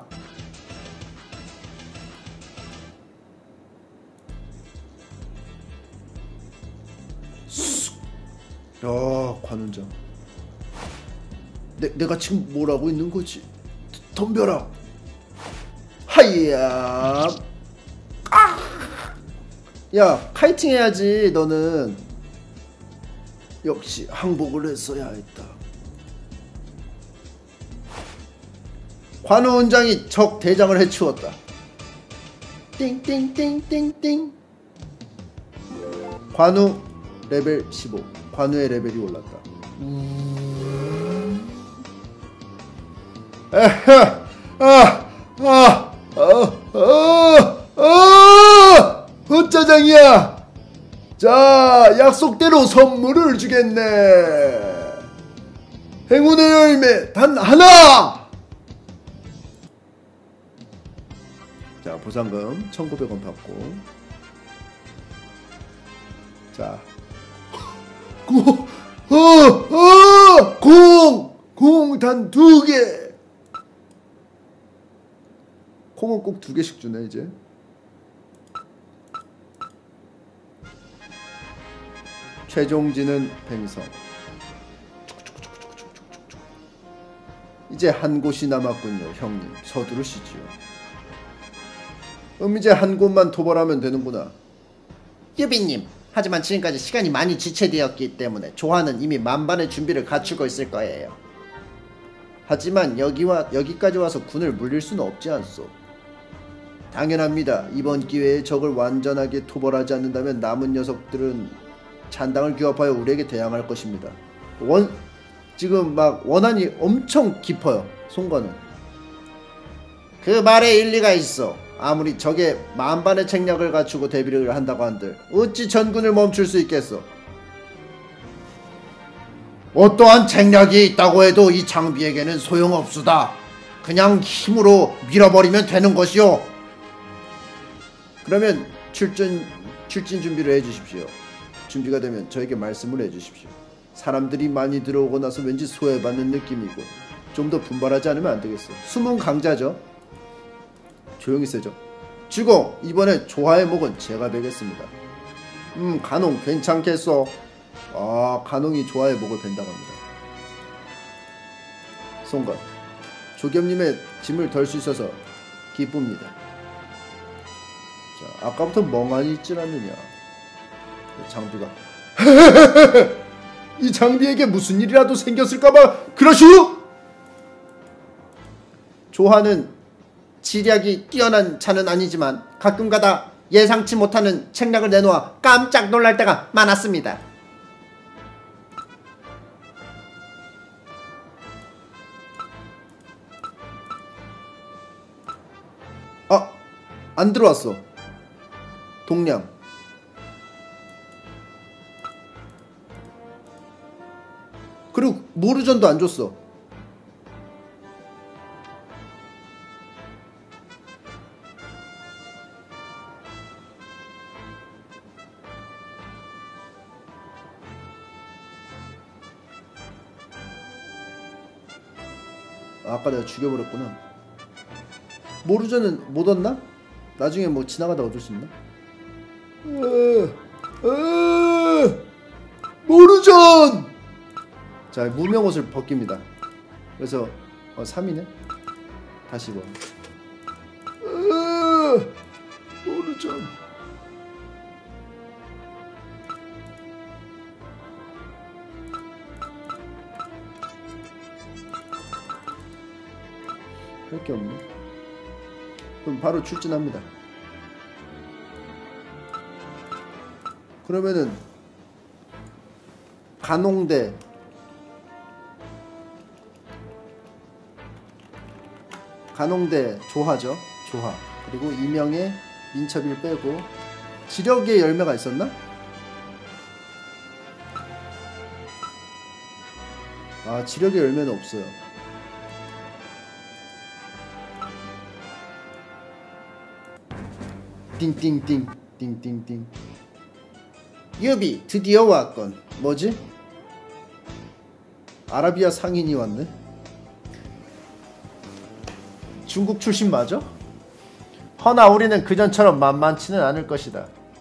야, 관훈장. 내가 지금 뭘 하고 있는 거지? 덤벼라. 하이야. 아! 야, 카이팅 해야지. 너는 역시 항복을 했어야 했다. 관우원장이 적 대장을 해치웠다. 띵띵띵띵띵. 관우 레벨 15. 관우의 레벨이 올랐다. 짜장이야. 자, 약속대로 선물을 주겠네. 행운의 열매 단 하나. 자, 보상금 1900원 받고. 자, 공 단 2개. 콩은 꼭 2개씩 주네 이제. 최종지는 뱅성. 이제 한 곳이 남았군요. 형님 서두르시지요. 이제 한 곳만 도벌하면 되는구나. 유비님, 하지만 지금까지 시간이 많이 지체되었기 때문에 조화는 이미 만반의 준비를 갖추고 있을 거예요. 하지만 여기까지 와서 군을 물릴 수는 없지 않소. 당연합니다. 이번 기회에 적을 완전하게 토벌하지 않는다면 남은 녀석들은 잔당을 규합하여 우리에게 대항할 것입니다. 지금 막 원한이 엄청 깊어요. 송건은. 그 말에 일리가 있어. 아무리 적의 만반의 책략을 갖추고 대비를 한다고 한들 어찌 전군을 멈출 수 있겠어. 어떠한 책략이 있다고 해도 이 장비에게는 소용없수다. 그냥 힘으로 밀어버리면 되는 것이오. 그러면 출진 준비를 해주십시오. 준비가 되면 저에게 말씀을 해주십시오. 사람들이 많이 들어오고 나서 왠지 소외받는 느낌이고 좀 더 분발하지 않으면 안 되겠어. 숨은 강자죠. 조용히 세죠. 주공, 이번에 조화의 목은 제가 베겠습니다. 간홍 괜찮겠어. 아, 간홍이 조화의 목을 벤다고 합니다. 송건, 조겸님의 짐을 덜 수 있어서 기쁩니다. 자, 아까부터 멍하니 있질 않느냐. 장비가 이 장비에게 무슨 일이라도 생겼을까봐 그러슈? 조화는 지략이 뛰어난 자는 아니지만 가끔가다 예상치 못하는 책략을 내놓아 깜짝 놀랄 때가 많았습니다. 안 들어왔어. 동량. 그리고 모르전도 안 줬어. 아까 내가 죽여버렸구나. 모르전은 못 얻나? 나중에 뭐 지나가다가 얻을 수 있나? 모르전! 자, 무명옷을 벗깁니다. 그래서 3이네? 다시 입어. 모르전. 할 게 없네. 그럼 바로 출진합니다. 그러면은 간홍대 조하죠. 조하. 그리고 이명의 민첩일 빼고 지력의 열매가 있었나? 아, 지력의 열매는 없어요. 띵띵띵 띵띵띵. 유비 드디어 왔건. 뭐지? 아라비아 상인이 왔네. 중국 출신 맞아? 허나 우리는 그전처럼 만만치는 않을 것이다.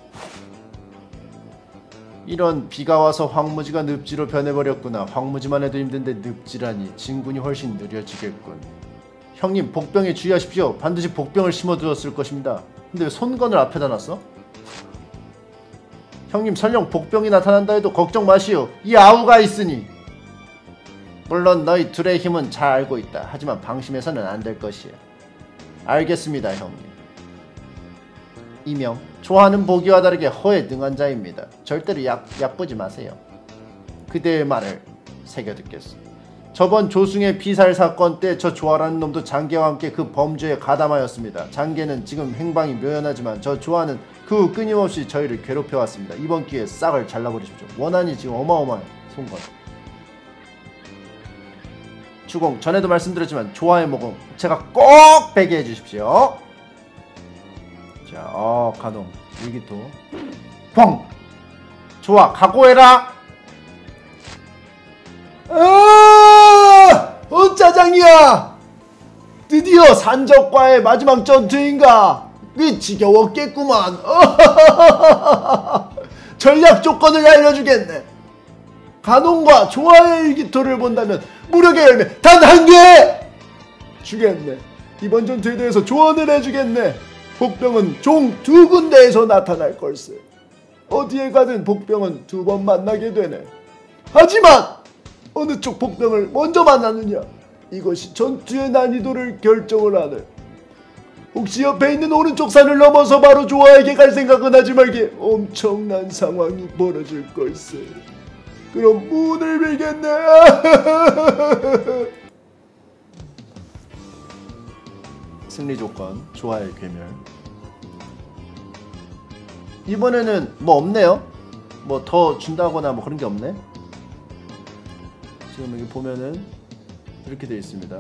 이런, 비가 와서 황무지가 늪지로 변해버렸구나. 황무지만 해도 힘든데 늪지라니. 진군이 훨씬 느려지겠군. 형님, 복병에 주의하십시오. 반드시 복병을 심어두었을 것입니다. 근데 왜 손건을 앞에다 놨어? 형님, 설령 복병이 나타난다 해도 걱정 마시오. 이 아우가 있으니. 물론 너희 둘의 힘은 잘 알고 있다. 하지만 방심해서는 안 될 것이야. 알겠습니다, 형님. 이명, 조하는 보기와 다르게 허에 능한 자입니다. 절대로 얕보지 마세요. 그대의 말을 새겨듣겠소. 저번 조승의 피살 사건 때 저 조하라는 놈도 장계와 함께 그 범죄에 가담하였습니다. 장계는 지금 행방이 묘연하지만 저 조하는 그 후 끊임없이 저희를 괴롭혀왔습니다. 이번 기회에 싹을 잘라버리십시오. 원한이 지금 어마어마해. 송건. 주공, 전에도 말씀드렸지만 조하의 목은 제가 꼭 베게 해주십시오. 자, 간홍 일기토 펑! 좋아, 각오해라. 짜장이야. 드디어 산적과의 마지막 전투인가. 지겨웠겠구만. 전략 조건을 알려주겠네. 간홍과 조하의 일기토를 본다면 무력의 열매 단 한 개 주겠네. 이번 전투에 대해서 조언을 해주겠네. 복병은 종 2군데에서 나타날 걸세. 어디에 가든 복병은 2번 만나게 되네. 하지만 어느 쪽 복병을 먼저 만나느냐, 이것이 전투의 난이도를 결정을 하네. 혹시 옆에 있는 오른쪽 산을 넘어서 바로 조하에게 갈 생각은 하지 말게. 엄청난 상황이 벌어질 걸세. 그럼 문을 밀겠네. 승리 조건, 조하의 괴멸. 이번에는 뭐 없네요. 뭐 더 준다거나 뭐 그런 게 없네. 지금 여기 보면은 이렇게 되어 있습니다.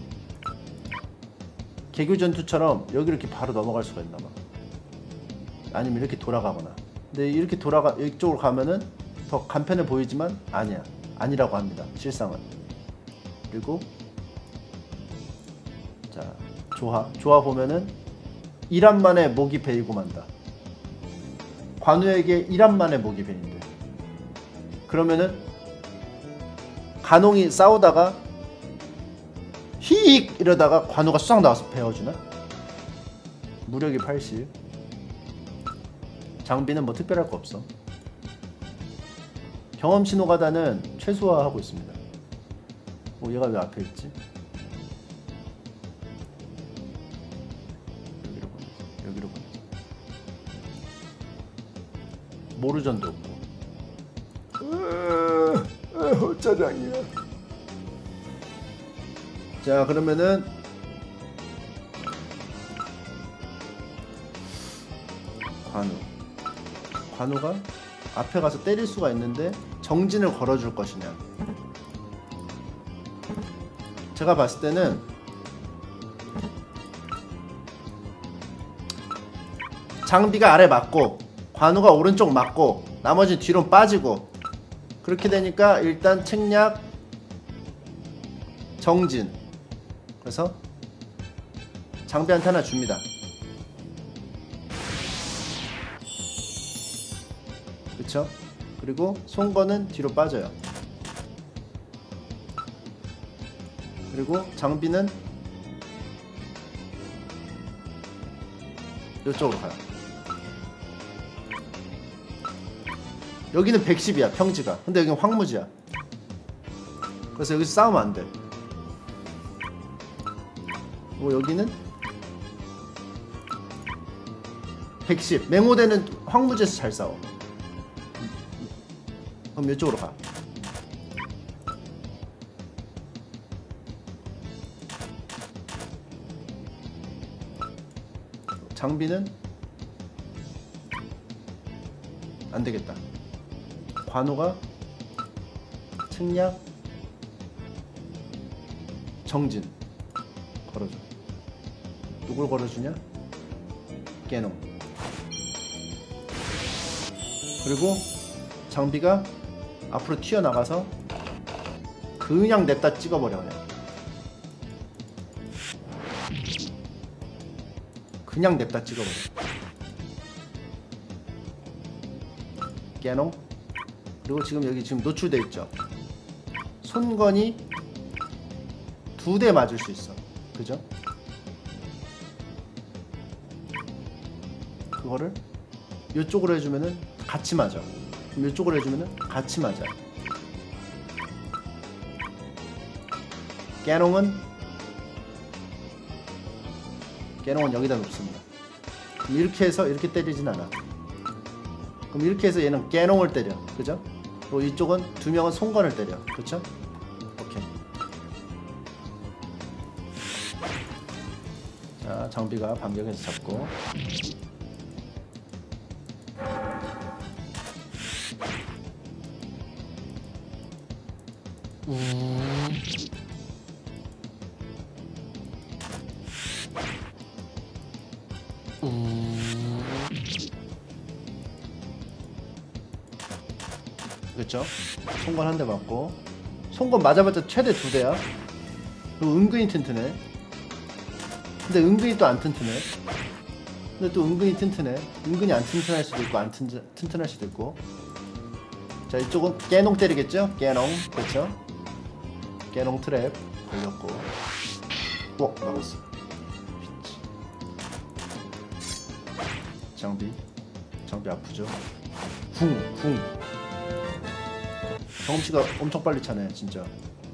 개교 전투처럼 여기 이렇게 바로 넘어갈 수가 있나봐. 아니면 이렇게 돌아가거나. 근데 이렇게 이쪽으로 가면은 더 간편해 보이지만 아니야. 아니라고 합니다. 실상은. 그리고 자, 조하 보면은 1한 만에 목이 베이고 만다. 관우에게 1한 만에 목이 베인대. 그러면은 간홍이 싸우다가 히익 이러다가 관우가 싹 나와서 베어주나? 무력이 80. 장비는 뭐 특별할 거 없어. 경험치 노가다는 최소화하고 있습니다. 얘가 왜 앞에 있지? 여기로 보내자. 모르전도 없고. 짜장이야. 자, 그러면은 관우가 앞에 가서 때릴 수가 있는데 정진을 걸어줄 것이냐. 제가 봤을 때는 장비가 아래 맞고 관우가 오른쪽 맞고 나머지 뒤로 빠지고, 그렇게 되니까 일단 책략 정진, 그래서 장비한테 하나 줍니다. 그쵸? 그리고 송건은 뒤로 빠져요. 그리고 장비는 이쪽으로 가요. 여기는 110이야 평지가. 근데 여기는 황무지야. 그래서 여기서 싸우면 안 돼. 그리고 여기는 110. 맹호대는 황무지에서 잘 싸워. 그럼 이쪽으로 가. 장비는 안 되겠다. 관우가 측량 정진 걸어줘. 누굴 걸어주냐? 깨농. 그리고 장비가 앞으로 튀어나가서 그냥 냅다 찍어버려. 그냥 냅다 찍어버려. 깨농. 그리고 지금 여기 지금 노출돼 있죠. 손건이 2대 맞을 수 있어. 그죠? 그거를 이쪽으로 해주면은 같이 맞아. 그럼 이쪽으로 해주면은 같이 맞아. 깨농은 여기다 놓습니다. 그럼 이렇게 해서 이렇게 때리진 않아. 그럼 이렇게 해서 얘는 깨농을 때려. 그죠? 그리고 이쪽은 2명은 송건을 때려. 그쵸? 오케이. 자, 장비가 반격해서 잡고. 그쵸? 송건 한 대 맞고. 송건 맞아봤자 최대 2대야. 그리고 은근히 튼튼해. 근데 은근히 또 안 튼튼해. 근데 또 은근히 튼튼해. 은근히 안 튼튼할 수도 있고 안 튼튼할 수도 있고. 자, 이쪽은 깨농 때리겠죠? 깨농. 그쵸? 깨농 트랩 걸렸고. 막았어. 장비 아프죠? 궁. 경험치가 엄청 빨리 차네 진짜.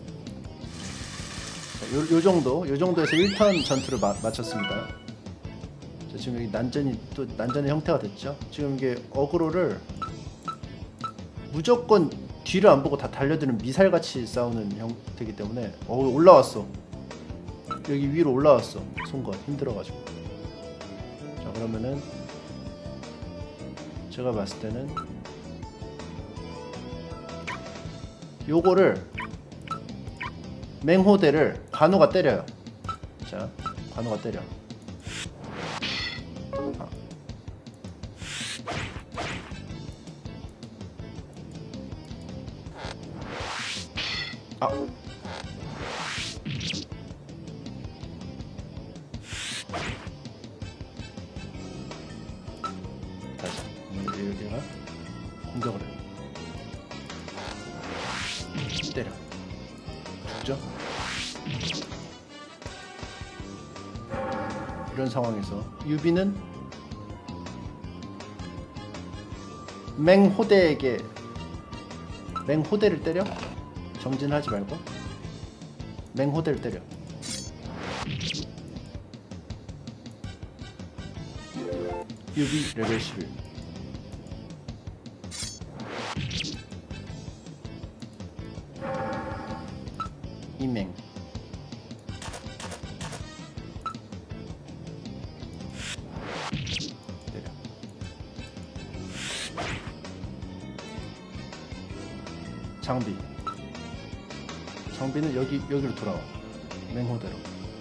요 정도에서 1턴 전투를 마쳤습니다. 자, 지금 여기 난전의 형태가 됐죠. 지금 이게 어그로를 무조건 뒤를 안 보고 다 달려드는 미살같이 싸우는 형태이기 때문에 올라왔어. 여기 위로 올라왔어. 송건 힘들어가지고. 자, 그러면은 제가 봤을 때는 요거를 맹호대를 관우가 때려요. 자, 관우가 때려. 다시 여기가 공격을 해. 때려. 죽죠? 이런 상황에서 유비는 맹호대를 때려? 정진하지 말고 맹호대를 때려. 유비 레벨 11. 이맹. 때려. 장비는 여기로 돌아와. 맹호대로.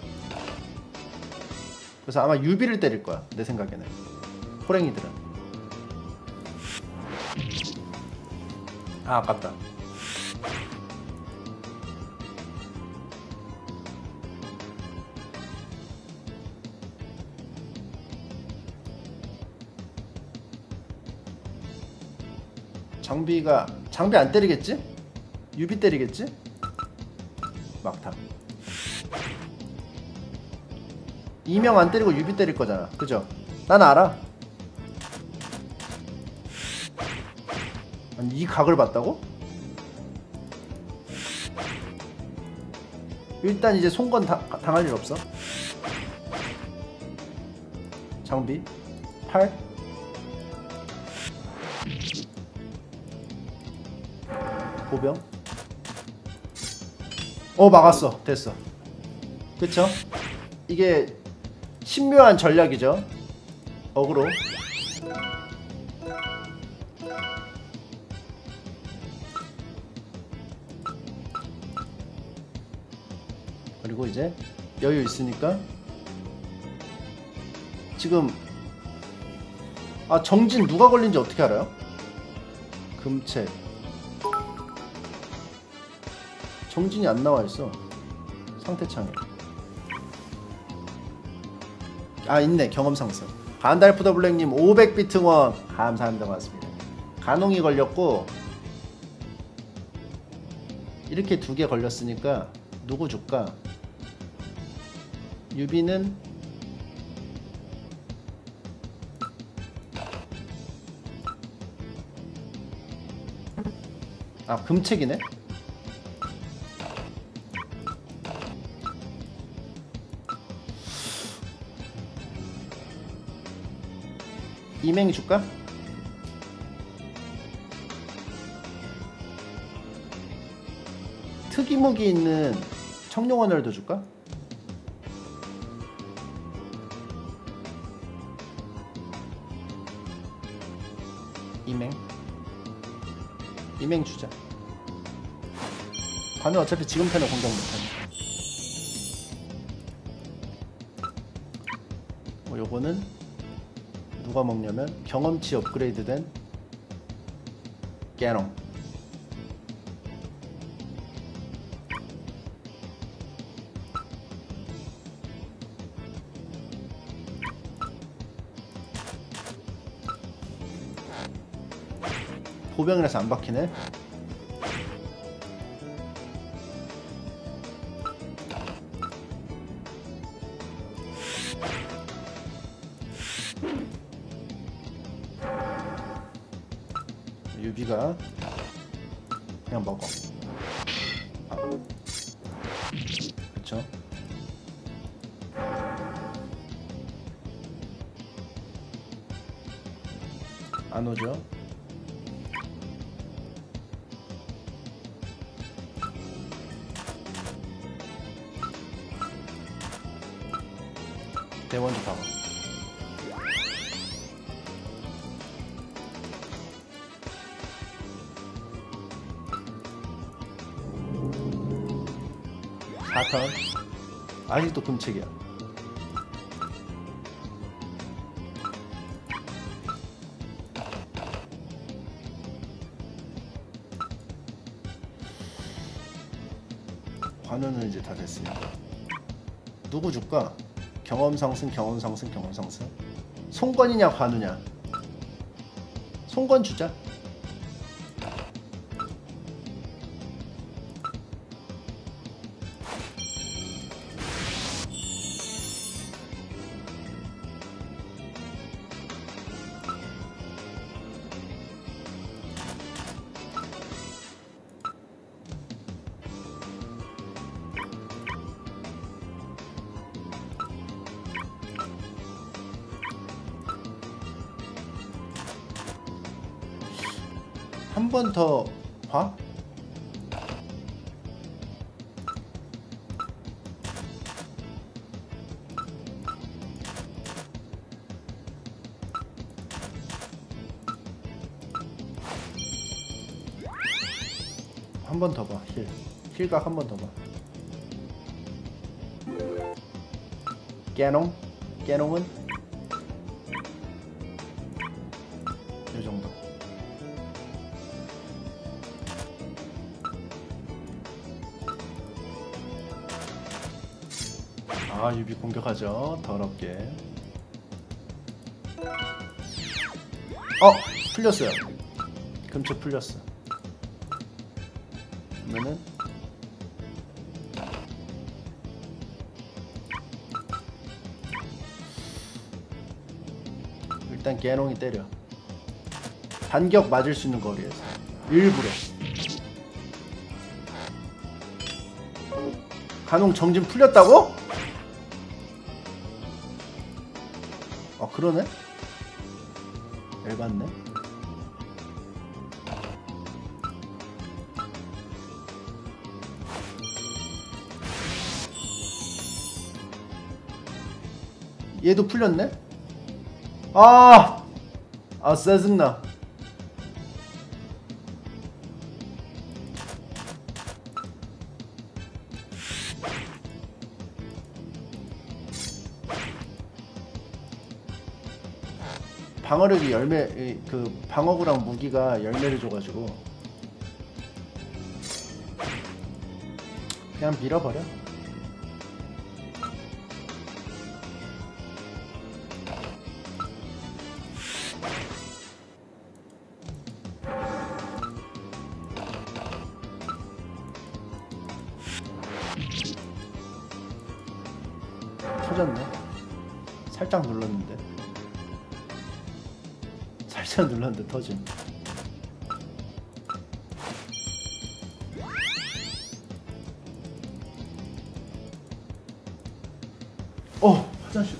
그래서 아마 유비를 때릴 거야, 내 생각에는. 호랭이들은. 아, 아깝다. 장비 안 때리겠지? 유비 때리겠지? 막타. 이명 안 때리고 유비 때릴 거잖아, 그죠? 난 알아. 아니, 이 각을 봤다고? 일단 이제 송건 당할 일 없어. 장비 8. 보병. 막았어. 됐어. 그쵸? 이게 신묘한 전략이죠. 어그로. 그리고 이제 여유 있으니까 지금 정진 누가 걸린지 어떻게 알아요? 금책. 정진이 안 나와 있어. 상태창에. 있네. 경험 상승. 간달프더 블랙님 500비트 응원 감사합니다. 고맙습니다. 간홍이 걸렸고 이렇게 2개 걸렸으니까 누구 줄까? 유비는 금책이네. 이맹이 줄까? 특이무기 있는 청룡원을도 줄까? 이맹 주자. 관우 어차피 지금 타는 공격 못하네. 요거는 누가 먹냐면 경험치 업그레이드된 깨롱. 보병이라서 안 박히네. 유비가 그냥 먹어. 그쵸? 안 오죠? 대원주 봐봐. 사턴. 아직도 금책이야. 관우는 이제 다 됐으니까 누구 줄까? 경험상승. 송건이냐 관우냐? 송건 주자. 한 번 더 봐? 한 번 더 봐. 힐각 한 번 더 봐. 깨농은 이 정도. 아, 유비 공격하죠. 더럽게. 풀렸어요. 금체 풀렸어. 그러면은 일단 개농이 때려. 반격 맞을 수 있는 거리에서 일부러. 간홍 정진 풀렸다고? 그러네? 열받네. 얘도 풀렸네? 짜증나. 방어력이 방어구랑 무기가 열매를 줘가지고 그냥 밀어버려. 터졌네. 살짝 눌렀는데 터짐. 화장실.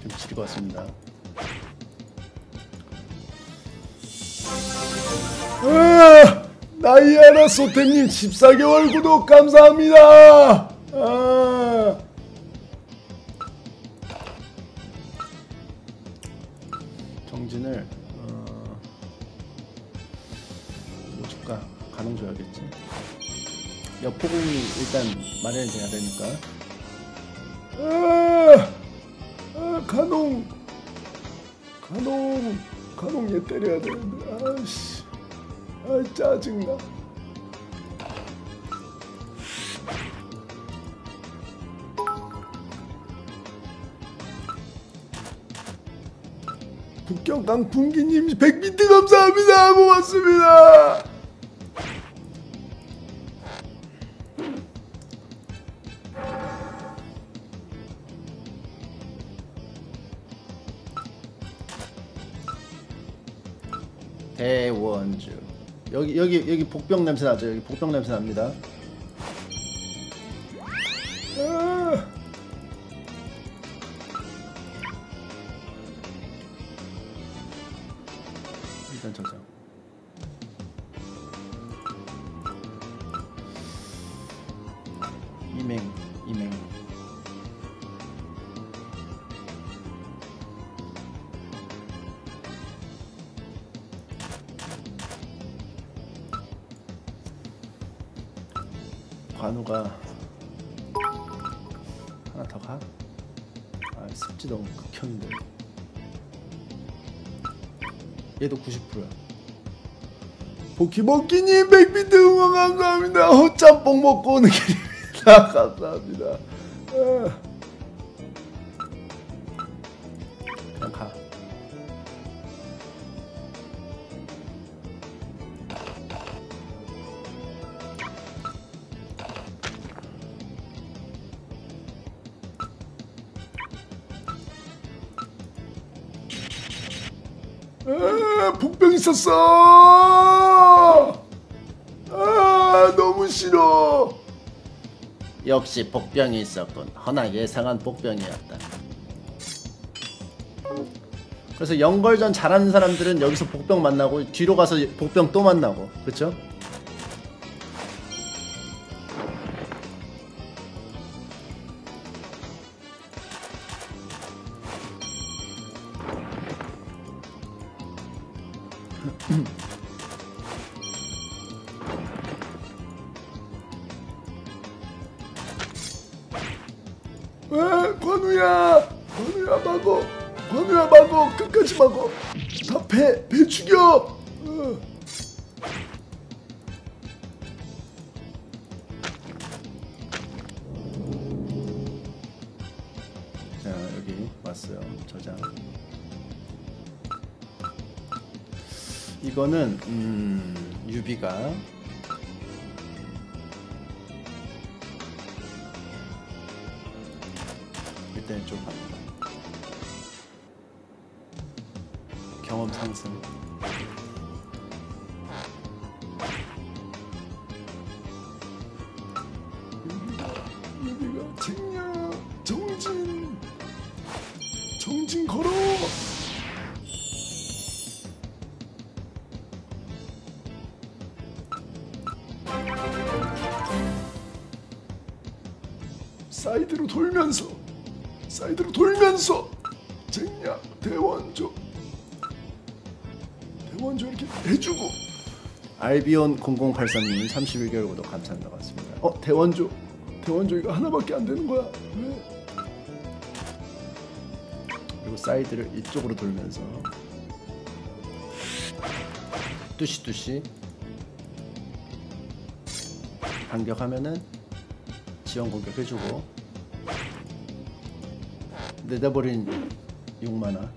좀 지리고 왔습니다. 나이아라 소템님 14개월 구독 감사합니다. 정진을 뭐 줄까? 가능 줘야겠지. 여포공이 일단 마련이 돼야 되니까. 간홍 얘 때려야 되는데. 아이씨. 아 짜증나. 북경강 분기님 100비트 감사합니다. 고맙습니다. 대원주. 여기 복병 냄새 나죠? 여기 복병 냄새 납니다. 일단 저장. 이맹. 관우가 하나 더 가? 아, 습지 너무 극혐인데. 얘도 90%야. 포키먹기님 100비트 응원 감사합니다. 호짬뽕 먹고 오는 길입니다. 감사합니다. 그냥 가. 복병 있었어. 너무 싫어. 역시 복병이 있었군. 허나 예상한 복병이었다. 그래서 연걸전 잘하는 사람들은 여기서 복병 만나고 뒤로 가서 복병 또 만나고, 그쵸? 관우야 막어 끝까지 막어. 다 배 죽여. 자, 여기 왔어요. 저장. 이거는 유비가 일단 이쪽 갑니다. 경험 상승. 유비가 쟁냐. 정진 걸어. 사이드로 돌면서 쟁냐. 대원조 이렇게 해주고. 알비온 0083님 31개월 구독 감사합니다. 고맙습니다. 대원조 이거 하나밖에 안 되는 거야. 왜? 그리고 사이드를 이쪽으로 돌면서 뚜시뚜시 반격하면은 지원 공격 해주고, 내다버린 6만화.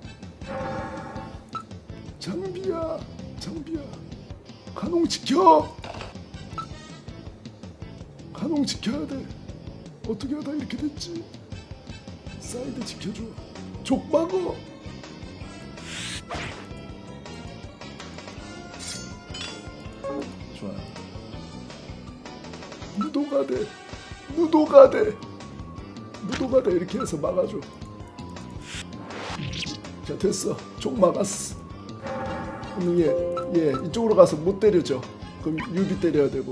장비야 간홍 지켜야 돼. 어떻게 하다 이렇게 됐지. 사이드 지켜줘. 족 막어. 좋아요. 무도가 돼 이렇게 해서 막아줘. 자 됐어. 총 막았어. 그럼 얘 이쪽으로 가서 못 때려줘. 그럼 유비 때려야 되고.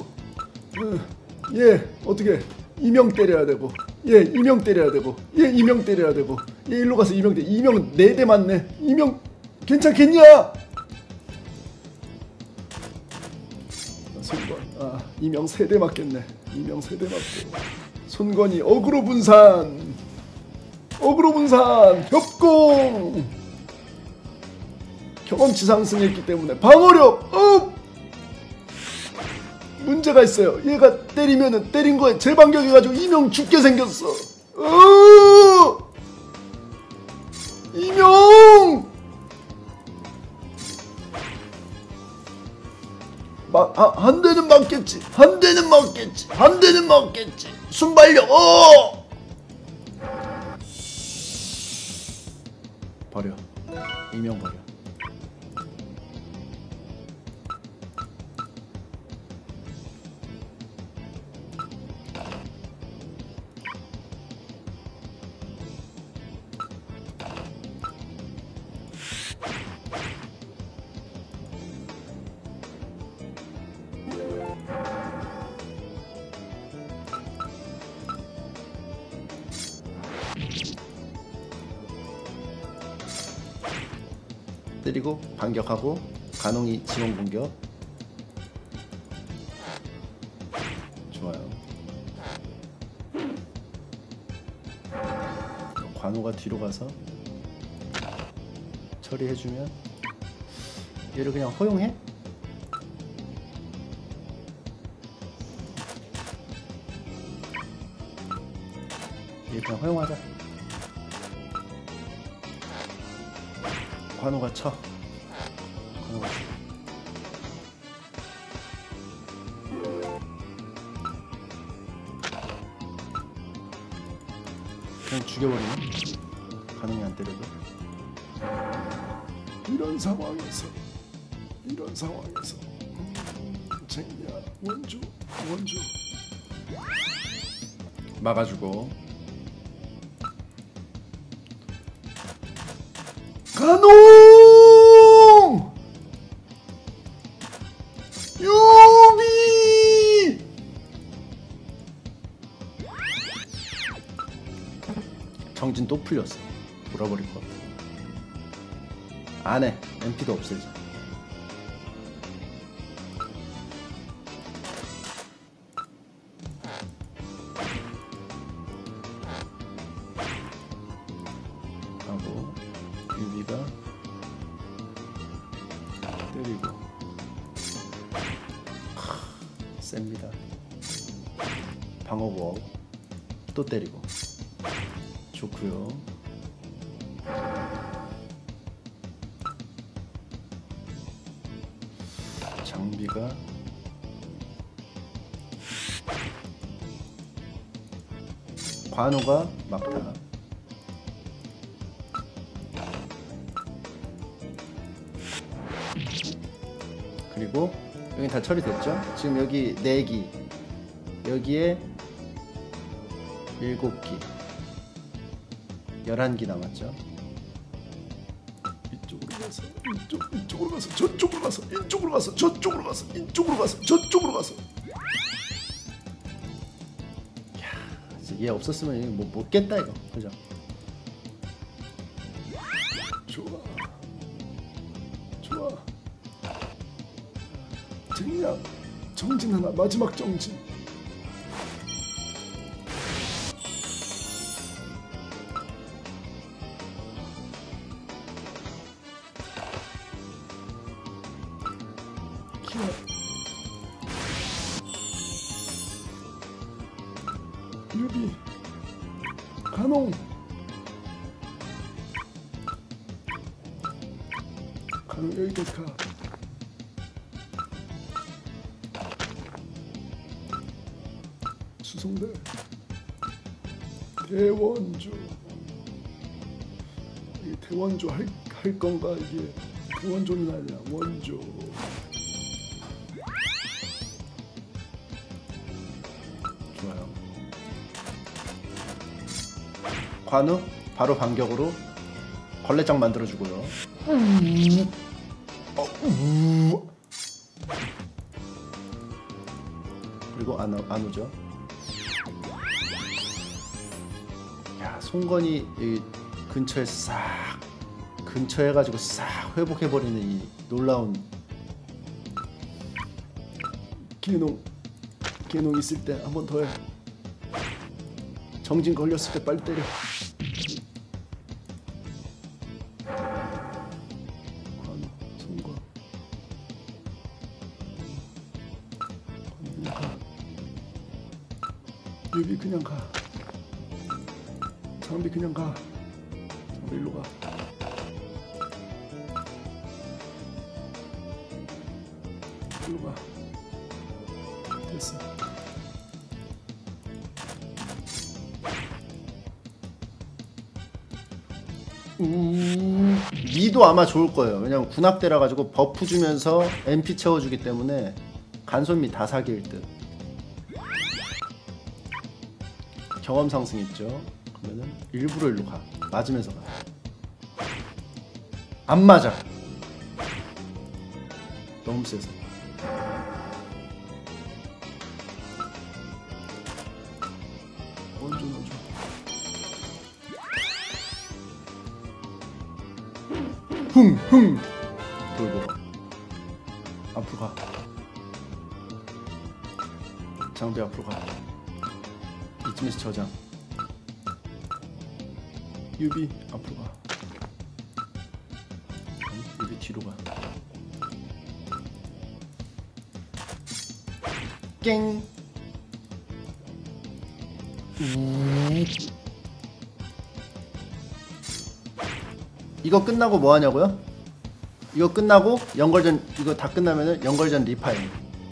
얘 어떻게 이명 때려야 되고. 얘 이명 때려야 되고. 얘 이명 때려야 되고. 얘 일로 가서 이명 때. 이명 4대 맞네. 이명 괜찮겠냐? 손권. 이명 3대 맞겠네. 이명 3대 맞고. 손권이 어그로 분산. 협공. 경험치 상승했기 때문에 방어력 업. 문제가 있어요. 얘가 때리면은 때린 거에 재반격해가지고 이명 죽게 생겼어. 이명 한 대는 맞겠지. 한 대는 맞겠지. 순발력. 버려. 이명 버려. 때리고 반격하고 간홍이 지원 공격. 좋아요. 관우가 뒤로 가서 처리해주면 얘를 그냥 허용해? 얘 그냥 허용하자. 관우가 쳐. 관우가 쳐. 그냥 죽여버리네. 가능이 안 때려도. 이런 상황에서 쟁야 원주 막아주고. 간홍 유비. 정진 또 풀렸어. 돌아버릴 것 같아. 안해. MP도 없애자. 하고 유비가 때리고. 셉니다. 방어구 또 때리고. 좋구요. 장비가 관우가 막타. 그리고 여기 다 처리됐죠? 지금 여기 4기, 여기에 7기, 11기 남았죠? 이쪽으로 가서 이쪽으로 가서 저쪽으로 가서 이쪽으로 가서 저쪽으로 가서 이쪽으로 가서 저쪽으로 가서. 얘 없었으면 이거 뭐 못 깼다 이거. 그죠? 좋아. 쟁야 정진 하나. 마지막 정진. 유비 간홍 여기까지 가. 수송대 대원주. 이게 대원주 할 건가? 이게 대원주는 아니야. 원주. 좋아요. 관우 바로 반격으로 걸레장 만들어주고요. 그리고 안 오죠. 야, 송건이 이 근처에 싹 근처해가지고 싹 회복해버리는 이 놀라운 개농 있을 때 한 번 더 해. 정진 걸렸을 때 빨리 때려. 관우, 송건. 그냥 가. 유비 그냥 가. 장비 그냥 가. 장비 일로 가. 일로 가. 됐어. 미도 아마 좋을 거예요. 왜냐면 군악대라 가지고 버프 주면서 MP 채워주기 때문에 간손미 다 사기일 듯. 경험 상승 있죠. 그러면은 일부러 일로 가. 맞으면서 가. 안 맞아. 너무 세서. 먼저. 흥 돌고 앞으로 가. 장비 앞으로 가. 이쯤에서 저장. 유비 앞으로 가. 아니, 유비 뒤로 가. 깽. 이거 끝나고 뭐 하냐고요? 이거 끝나고 연걸전 이거 다 끝나면은 연걸전 리파일.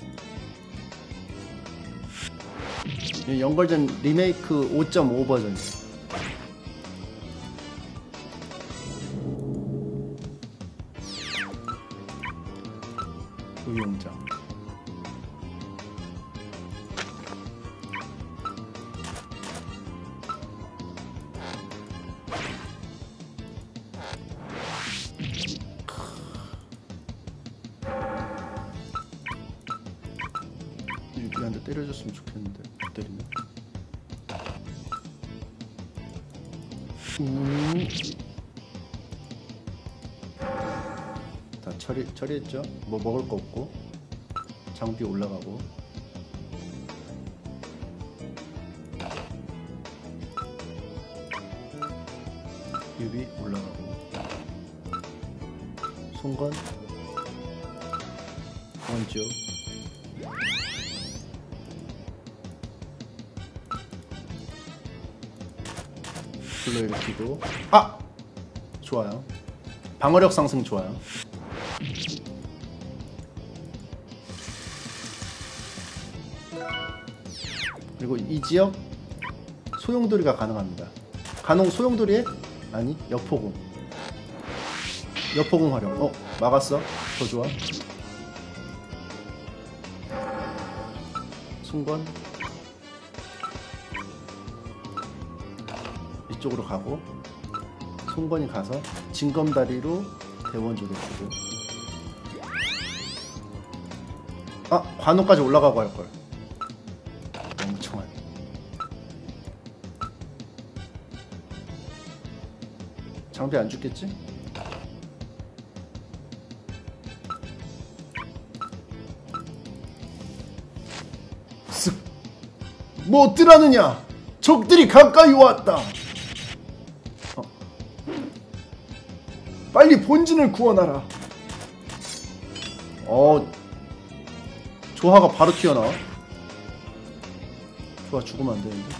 이 연걸전 리메이크 5.5 버전이에요. 의용장. 유비한테 때려줬으면 좋겠는데 못 때리네. 다 처리했죠? 뭐 먹을 거 없고 장비 올라가고. 유비 올라가고. 송건 원조. 불러일으키고. 아! 좋아요. 방어력 상승 좋아요. 그리고 이 지역 소용돌이가 가능합니다. 간혹 소용돌이에? 아니, 여포공. 여포공 활용. 막았어. 더 좋아. 순건 이쪽으로 가고, 송건이 가서 징검다리로 대원조를 주고. 아! 관우까지 올라가고 할걸. 멍청한. 장비 안 죽겠지? 쓱. 뭐 어떠라느냐? 적들이 가까이 왔다. 빨리 본진을 구원하라. 조화가 바로 튀어나와. 조화 죽으면 안 되는데.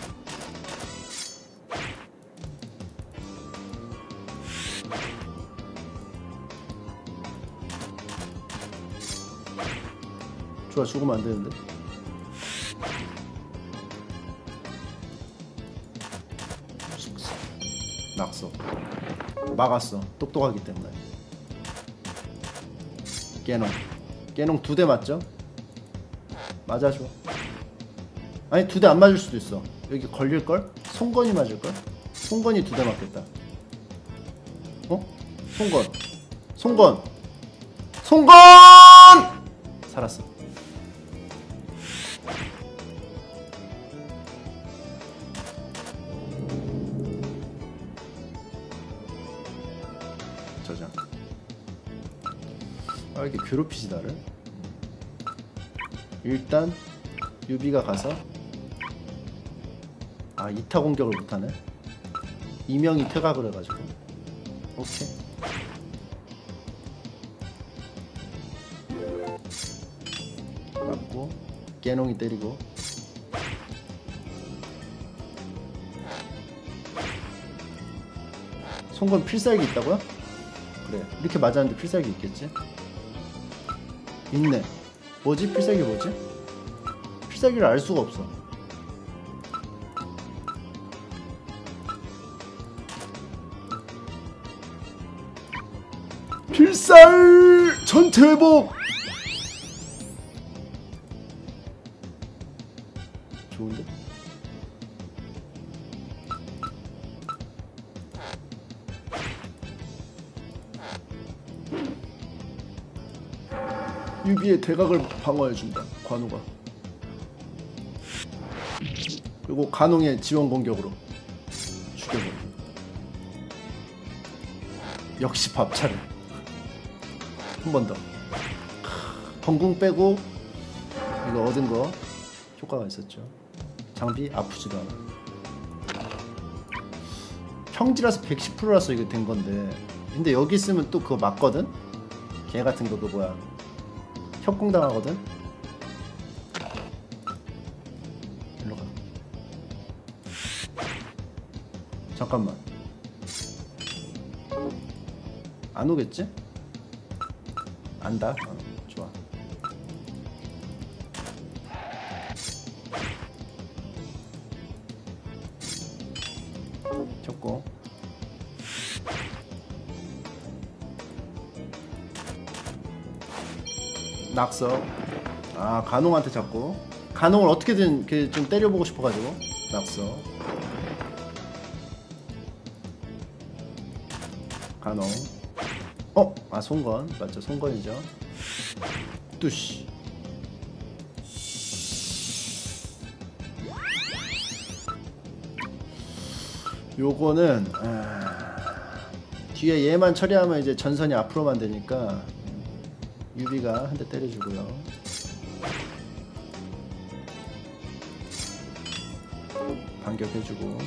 조화 죽으면 안 되는데. 낙서. 막았어. 똑똑하기 때문에. 깨농 2대 맞죠? 맞아줘. 아니 2대 안 맞을 수도 있어. 여기 걸릴걸? 송건이 맞을걸? 송건이 2대 맞겠다. 어? 송건. 송건. 송건! 살았어. 저장. 아, 이렇게 괴롭히지 나를? 일단 유비가 가서, 아, 이타 공격을 못하네. 이명이 퇴각을 해가지고. 오케이. 맞고 깨농이 때리고. 송건 필살기 있다고요? 그래, 이렇게 맞았는데 필살기 있겠지? 있네. 뭐지? 필살기 뭐지? 필살기를 알 수가 없어. 필살 전체 회복. 좋은데? 유비의 대각을 방어해준다. 관우가. 그리고 간홍의 지원 공격으로 죽여버려. 역시 밥차를. 한 번 더. 덩궁 빼고 이거 얻은 거 효과가 있었죠. 장비 아프지도 않아. 평지라서 110%라서 이거 된 건데, 근데 여기 있으면 또 그거 맞거든? 걔 같은 거 그거 뭐야, 협공 당하거든? 일로 가. 잠깐만. 안 오겠지? 안다? 좋아. 쳤고. 낙서. 아, 간홍한테 잡고. 간홍을 어떻게든 좀 때려보고 싶어가지고 낙서. 간홍. 아, 송건. 맞죠, 송건이죠. 뚜시. 요거는 뒤에 얘만 처리하면 이제 전선이 앞으로만 되니까 유비가 한 대 때려주고요. 반격해주고.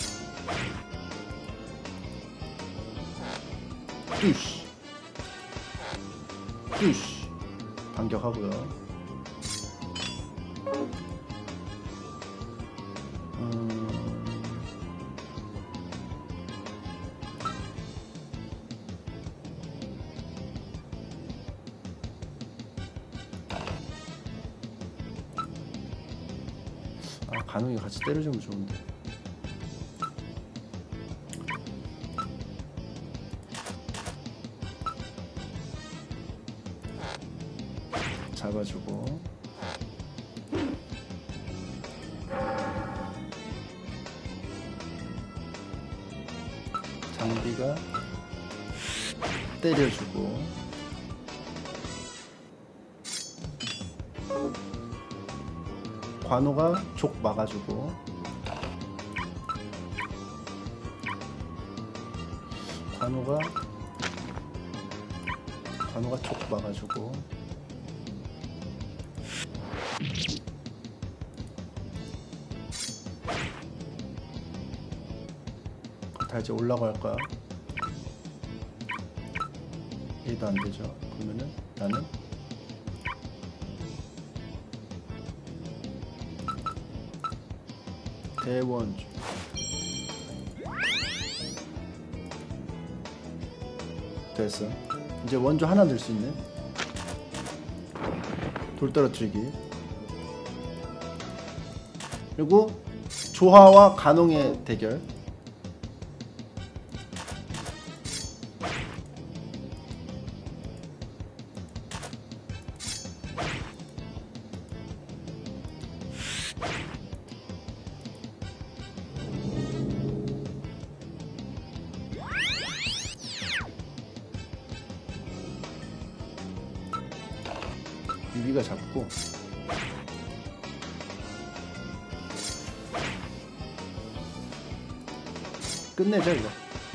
뚜시. 뚜시. 반격하고요. 아, 간홍이 같이 때려주면 좋은데. 잡아주고. 장비가 때려주고. 관우가 족 막아주고. 관우가 족 막아주고. 다 이제 올라갈 거야. 얘도 안 되죠. 그러면은 나는 대원주. 됐어. 이제 원주 하나 늘 수 있네. 돌 떨어뜨리기. 그리고 조화와 간홍의 대결. 유비가 잡고 끝내자 이거.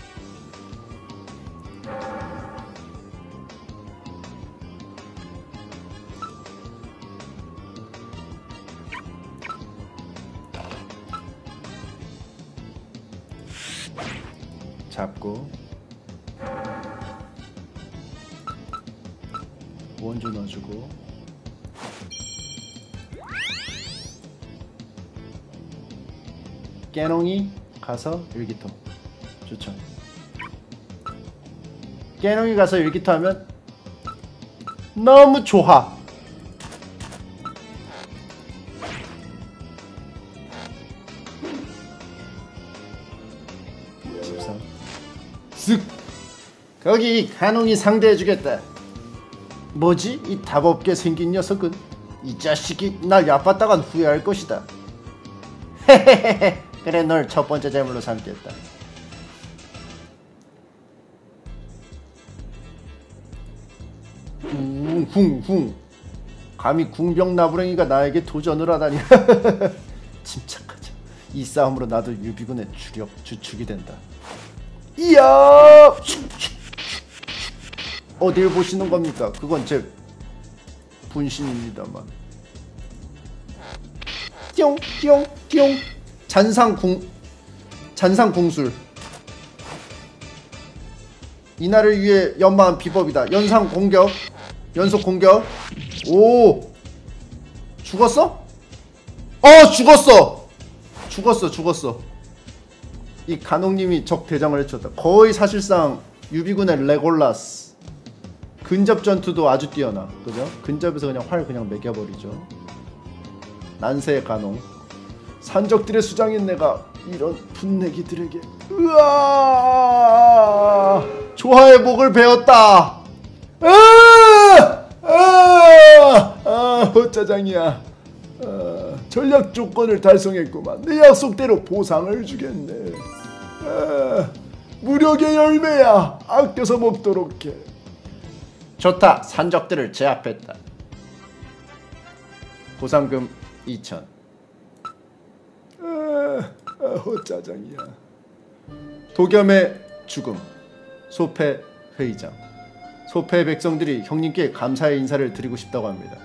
잡고 원조 넣어주고 깨농이 가서 일기토. 좋죠. 깨농이 가서 일기토 하면 너무 좋아. 쓱! 거기 간홍이 상대해주겠다. 뭐지? 이 답없게 생긴 녀석은. 이 자식이 날 얕봤다간 후회할 것이다. 헤헤헤헤. 그래, 널 첫 번째 제물로 삼겠다. 쿵쿵쿵. 감히 궁병 나부랭이가 나에게 도전을 하다니. 침착하자. 이 싸움으로 나도 유비군의 주축이 된다. 이야! 어딜 보시는 겁니까? 그건 제 분신입니다만. 띠용띠용띠용. 잔상궁술. 이날을 위해 연마한 비법이다. 연상 공격. 연속 공격. 오! 죽었어? 죽었어. 이 간홍님이 적 대장을 해쳤다. 거의 사실상 유비군의 레골라스. 근접 전투도 아주 뛰어나. 그죠? 근접에서 그냥 활 그냥 매겨버리죠. 난세의 간홍. 산적들의 수장인 내가 이런 분내기들에게 으아! 조화의 목을 베었다. 허짜장이야. 전략 조건을 달성했구만. 내 약속대로 보상을 주겠네. 무력의 열매야. 아껴서 먹도록 해. 좋다. 산적들을 제압했다. 보상금 2,000. 허짜장이야. 도겸의 죽음. 소패 회의장. 소패 백성들이 형님께 감사의 인사를 드리고 싶다고 합니다.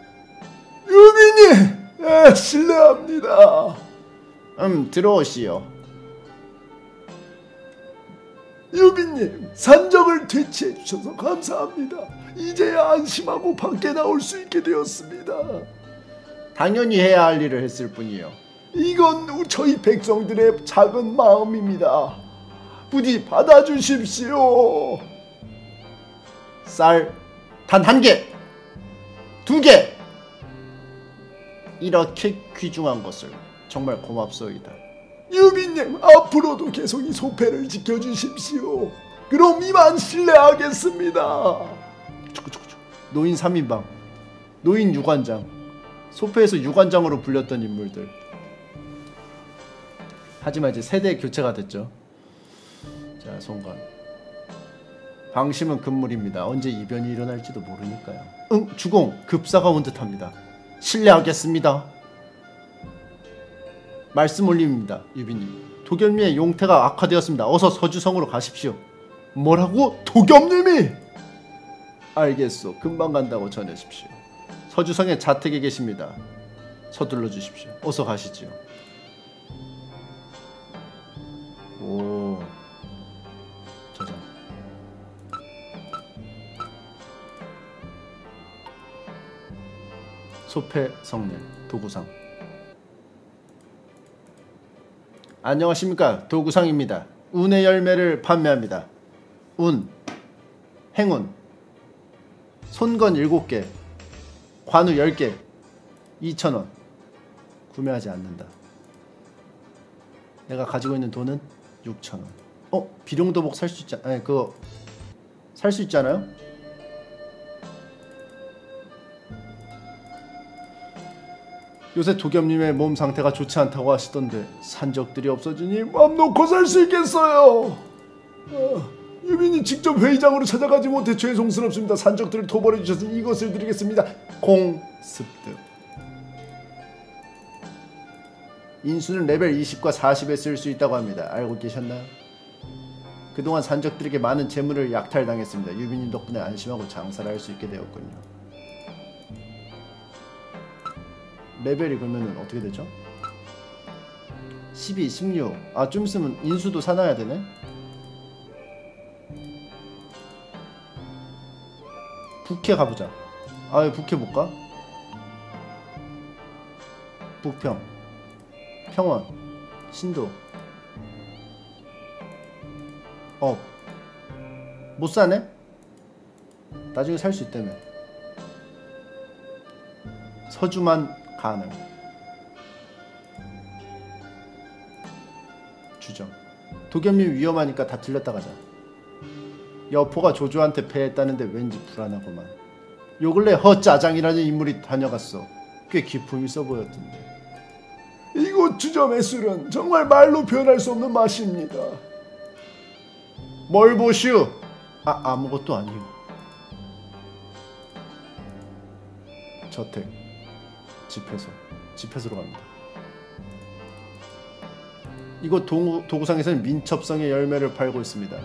유비님! 실례합니다. 들어오시오. 유비님, 산적을 퇴치해 주셔서 감사합니다. 이제야 안심하고 밖에 나올 수 있게 되었습니다. 당연히 해야 할 일을 했을 뿐이요. 이건 저희 백성들의 작은 마음입니다. 부디 받아주십시오. 쌀 단 1개, 2개. 이렇게 귀중한 것을 정말 고맙소이다. 유비님, 앞으로도 계속 이 소패를 지켜주십시오. 그럼 이만 실례하겠습니다. 노인 3인방, 노인 유관장. 소패에서 유관장으로 불렸던 인물들. 하지만 이제 세대 교체가 됐죠. 자, 송관. 방심은 금물입니다. 언제 이변이 일어날지도 모르니까요. 주공. 급사가 온 듯합니다. 실례하겠습니다. 말씀 올립니다. 유비님. 도겸님의 용태가 악화되었습니다. 어서 서주성으로 가십시오. 뭐라고? 도겸님이? 알겠소. 금방 간다고 전해십시오. 서주성의 자택에 계십니다. 서둘러 주십시오. 어서 가시지요. 오, 저장. 소패 성례 도구상. 안녕하십니까, 도구상입니다. 운의 열매를 판매합니다. 운, 행운, 손건 7개, 관우 10개, 2,000원. 구매하지 않는다. 내가 가지고 있는 돈은 6,000원. 비룡도복 살 수 있지, 아니 그거 살 수 있잖아요? 요새 도겸님의 몸 상태가 좋지 않다고 하시던데 산적들이 없어지니 맘 놓고 살 수 있겠어요. 유비님 직접 회의장으로 찾아가지 못해 죄송스럽습니다. 산적들을 토벌해 주셔서 이것을 드리겠습니다. 콩 습득. 인수는 레벨 20과 40에 쓸 수 있다고 합니다. 알고 계셨나요? 그동안 산적들에게 많은 재물을 약탈당했습니다. 유비님 덕분에 안심하고 장사를 할 수 있게 되었군요. 레벨이 그러면 어떻게 되죠? 12, 16. 아, 좀 있으면 인수도 사놔야 되네? 북해 가보자. 아, 왜 북해 못 가? 북평, 평원, 신도. 못 사네? 나중에 살 수 있다며. 서주만 가능. 주정. 도겸님 위험하니까 다 들렸다 가자. 여포가 조조한테 패했다는데 왠지 불안하구만. 요 근래 허짜장이라는 인물이 다녀갔어. 꽤 기품이 있어 보였던데. 이곳 주점의 술은 정말 말로 표현할 수 없는 맛입니다. 뭘 보시오? 아무것도 아니오. 저택. 집회소로 갑니다. 이곳 도구상에서는 민첩성의 열매를 팔고 있습니다.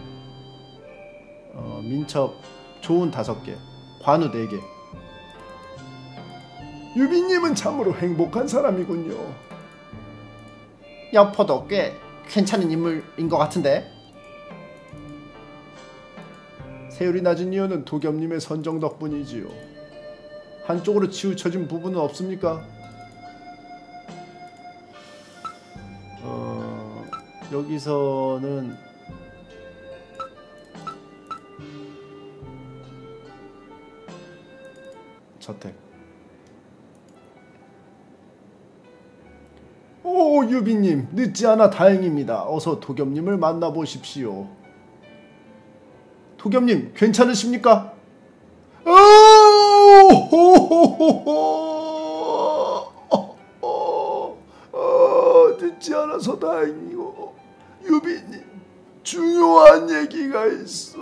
민첩 좋은 5개, 관우 4개. 유비님은 참으로 행복한 사람이군요. 여포도 꽤 괜찮은 인물인 것 같은데? 세율이 낮은 이유는 도겸님의 선정 덕분이지요. 한쪽으로 치우쳐진 부분은 없습니까? 여기서는 저택. 오, 유비님, 늦지 않아 다행입니다. 어서 도겸님을 만나보십시오. 도겸님 괜찮으십니까? 늦지 않아서 다행이고, 유비님, 중요한 얘기가 있어.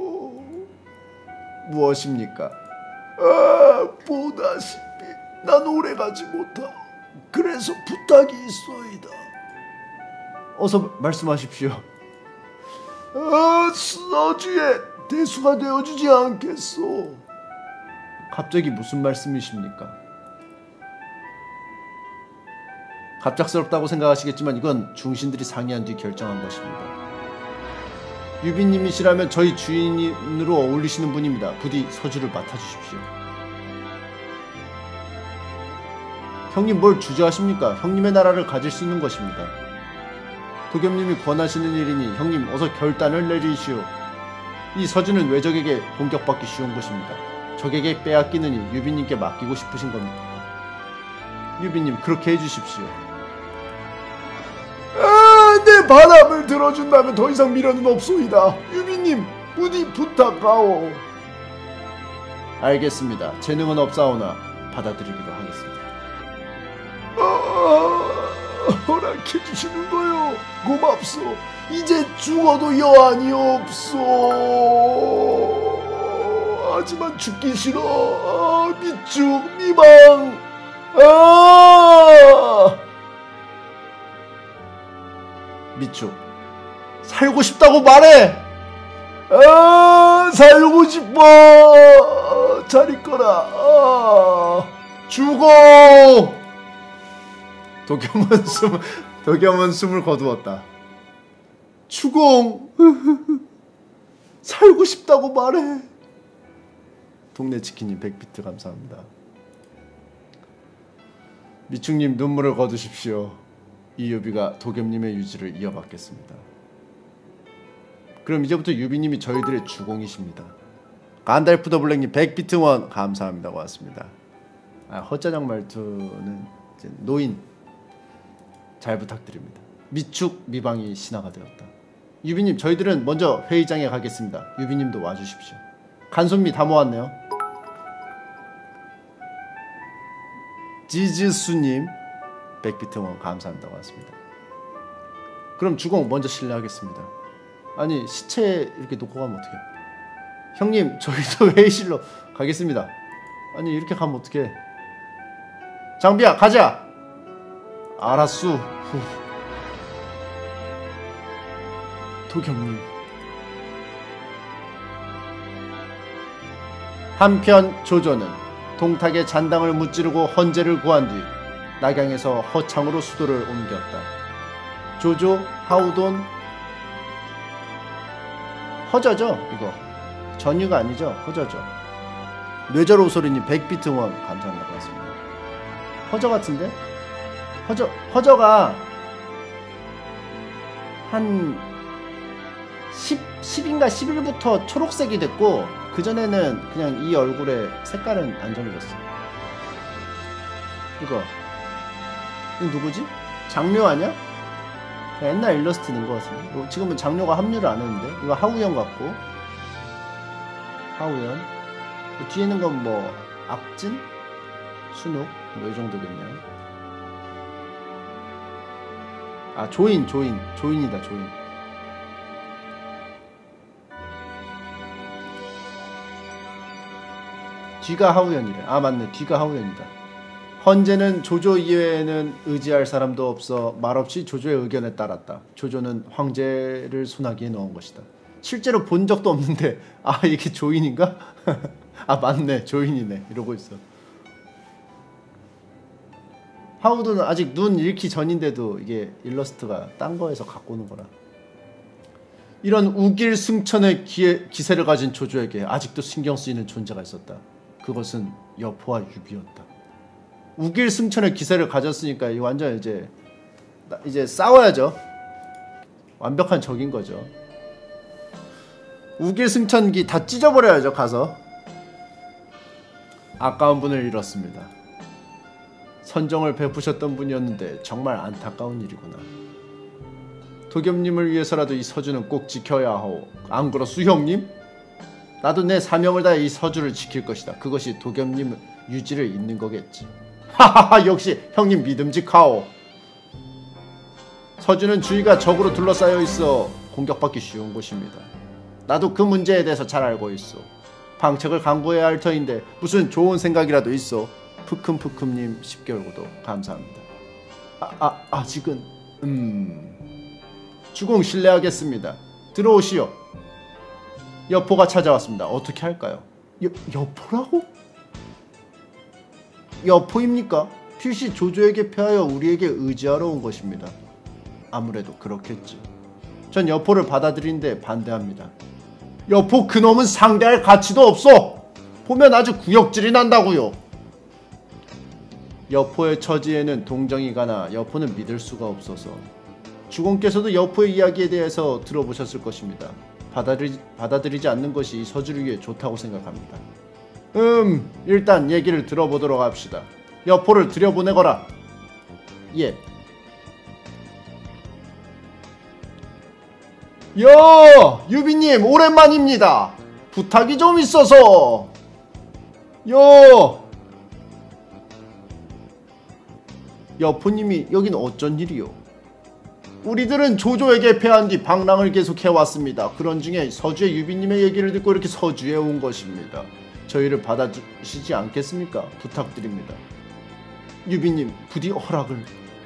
무엇입니까? 보다시피 난 오래 가지 못하고 그래서 부탁이 있어이다. 어서 말씀하십시오. 서주에 대수가 되어주지 않겠소? 갑자기 무슨 말씀이십니까? 갑작스럽다고 생각하시겠지만 이건 중신들이 상의한 뒤 결정한 것입니다. 유비님이시라면 저희 주인으로 어울리시는 분입니다. 부디 서주를 맡아주십시오. 형님 뭘 주저하십니까? 형님의 나라를 가질 수 있는 것입니다. 도겸님이 권하시는 일이니 형님 어서 결단을 내리시오. 이 서주는 외적에게 공격받기 쉬운 곳입니다. 적에게 빼앗기느니 유비님께 맡기고 싶으신 겁니다. 유비님 그렇게 해주십시오. 내 바람을 들어준다면 더 이상 미련은 없소이다. 유비님 부디 부탁하오. 알겠습니다. 재능은 없사오나 받아들이기로 하겠습니다. 허락해주시는 거요. 고맙소. 이제 죽어도 여한이 없소. 하지만 죽기 싫어. 미축 미방. 미축 살고 싶다고 말해. 살고 싶어. 잘 있거라. 죽어. 도겸은 숨을 거두었다. 추공. 살고 싶다고 말해. 동네 치킨님 100비트 감사합니다. 미축님 눈물을 거두십시오. 이 유비가 도겸님의 유지를 이어받겠습니다. 그럼 이제부터 유비님이 저희들의 주공이십니다. 간달프 더 블랙님 100비트 원 감사합니다. 고맙습니다. 헛짜장 말투는 이제 노인 잘 부탁드립니다. 미축 미방이 신화가 되었다. 유비님 저희들은 먼저 회의장에 가겠습니다. 유비님도 와주십시오. 간손미 다 모았네요. 지즈수님 100비트 원 감사합니다. 고맙습니다. 그럼 주공 먼저 실례하겠습니다. 아니 시체 이렇게 놓고 가면 어떡해. 형님 저희도 회의실로 가겠습니다. 아니 이렇게 가면 어떡해. 장비야 가자. 알았수. 도겸님. 한편 조조는 동탁의 잔당을 무찌르고 헌제를 구한 뒤 낙양에서 허창으로 수도를 옮겼다. 조조, 하우돈, 허저죠 이거. 전유가 아니죠. 허저죠. 뇌절 오소리님 100비트 원 감사합니다. 고맙습니다. 허저 같은데? 허저가 한 10인가 11부터 초록색이 됐고 그전에는 그냥 이 얼굴에 색깔은 안 정해졌어. 이거 누구지? 장료 아니야? 옛날 일러스트는 것 같은데. 지금은 장료가 합류를 안 했는데. 이거 하우연 같고. 하우연. 뒤에 있는 건 뭐 악진? 순욱? 뭐 이 정도겠네요. 아 조인이다 조인. 뒤가 하우연이래. 아 맞네 뒤가 하우연이다. 헌제는 조조 이외에는 의지할 사람도 없어 말없이 조조의 의견에 따랐다. 조조는 황제를 손아귀에 넣은 것이다. 실제로 본 적도 없는데 아 이게 조인인가? 아 맞네 조인이네 이러고 있어. 하우드는 아직 눈 잃기 전인데도 이게 일러스트가 딴 거에서 갖고 오는 거라. 이런 우길 승천의 기세를 가진 조조에게 아직도 신경 쓰이는 존재가 있었다. 그것은 여포와 유비였다. 우길 승천의 기세를 가졌으니까 이 완전 이제 싸워야죠. 완벽한 적인 거죠. 우길 승천기 다 찢어버려야죠. 가서. 아까운 분을 잃었습니다. 선정을 베푸셨던 분이었는데 정말 안타까운 일이구나. 도겸님을 위해서라도 이 서주는 꼭 지켜야 하오. 안 그렇소 형님? 나도 내 사명을 다해 이 서주를 지킬 것이다. 그것이 도겸님 유지를 잇는 거겠지. 하하하 역시 형님 믿음직하오. 서주는 주위가 적으로 둘러싸여 있어 공격받기 쉬운 곳입니다. 나도 그 문제에 대해서 잘 알고 있어. 방책을 강구해야 할 터인데 무슨 좋은 생각이라도 있어. 푸큼푸큼님 10개월 구독 감사합니다. 아직은 주공 실례하겠습니다. 들어오시오. 여포가 찾아왔습니다. 어떻게 할까요? 여포라고? 여포입니까? 필시 조조에게 패하여 우리에게 의지하러 온 것입니다. 아무래도 그렇겠지. 전 여포를 받아들이는데 반대합니다. 여포 그놈은 상대할 가치도 없어. 보면 아주 구역질이 난다고요. 여포의 처지에는 동정이 가나 여포는 믿을 수가 없어서. 주공께서도 여포의 이야기에 대해서 들어보셨을 것입니다. 받아들이지 않는 것이 이 서주를 위해 좋다고 생각합니다. 일단 얘기를 들어보도록 합시다. 여포를 들여보내거라. 예. 유비님 오랜만입니다. 부탁이 좀 있어서. 여포님이 여긴 어쩐 일이요? 우리들은 조조에게 패한 뒤 방랑을 계속해왔습니다. 그런 중에 서주의 유비님의 얘기를 듣고 이렇게 서주에 온 것입니다. 저희를 받아주시지 않겠습니까? 부탁드립니다. 유비님 부디 허락을.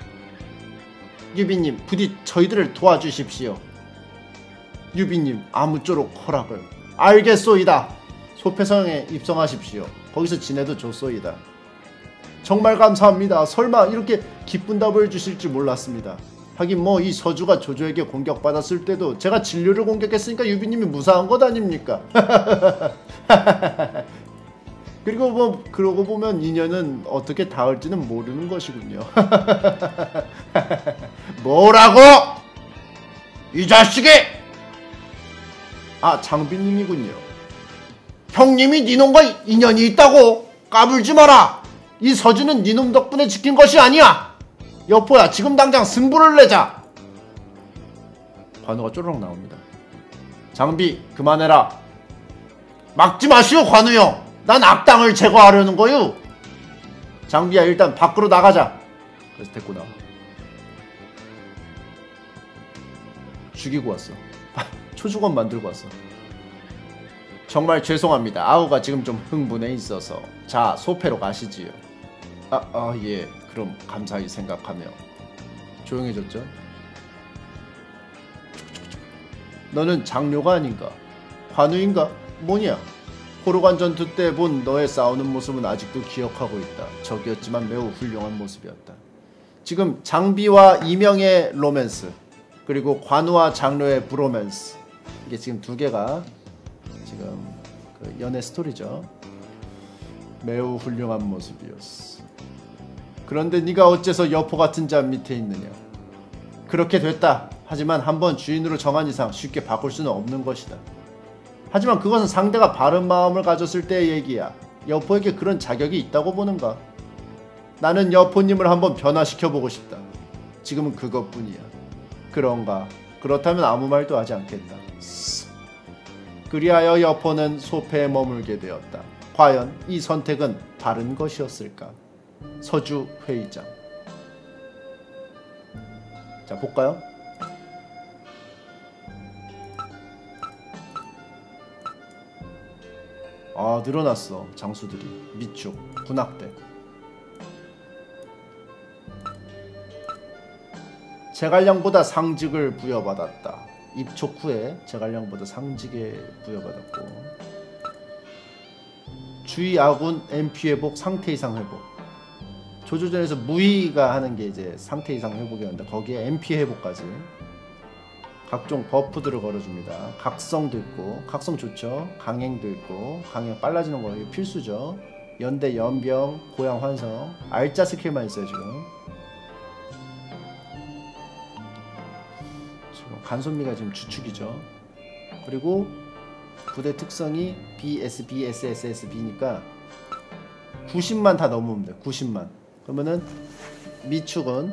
유비님 부디 저희들을 도와주십시오. 유비님 아무쪼록 허락을. 알겠소이다. 소패성에 입성하십시오. 거기서 지내도 좋소이다. 정말 감사합니다. 설마 이렇게 기쁜 답을 주실 줄 몰랐습니다. 하긴 뭐 이 서주가 조조에게 공격받았을 때도 제가 진료를 공격했으니까 유비님이 무사한 것 아닙니까? 그리고 뭐 그러고 보면 인연은 어떻게 닿을지는 모르는 것이군요. 뭐라고? 이 자식이! 아 장비님이군요. 형님이 니놈과 인연이 있다고? 까불지 마라. 이 서주는 니놈 덕분에 지킨 것이 아니야. 여포야 지금 당장 승부를 내자. 관우가 쪼르륵 나옵니다. 장비 그만해라. 막지 마시오 관우형. 난 악당을 제거하려는 거유. 장비야 일단 밖으로 나가자. 그래서 데리고 나와. 죽이고 왔어. 초주검 만들고 왔어. 정말 죄송합니다. 아우가 지금 좀 흥분해 있어서. 자, 소패로 가시지요. 예. 그럼 감사히 생각하며 조용해졌죠. 너는 장료가 아닌가? 관우인가? 뭐냐? 호르관 전투 때 본 너의 싸우는 모습은 아직도 기억하고 있다. 적이었지만 매우 훌륭한 모습이었다. 지금 장비와 이명의 로맨스, 그리고 관우와 장료의 브로맨스, 이게 지금 두 개가 지금 그 연애 스토리죠. 매우 훌륭한 모습이었어. 그런데 네가 어째서 여포 같은 자 밑에 있느냐? 그렇게 됐다. 하지만 한번 주인으로 정한 이상 쉽게 바꿀 수는 없는 것이다. 하지만 그것은 상대가 바른 마음을 가졌을 때의 얘기야. 여포에게 그런 자격이 있다고 보는가? 나는 여포님을 한번 변화시켜보고 싶다. 지금은 그것뿐이야. 그런가? 그렇다면 아무 말도 하지 않겠다. 그리하여 여포는 소패에 머물게 되었다. 과연 이 선택은 바른 것이었을까? 서주 회의장. 자, 볼까요? 늘어났어. 장수들이. 미축, 군악대. 제갈량보다 상직을 부여받았다. 입촉 후에 제갈량보다 상직에 부여받았고, 주의 아군 MP 회복, 상태 이상 회복. 조조전에서 무의가 하는 게 이제 상태 이상 회복이었는데 거기에 MP 회복까지 각종 버프들을 걸어줍니다. 각성도 있고, 각성 좋죠. 강행도 있고, 강행 빨라지는 거 이거 필수죠. 연대 연병, 고양 환성, 알짜 스킬만 있어요 지금. 간손미가 지금 주축이죠. 그리고 부대 특성이 BSBSSSB니까 90만 다 넘으면 돼. 90만. 그러면은 미축은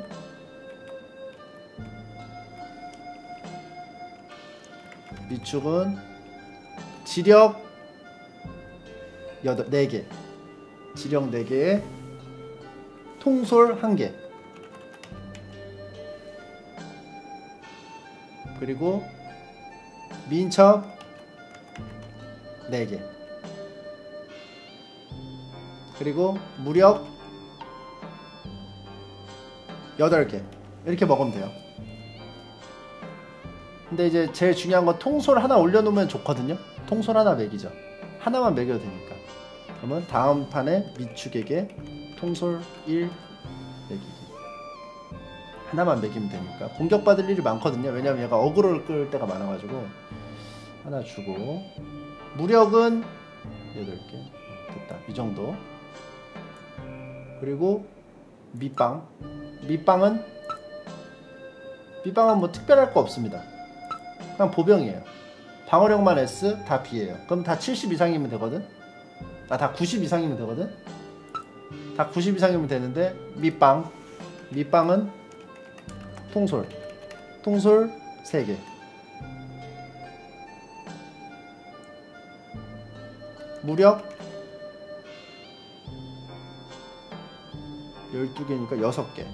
지력 4개, 지력 4개에 통솔 1개, 그리고 민첩 4개, 그리고 무력 8개. 이렇게 먹으면 돼요. 근데 이제 제일 중요한 건 통솔 하나 올려놓으면 좋거든요. 통솔 하나 매기죠. 하나만 매겨도 되니까. 그러면 다음 판에 미축에게 통솔 1 매기기. 하나만 매기면 되니까. 공격받을 일이 많거든요. 왜냐면 얘가 어그로를 끌 때가 많아가지고. 하나 주고, 무력은 8개. 됐다. 이 정도. 그리고 밑방은 뭐 특별할 거 없습니다. 그냥 보병이에요. 방어력만 S, 다 B예요. 그럼 다 70 이상이면 되거든? 다 90 이상이면 되거든? 다 90 이상이면 되는데, 밑방은 통솔 3개, 무력 12개니까 6개,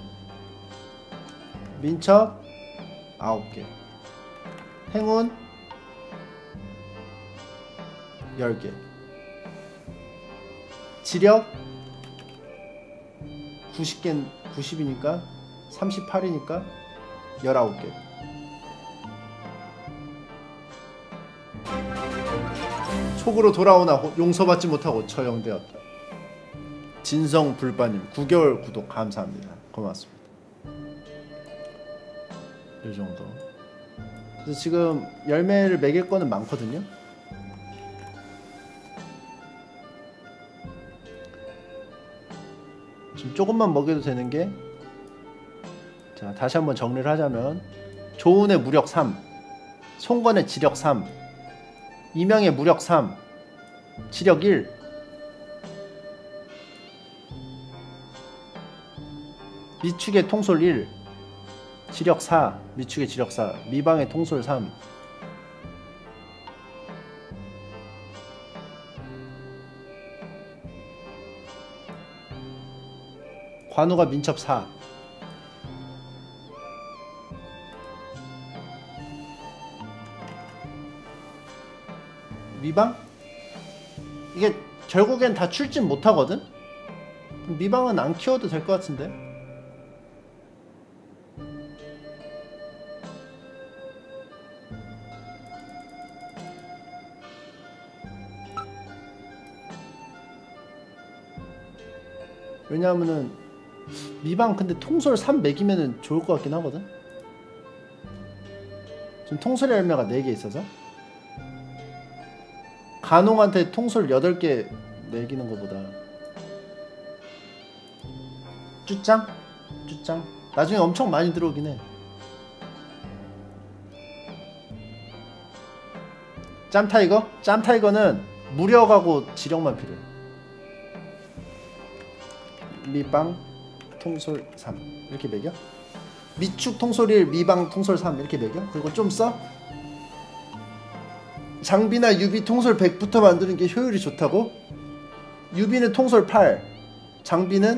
민첩 9개, 행운 10개, 지력 90이니까 38이니까 19개. 촉으로 돌아오나 용서받지 못하고 처형되었다. 진성불바님 9개월 구독 감사합니다. 고맙습니다. 이 정도. 그래서 지금 열매를 매길 거는 많거든요. 지금 조금만 먹여도 되는 게, 자, 다시 한번 정리를 하자면, 조운의 무력 3, 송건의 지력 3, 이명의 무력 3, 지력 1, 미축의 통솔 1, 지력 4, 미축의 지력 4, 미방의 통솔 3, 관우가 민첩 4, 미방? 이게 결국엔 다 출진 못하거든? 미방은 안 키워도 될 것 같은데? 왜냐하면은 미방 근데 통솔 3 매기면은 좋을 것 같긴 하거든? 지금 통솔의 열매가 4개 있어서 간홍한테 통솔 8개 매기는 것보다 쭈짱? 쭈짱? 나중에 엄청 많이 들어오긴 해. 짬타이거? 짬타이거는 무력하고 지력만 필요해. 미방 통솔 3 이렇게 매겨? 미축 통솔 1 미방 통솔 3 이렇게 매겨? 그리고 좀 써? 장비나 유비 통솔 100부터 만드는 게 효율이 좋다고? 유비는 통솔 8 장비는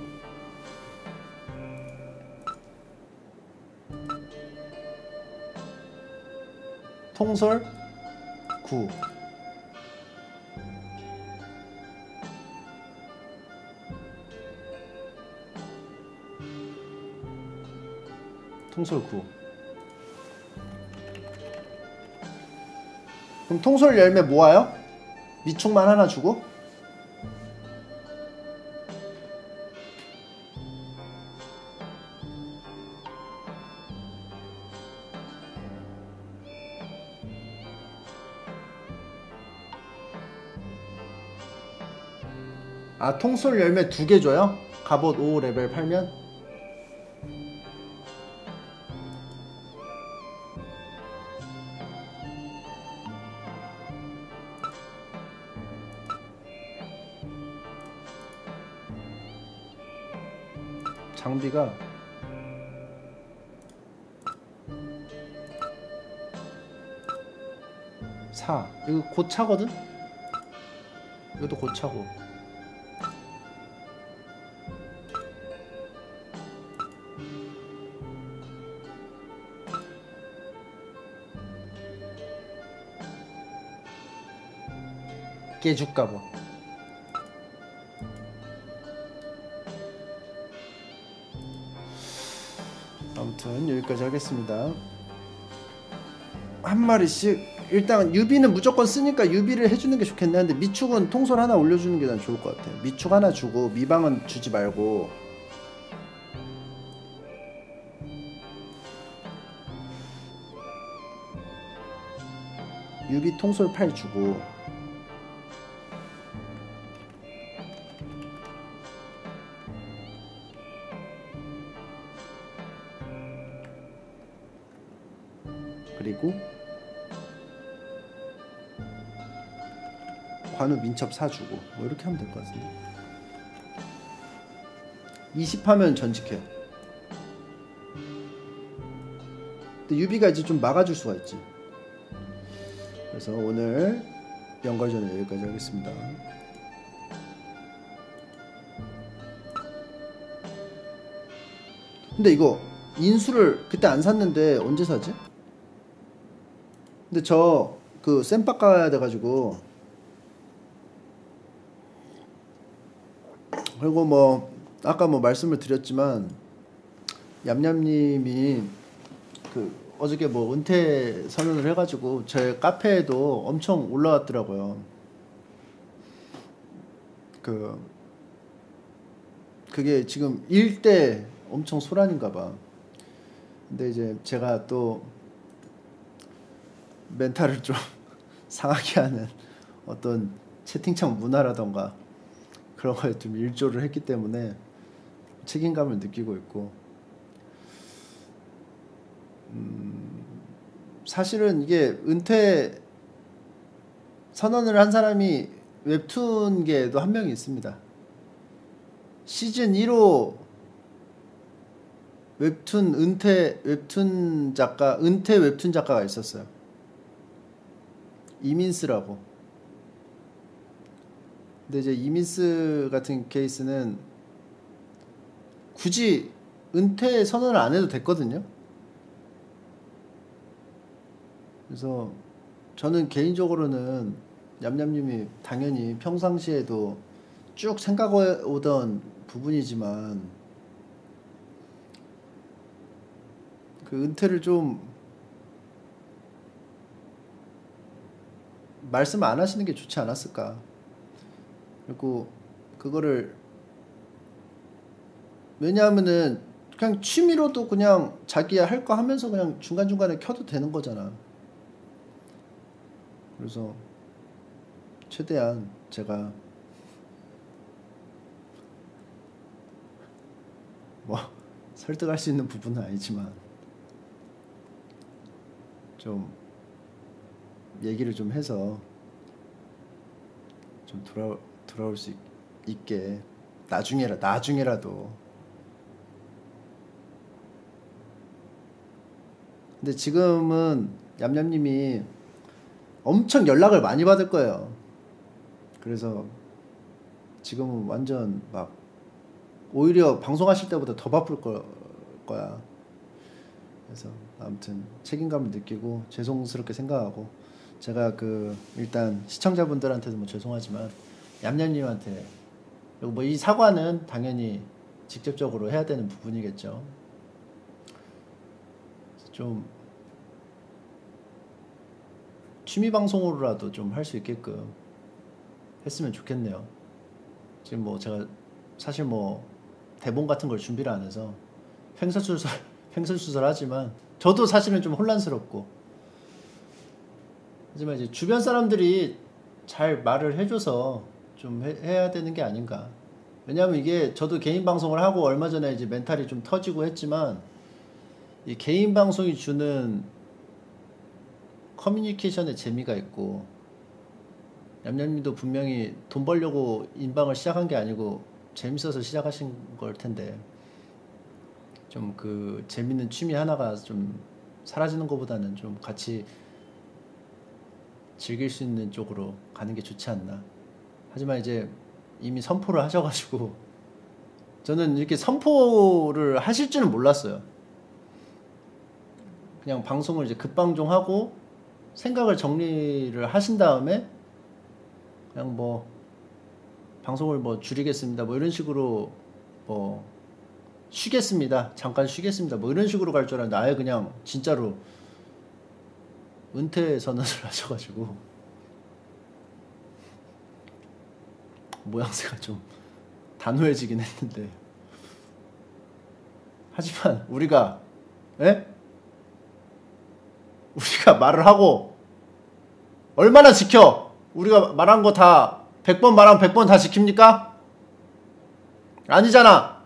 통솔 9 통솔 9 그럼 통솔 열매 모아요? 미축만 하나 주고? 아 통솔 열매 2개 줘요? 갑옷 5 레벨 팔면? 장비가 이거 고차거든? 이것도 고차고 깨줄까 봐. 아무튼 여기까지 하겠습니다. 한 마리씩 일단 유비는 무조건 쓰니까 유비를 해주는 게 좋겠네. 근데 미축은 통솔 하나 올려주는 게 난 좋을 것 같아. 미축 하나 주고 미방은 주지 말고 유비 통솔 8 주고 그리고 관우 민첩 사주고 뭐 이렇게 하면 될 것 같은데 20하면 전직해. 근데 유비가 이제 좀 막아줄 수가 있지. 그래서 오늘 연결전은 여기까지 하겠습니다. 근데 이거 인수를 그때 안 샀는데 언제 사지? 근데 저 그 쌤박 가야 돼가지고 그리고 뭐 아까 뭐 말씀을 드렸지만 얌얌님이 그 어저께 뭐 은퇴 선언을 해가지고 제 카페에도 엄청 올라왔더라고요. 그게 지금 일대 엄청 소란인가봐. 근데 이제 제가 또 멘탈을 좀 상하게 하는 어떤 채팅창 문화라던가 그런 거에 좀 일조를 했기 때문에 책임감을 느끼고 있고 사실은 이게 은퇴 선언을 한 사람이 웹툰계에도 한 명이 있습니다. 시즌 1호 은퇴 웹툰 작가가 있었어요. 이민스라고. 근데 이제 이민스 같은 케이스는 굳이 은퇴 선언을 안 해도 됐거든요. 그래서 저는 개인적으로는 얌얌님이 당연히 평상시에도 쭉 생각해 오던 부분이지만 그 은퇴를 좀 말씀 안 하시는 게 좋지 않았을까. 그리고 그거를 왜냐하면은 그냥 취미로도 그냥 자기 할 거 하면서 그냥 중간중간에 켜도 되는 거잖아. 그래서 최대한 제가 뭐 설득할 수 있는 부분은 아니지만 좀 얘기를 좀 해서 좀 돌아올 수 있게 나중에라도. 근데 지금은 얌얌님이 엄청 연락을 많이 받을 거예요. 그래서 지금은 완전 막 오히려 방송하실 때보다 더 바쁠 거야. 그래서 아무튼 책임감을 느끼고 죄송스럽게 생각하고 제가 그 일단 시청자분들한테도 뭐 죄송하지만 얌얌님한테 그리고 뭐 이 사과는 당연히 직접적으로 해야 되는 부분이겠죠. 좀 취미 방송으로라도 좀 할 수 있게끔 했으면 좋겠네요. 지금 뭐 제가 사실 뭐 대본 같은 걸 준비를 안 해서 횡설수설하지만 저도 사실은 좀 혼란스럽고 하지만 이제 주변 사람들이 잘 말을 해줘서 좀 해야 되는 게 아닌가. 왜냐하면 이게 저도 개인 방송을 하고 얼마 전에 이제 멘탈이 좀 터지고 했지만 이 개인 방송이 주는 커뮤니케이션의 재미가 있고 얌얌님도 분명히 돈 벌려고 인방을 시작한 게 아니고 재밌어서 시작하신 걸 텐데 좀 그 재밌는 취미 하나가 좀 사라지는 것보다는 좀 같이 즐길 수 있는 쪽으로 가는 게 좋지 않나. 하지만 이제 이미 선포를 하셔가지고 저는 이렇게 선포를 하실 줄은 몰랐어요. 그냥 방송을 이제 급방송하고 생각을 정리를 하신 다음에 그냥 뭐 방송을 뭐 줄이겠습니다 뭐 이런 식으로 뭐 쉬겠습니다 잠깐 쉬겠습니다 뭐 이런 식으로 갈 줄 알았는데 아예 그냥 진짜로 은퇴 선언을 하셔가지고 모양새가 좀 단호해지긴 했는데 하지만 우리가 말을 하고 얼마나 지켜? 우리가 말한 거 다 100번 말하면 100번 다 지킵니까? 아니잖아.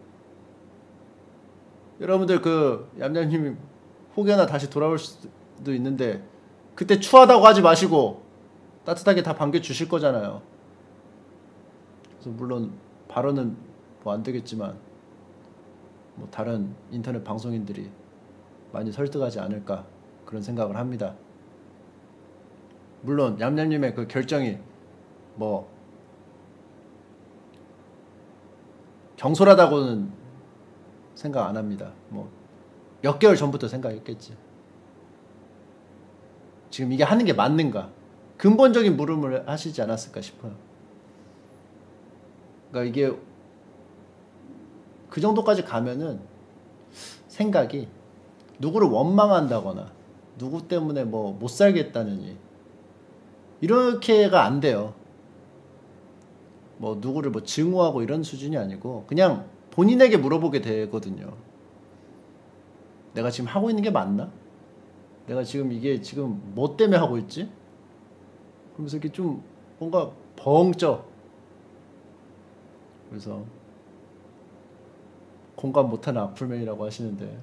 여러분들 그 얌얌님이 혹여나 다시 돌아올 수도 있는데 그때 추하다고 하지 마시고 따뜻하게 다 반겨주실 거잖아요. 그래서 물론 발언은 뭐 안 되겠지만 뭐 다른 인터넷 방송인들이 많이 설득하지 않을까 그런 생각을 합니다. 물론 얌얌님의 그 결정이 뭐 경솔하다고는 생각 안 합니다. 뭐 몇 개월 전부터 생각했겠지. 지금 이게 하는 게 맞는가? 근본적인 물음을 하시지 않았을까 싶어요. 그러니까 이게 그 정도까지 가면은 생각이 누구를 원망한다거나 누구 때문에 뭐 못 살겠다느니 이렇게가 안 돼요. 뭐 누구를 뭐 증오하고 이런 수준이 아니고 그냥 본인에게 물어보게 되거든요. 내가 지금 하고 있는 게 맞나? 내가 지금 이게 지금 뭐 때문에 하고 있지? 그러면서 이렇게 좀 뭔가 벙쪄. 그래서 공감 못하는 악플맨이라고 하시는데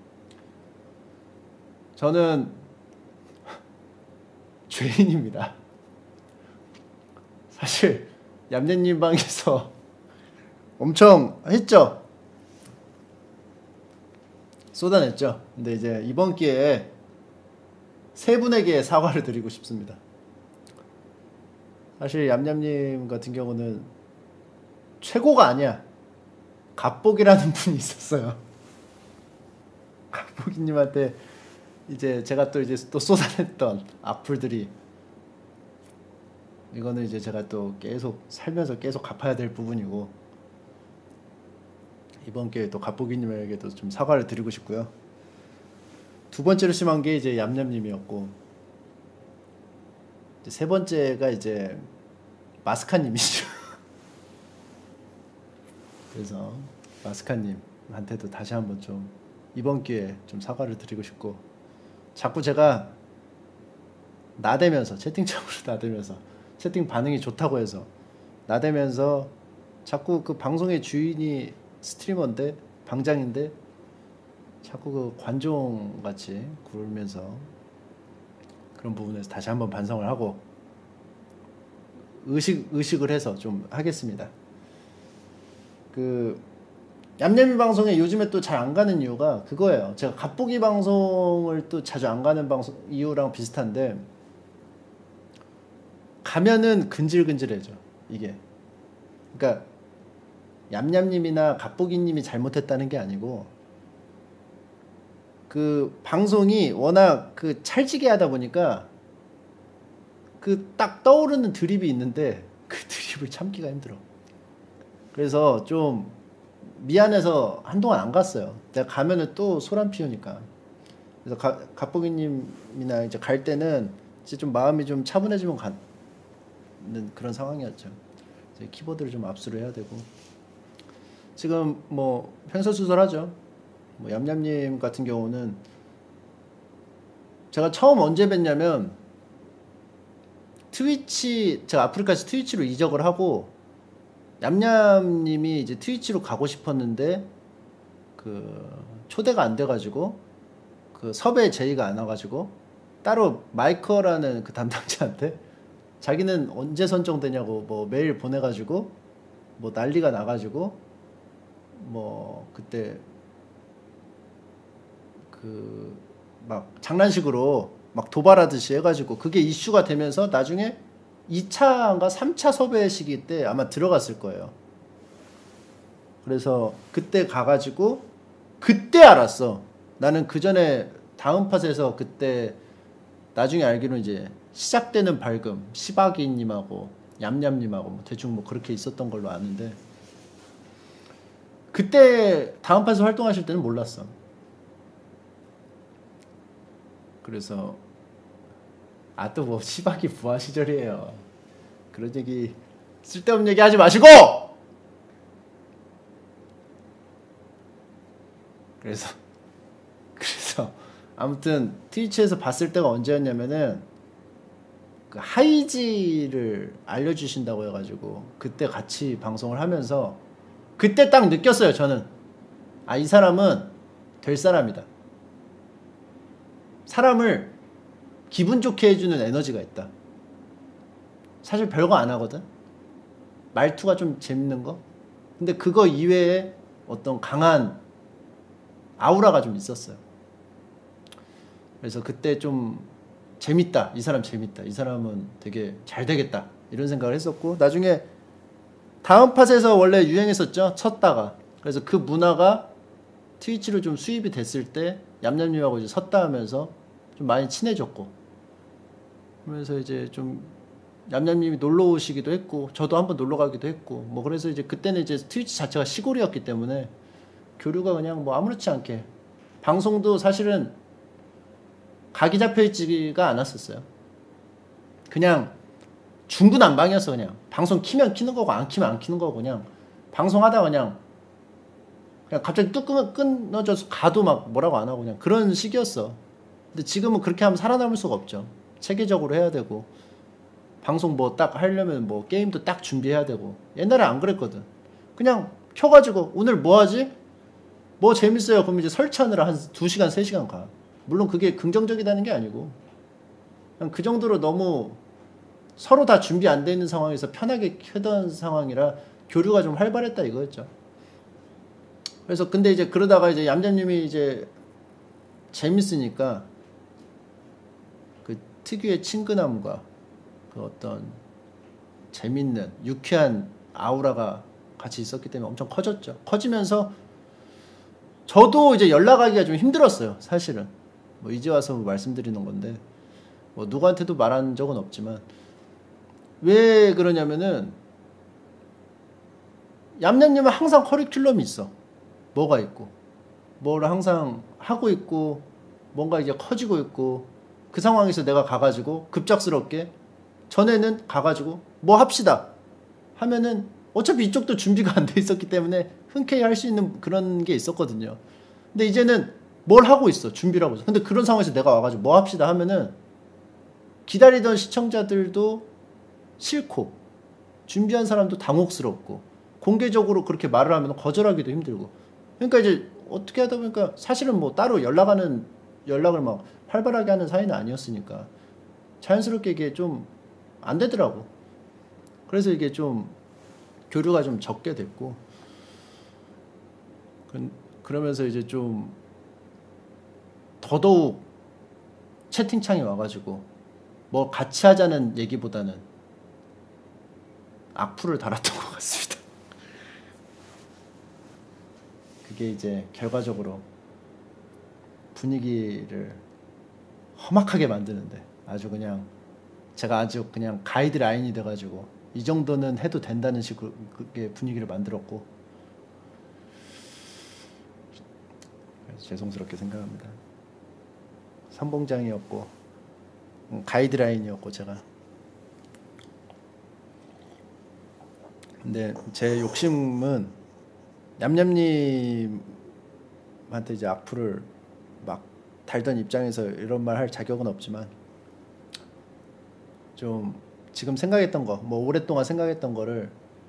저는 죄인입니다. 사실 얌얌님 방에서 엄청 했죠. 쏟아냈죠. 근데 이제 이번 기회에 세 분에게 사과를 드리고 싶습니다. 사실 얌얌님 같은 경우는 최고가 아니야. 갑복이라는 분이 있었어요. 갑복이님한테 이제 제가 또 이제 또 쏟아냈던 악플들이 이거는 이제 제가 또 계속 살면서 계속 갚아야 될 부분이고 이번 기회에 또 갑보기님에게도 좀 사과를 드리고 싶고요. 두 번째로 심한 게 이제 얌얌님이었고 이제 세 번째가 이제 마스카님이시죠. 그래서 마스카님한테도 다시 한번 좀 이번 기회에 좀 사과를 드리고 싶고 자꾸 제가 나대면서 채팅창으로 나대면서 채팅 반응이 좋다고 해서 나대면서 자꾸 그 방송의 주인이 스트리머인데 방장인데 자꾸 그 관종같이 굴면서 그런 부분에서 다시 한번 반성을 하고 의식을 해서 좀 하겠습니다. 그 얌얌이 방송에 요즘에 또 잘 안 가는 이유가 그거예요. 제가 갑보기 방송을 또 자주 안 가는 방송 이유랑 비슷한데 가면은 근질근질해져 이게. 그러니까 얌얌님이나 갑보기님이 잘못했다는 게 아니고 그 방송이 워낙 그 찰지게 하다 보니까 그 딱 떠오르는 드립이 있는데 그 드립을 참기가 힘들어. 그래서 좀 미안해서 한동안 안 갔어요. 내가 가면은 또 소란 피우니까. 그래서 갑보기님이나 이제 갈 때는 이제 좀 마음이 좀 차분해지면 가는 그런 상황이었죠. 이제 키보드를 좀 압수를 해야 되고 지금 뭐 횡설수설하죠. 뭐 얌얌님 같은 경우는 제가 처음 언제 뵀냐면 트위치 제가 아프리카에서 트위치로 이적을 하고 얌얌님이 이제 트위치로 가고 싶었는데 그 초대가 안 돼가지고 그 섭외 제의가 안 와가지고 따로 마이커라는 그 담당자한테 자기는 언제 선정되냐고 뭐 메일 보내가지고 뭐 난리가 나가지고 뭐 그때 그 막 장난식으로 막 도발하듯이 해가지고 그게 이슈가 되면서 나중에 2차인가 3차 섭외 시기 때 아마 들어갔을 거예요. 그래서 그때 가가지고 그때 알았어. 나는 그 전에 다음 팟에서 그때 나중에 알기로 이제 시작되는 밝음 시바기님하고 얌얌님하고 뭐 대충 뭐 그렇게 있었던 걸로 아는데 그때 다음 팟에서 활동하실 때는 몰랐어. 그래서 또 뭐 시바기 부하 시절이에요. 그런 얘기 쓸데없는 얘기 하지 마시고. 그래서 아무튼 트위치에서 봤을 때가 언제였냐면은 그 하이지를 알려주신다고 해가지고 그때 같이 방송을 하면서 그때 딱 느꼈어요. 저는 이 사람은 될 사람이다. 사람을 기분 좋게 해주는 에너지가 있다. 사실 별거 안 하거든. 말투가 좀 재밌는 거. 근데 그거 이외에 어떤 강한 아우라가 좀 있었어요. 그래서 그때 좀 재밌다. 이 사람 재밌다. 이 사람은 되게 잘 되겠다. 이런 생각을 했었고 나중에 다음 팟에서 원래 유행했었죠. 쳤다가. 그래서 그 문화가 트위치로 좀 수입이 됐을 때 얌얌님하고 이제 섰다 하면서 좀 많이 친해졌고 그러면서 이제 좀 얌얌님이 놀러 오시기도 했고 저도 한번 놀러 가기도 했고 뭐 그래서 이제 그때는 이제 트위치 자체가 시골이었기 때문에 교류가 그냥 뭐 아무렇지 않게 방송도 사실은 각이 잡혀있지가 않았었어요. 그냥 중구난방이었어. 그냥 방송 키면 키는 거고 안 키면 안 키는 거고 그냥 방송하다가 그냥 갑자기 뚝 끊어져서 가도 막 뭐라고 안 하고 그냥 그런 시기였어. 근데 지금은 그렇게 하면 살아남을 수가 없죠. 체계적으로 해야 되고 방송 뭐 딱 하려면 뭐 게임도 딱 준비해야 되고 옛날에 안 그랬거든. 그냥 켜가지고 오늘 뭐 하지? 뭐 재밌어요. 그럼 이제 설치하느라 한 2시간 3시간 가. 물론 그게 긍정적이라는 게 아니고 그냥 그 정도로 너무 서로 다 준비 안 돼 있는 상황에서 편하게 켜던 상황이라 교류가 좀 활발했다 이거였죠. 그래서 근데 이제 그러다가 이제 얌얌님이 이제 재밌으니까 그 특유의 친근함과 그 어떤 재밌는 유쾌한 아우라가 같이 있었기 때문에 엄청 커졌죠. 커지면서 저도 이제 연락하기가 좀 힘들었어요. 사실은 뭐 이제 와서 말씀드리는 건데 뭐 누구한테도 말한 적은 없지만 왜 그러냐면은 얌얌님은 항상 커리큘럼이 있어. 뭐가 있고 뭘 항상 하고 있고 뭔가 이제 커지고 있고 그 상황에서 내가 가가지고 급작스럽게 전에는 가가지고 뭐 합시다 하면은 어차피 이쪽도 준비가 안 돼 있었기 때문에 흔쾌히 할 수 있는 그런 게 있었거든요. 근데 이제는 뭘 하고 있어. 준비를 하고 있어. 근데 그런 상황에서 내가 와가지고 뭐 합시다 하면은 기다리던 시청자들도 싫고 준비한 사람도 당혹스럽고 공개적으로 그렇게 말을 하면 거절하기도 힘들고 그러니까 이제 어떻게 하다 보니까 사실은 뭐 따로 연락을 막 활발하게 하는 사이는 아니었으니까 자연스럽게 이게 좀 안 되더라고. 그래서 이게 좀 교류가 좀 적게 됐고 그러면서 이제 좀 더더욱 채팅창이 와가지고 뭐 같이 하자는 얘기보다는 악플을 달았던 것 같습니다. 그게 이제 결과적으로 분위기를 험악하게 만드는데 제가 아주 그냥 가이드라인이 돼가지고 이 정도는 해도 된다는 식으로 그게 분위기를 만들었고 그래서 죄송스럽게 생각합니다. 선봉장이었고 가이드라인이었고 제가 근데 제 욕심은 냠냠님한테 이제 악플을 막 달던 입장에서 이런 말 할 자격은 없지만 좀 지금 생각했던 거, 뭐 오랫동안 생각했던 거를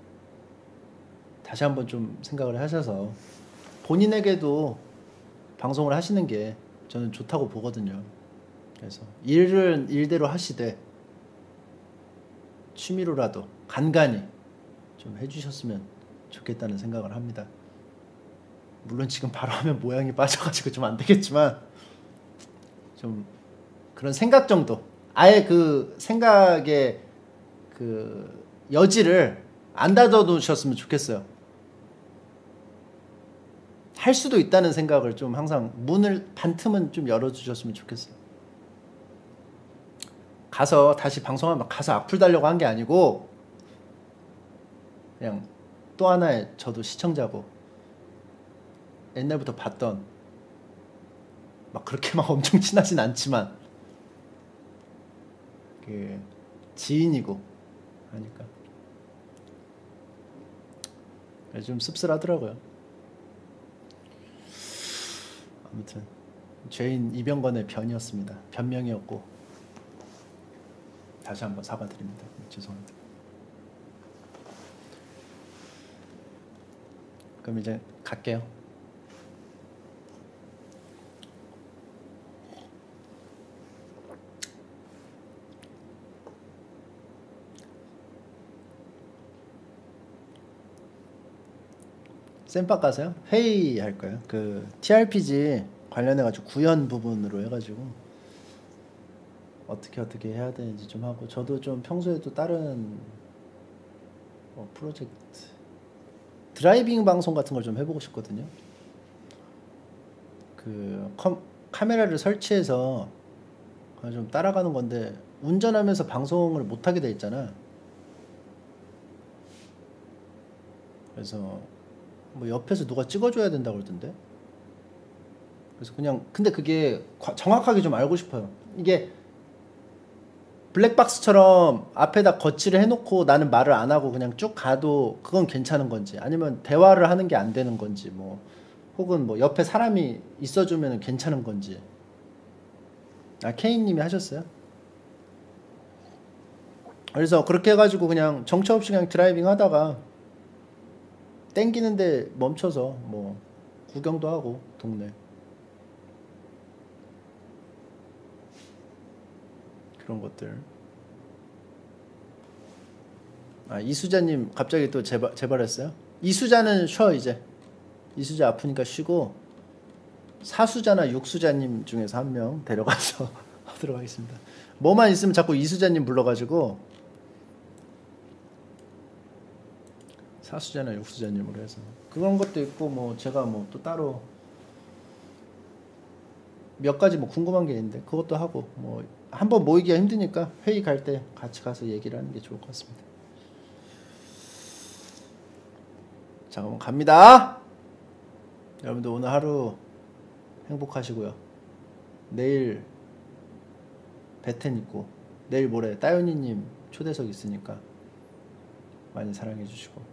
다시 한번 좀 생각을 하셔서 본인에게도 방송을 하시는 게 저는 좋다고 보거든요. 그래서 일은 일대로 하시되 취미로라도 간간히 좀 해주셨으면 좋겠다는 생각을 합니다. 물론 지금 바로 하면 모양이 빠져가지고 좀 안 되겠지만 좀 그런 생각 정도 아예 그 생각의 그 여지를 안 닫아두셨으면 좋겠어요. 할 수도 있다는 생각을 좀 항상 문을 반틈은 좀 열어주셨으면 좋겠어요. 가서 다시 방송하면 가서 악플 달려고 한 게 아니고 그냥 또 하나의 저도 시청자고 옛날부터 봤던 막 그렇게 막 엄청 친하진 않지만 그 지인이고 하니까 좀 씁쓸하더라고요. 아무튼 죄인 이병건의 변이었습니다. 변명이었고 다시 한번 사과드립니다. 죄송합니다. 그럼 이제 갈게요. 쌤박 가세요? 회의할 거예요. 그 TRPG 관련해가지고 구현 부분으로 해가지고 어떻게 해야 되는지 좀 하고 저도 좀 평소에도 다른 프로젝트 드라이빙 방송 같은 걸 좀 해보고 싶거든요. 그 카메라를 설치해서 좀 따라가는 건데 운전하면서 방송을 못하게 돼 있잖아. 그래서 뭐 옆에서 누가 찍어줘야 된다고 그러던데. 그래서 그냥 근데 그게 정확하게 좀 알고 싶어요. 이게 블랙박스처럼 앞에다 거치를 해놓고 나는 말을 안 하고 그냥 쭉 가도 그건 괜찮은 건지 아니면 대화를 하는 게 안 되는 건지 뭐 혹은 뭐 옆에 사람이 있어주면 괜찮은 건지. 아 케인님이 하셨어요? 그래서 그렇게 해가지고 그냥 정처 없이 그냥 드라이빙 하다가 땡기는데 멈춰서 뭐 구경도 하고 동네 그런 것들. 아 이수자님 갑자기 또 재발했어요? 이수자는 쉬어 이제. 이수자 아프니까 쉬고 사수자나 육수자님 중에서 한 명 데려가서 하도록 하겠습니다. 뭐만 있으면 자꾸 이수자님 불러가지고 사수자나 육수자님으로 해서 그런 것도 있고 뭐 제가 뭐 또 따로 몇 가지 뭐 궁금한 게 있는데 그것도 하고 뭐 한번 모이기가 힘드니까 회의 갈 때 같이 가서 얘기를 하는 게 좋을 것 같습니다. 자, 그럼 갑니다. 여러분들 오늘 하루 행복하시고요. 내일 배텐 있고 내일 모레 따윤이님 초대석 있으니까 많이 사랑해 주시고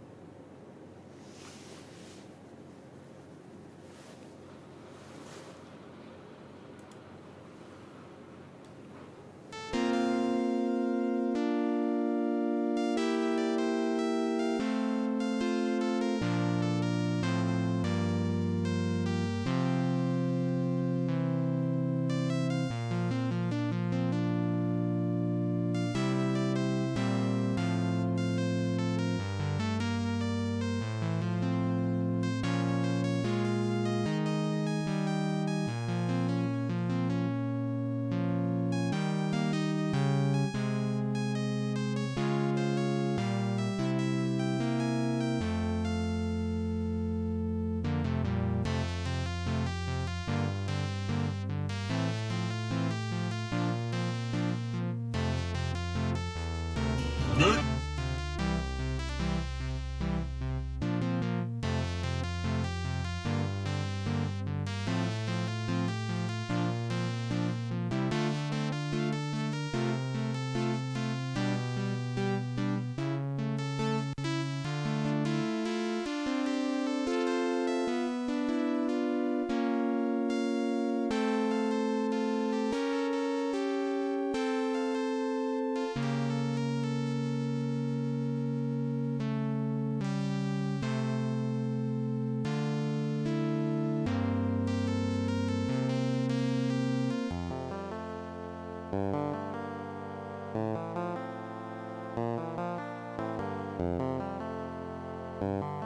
you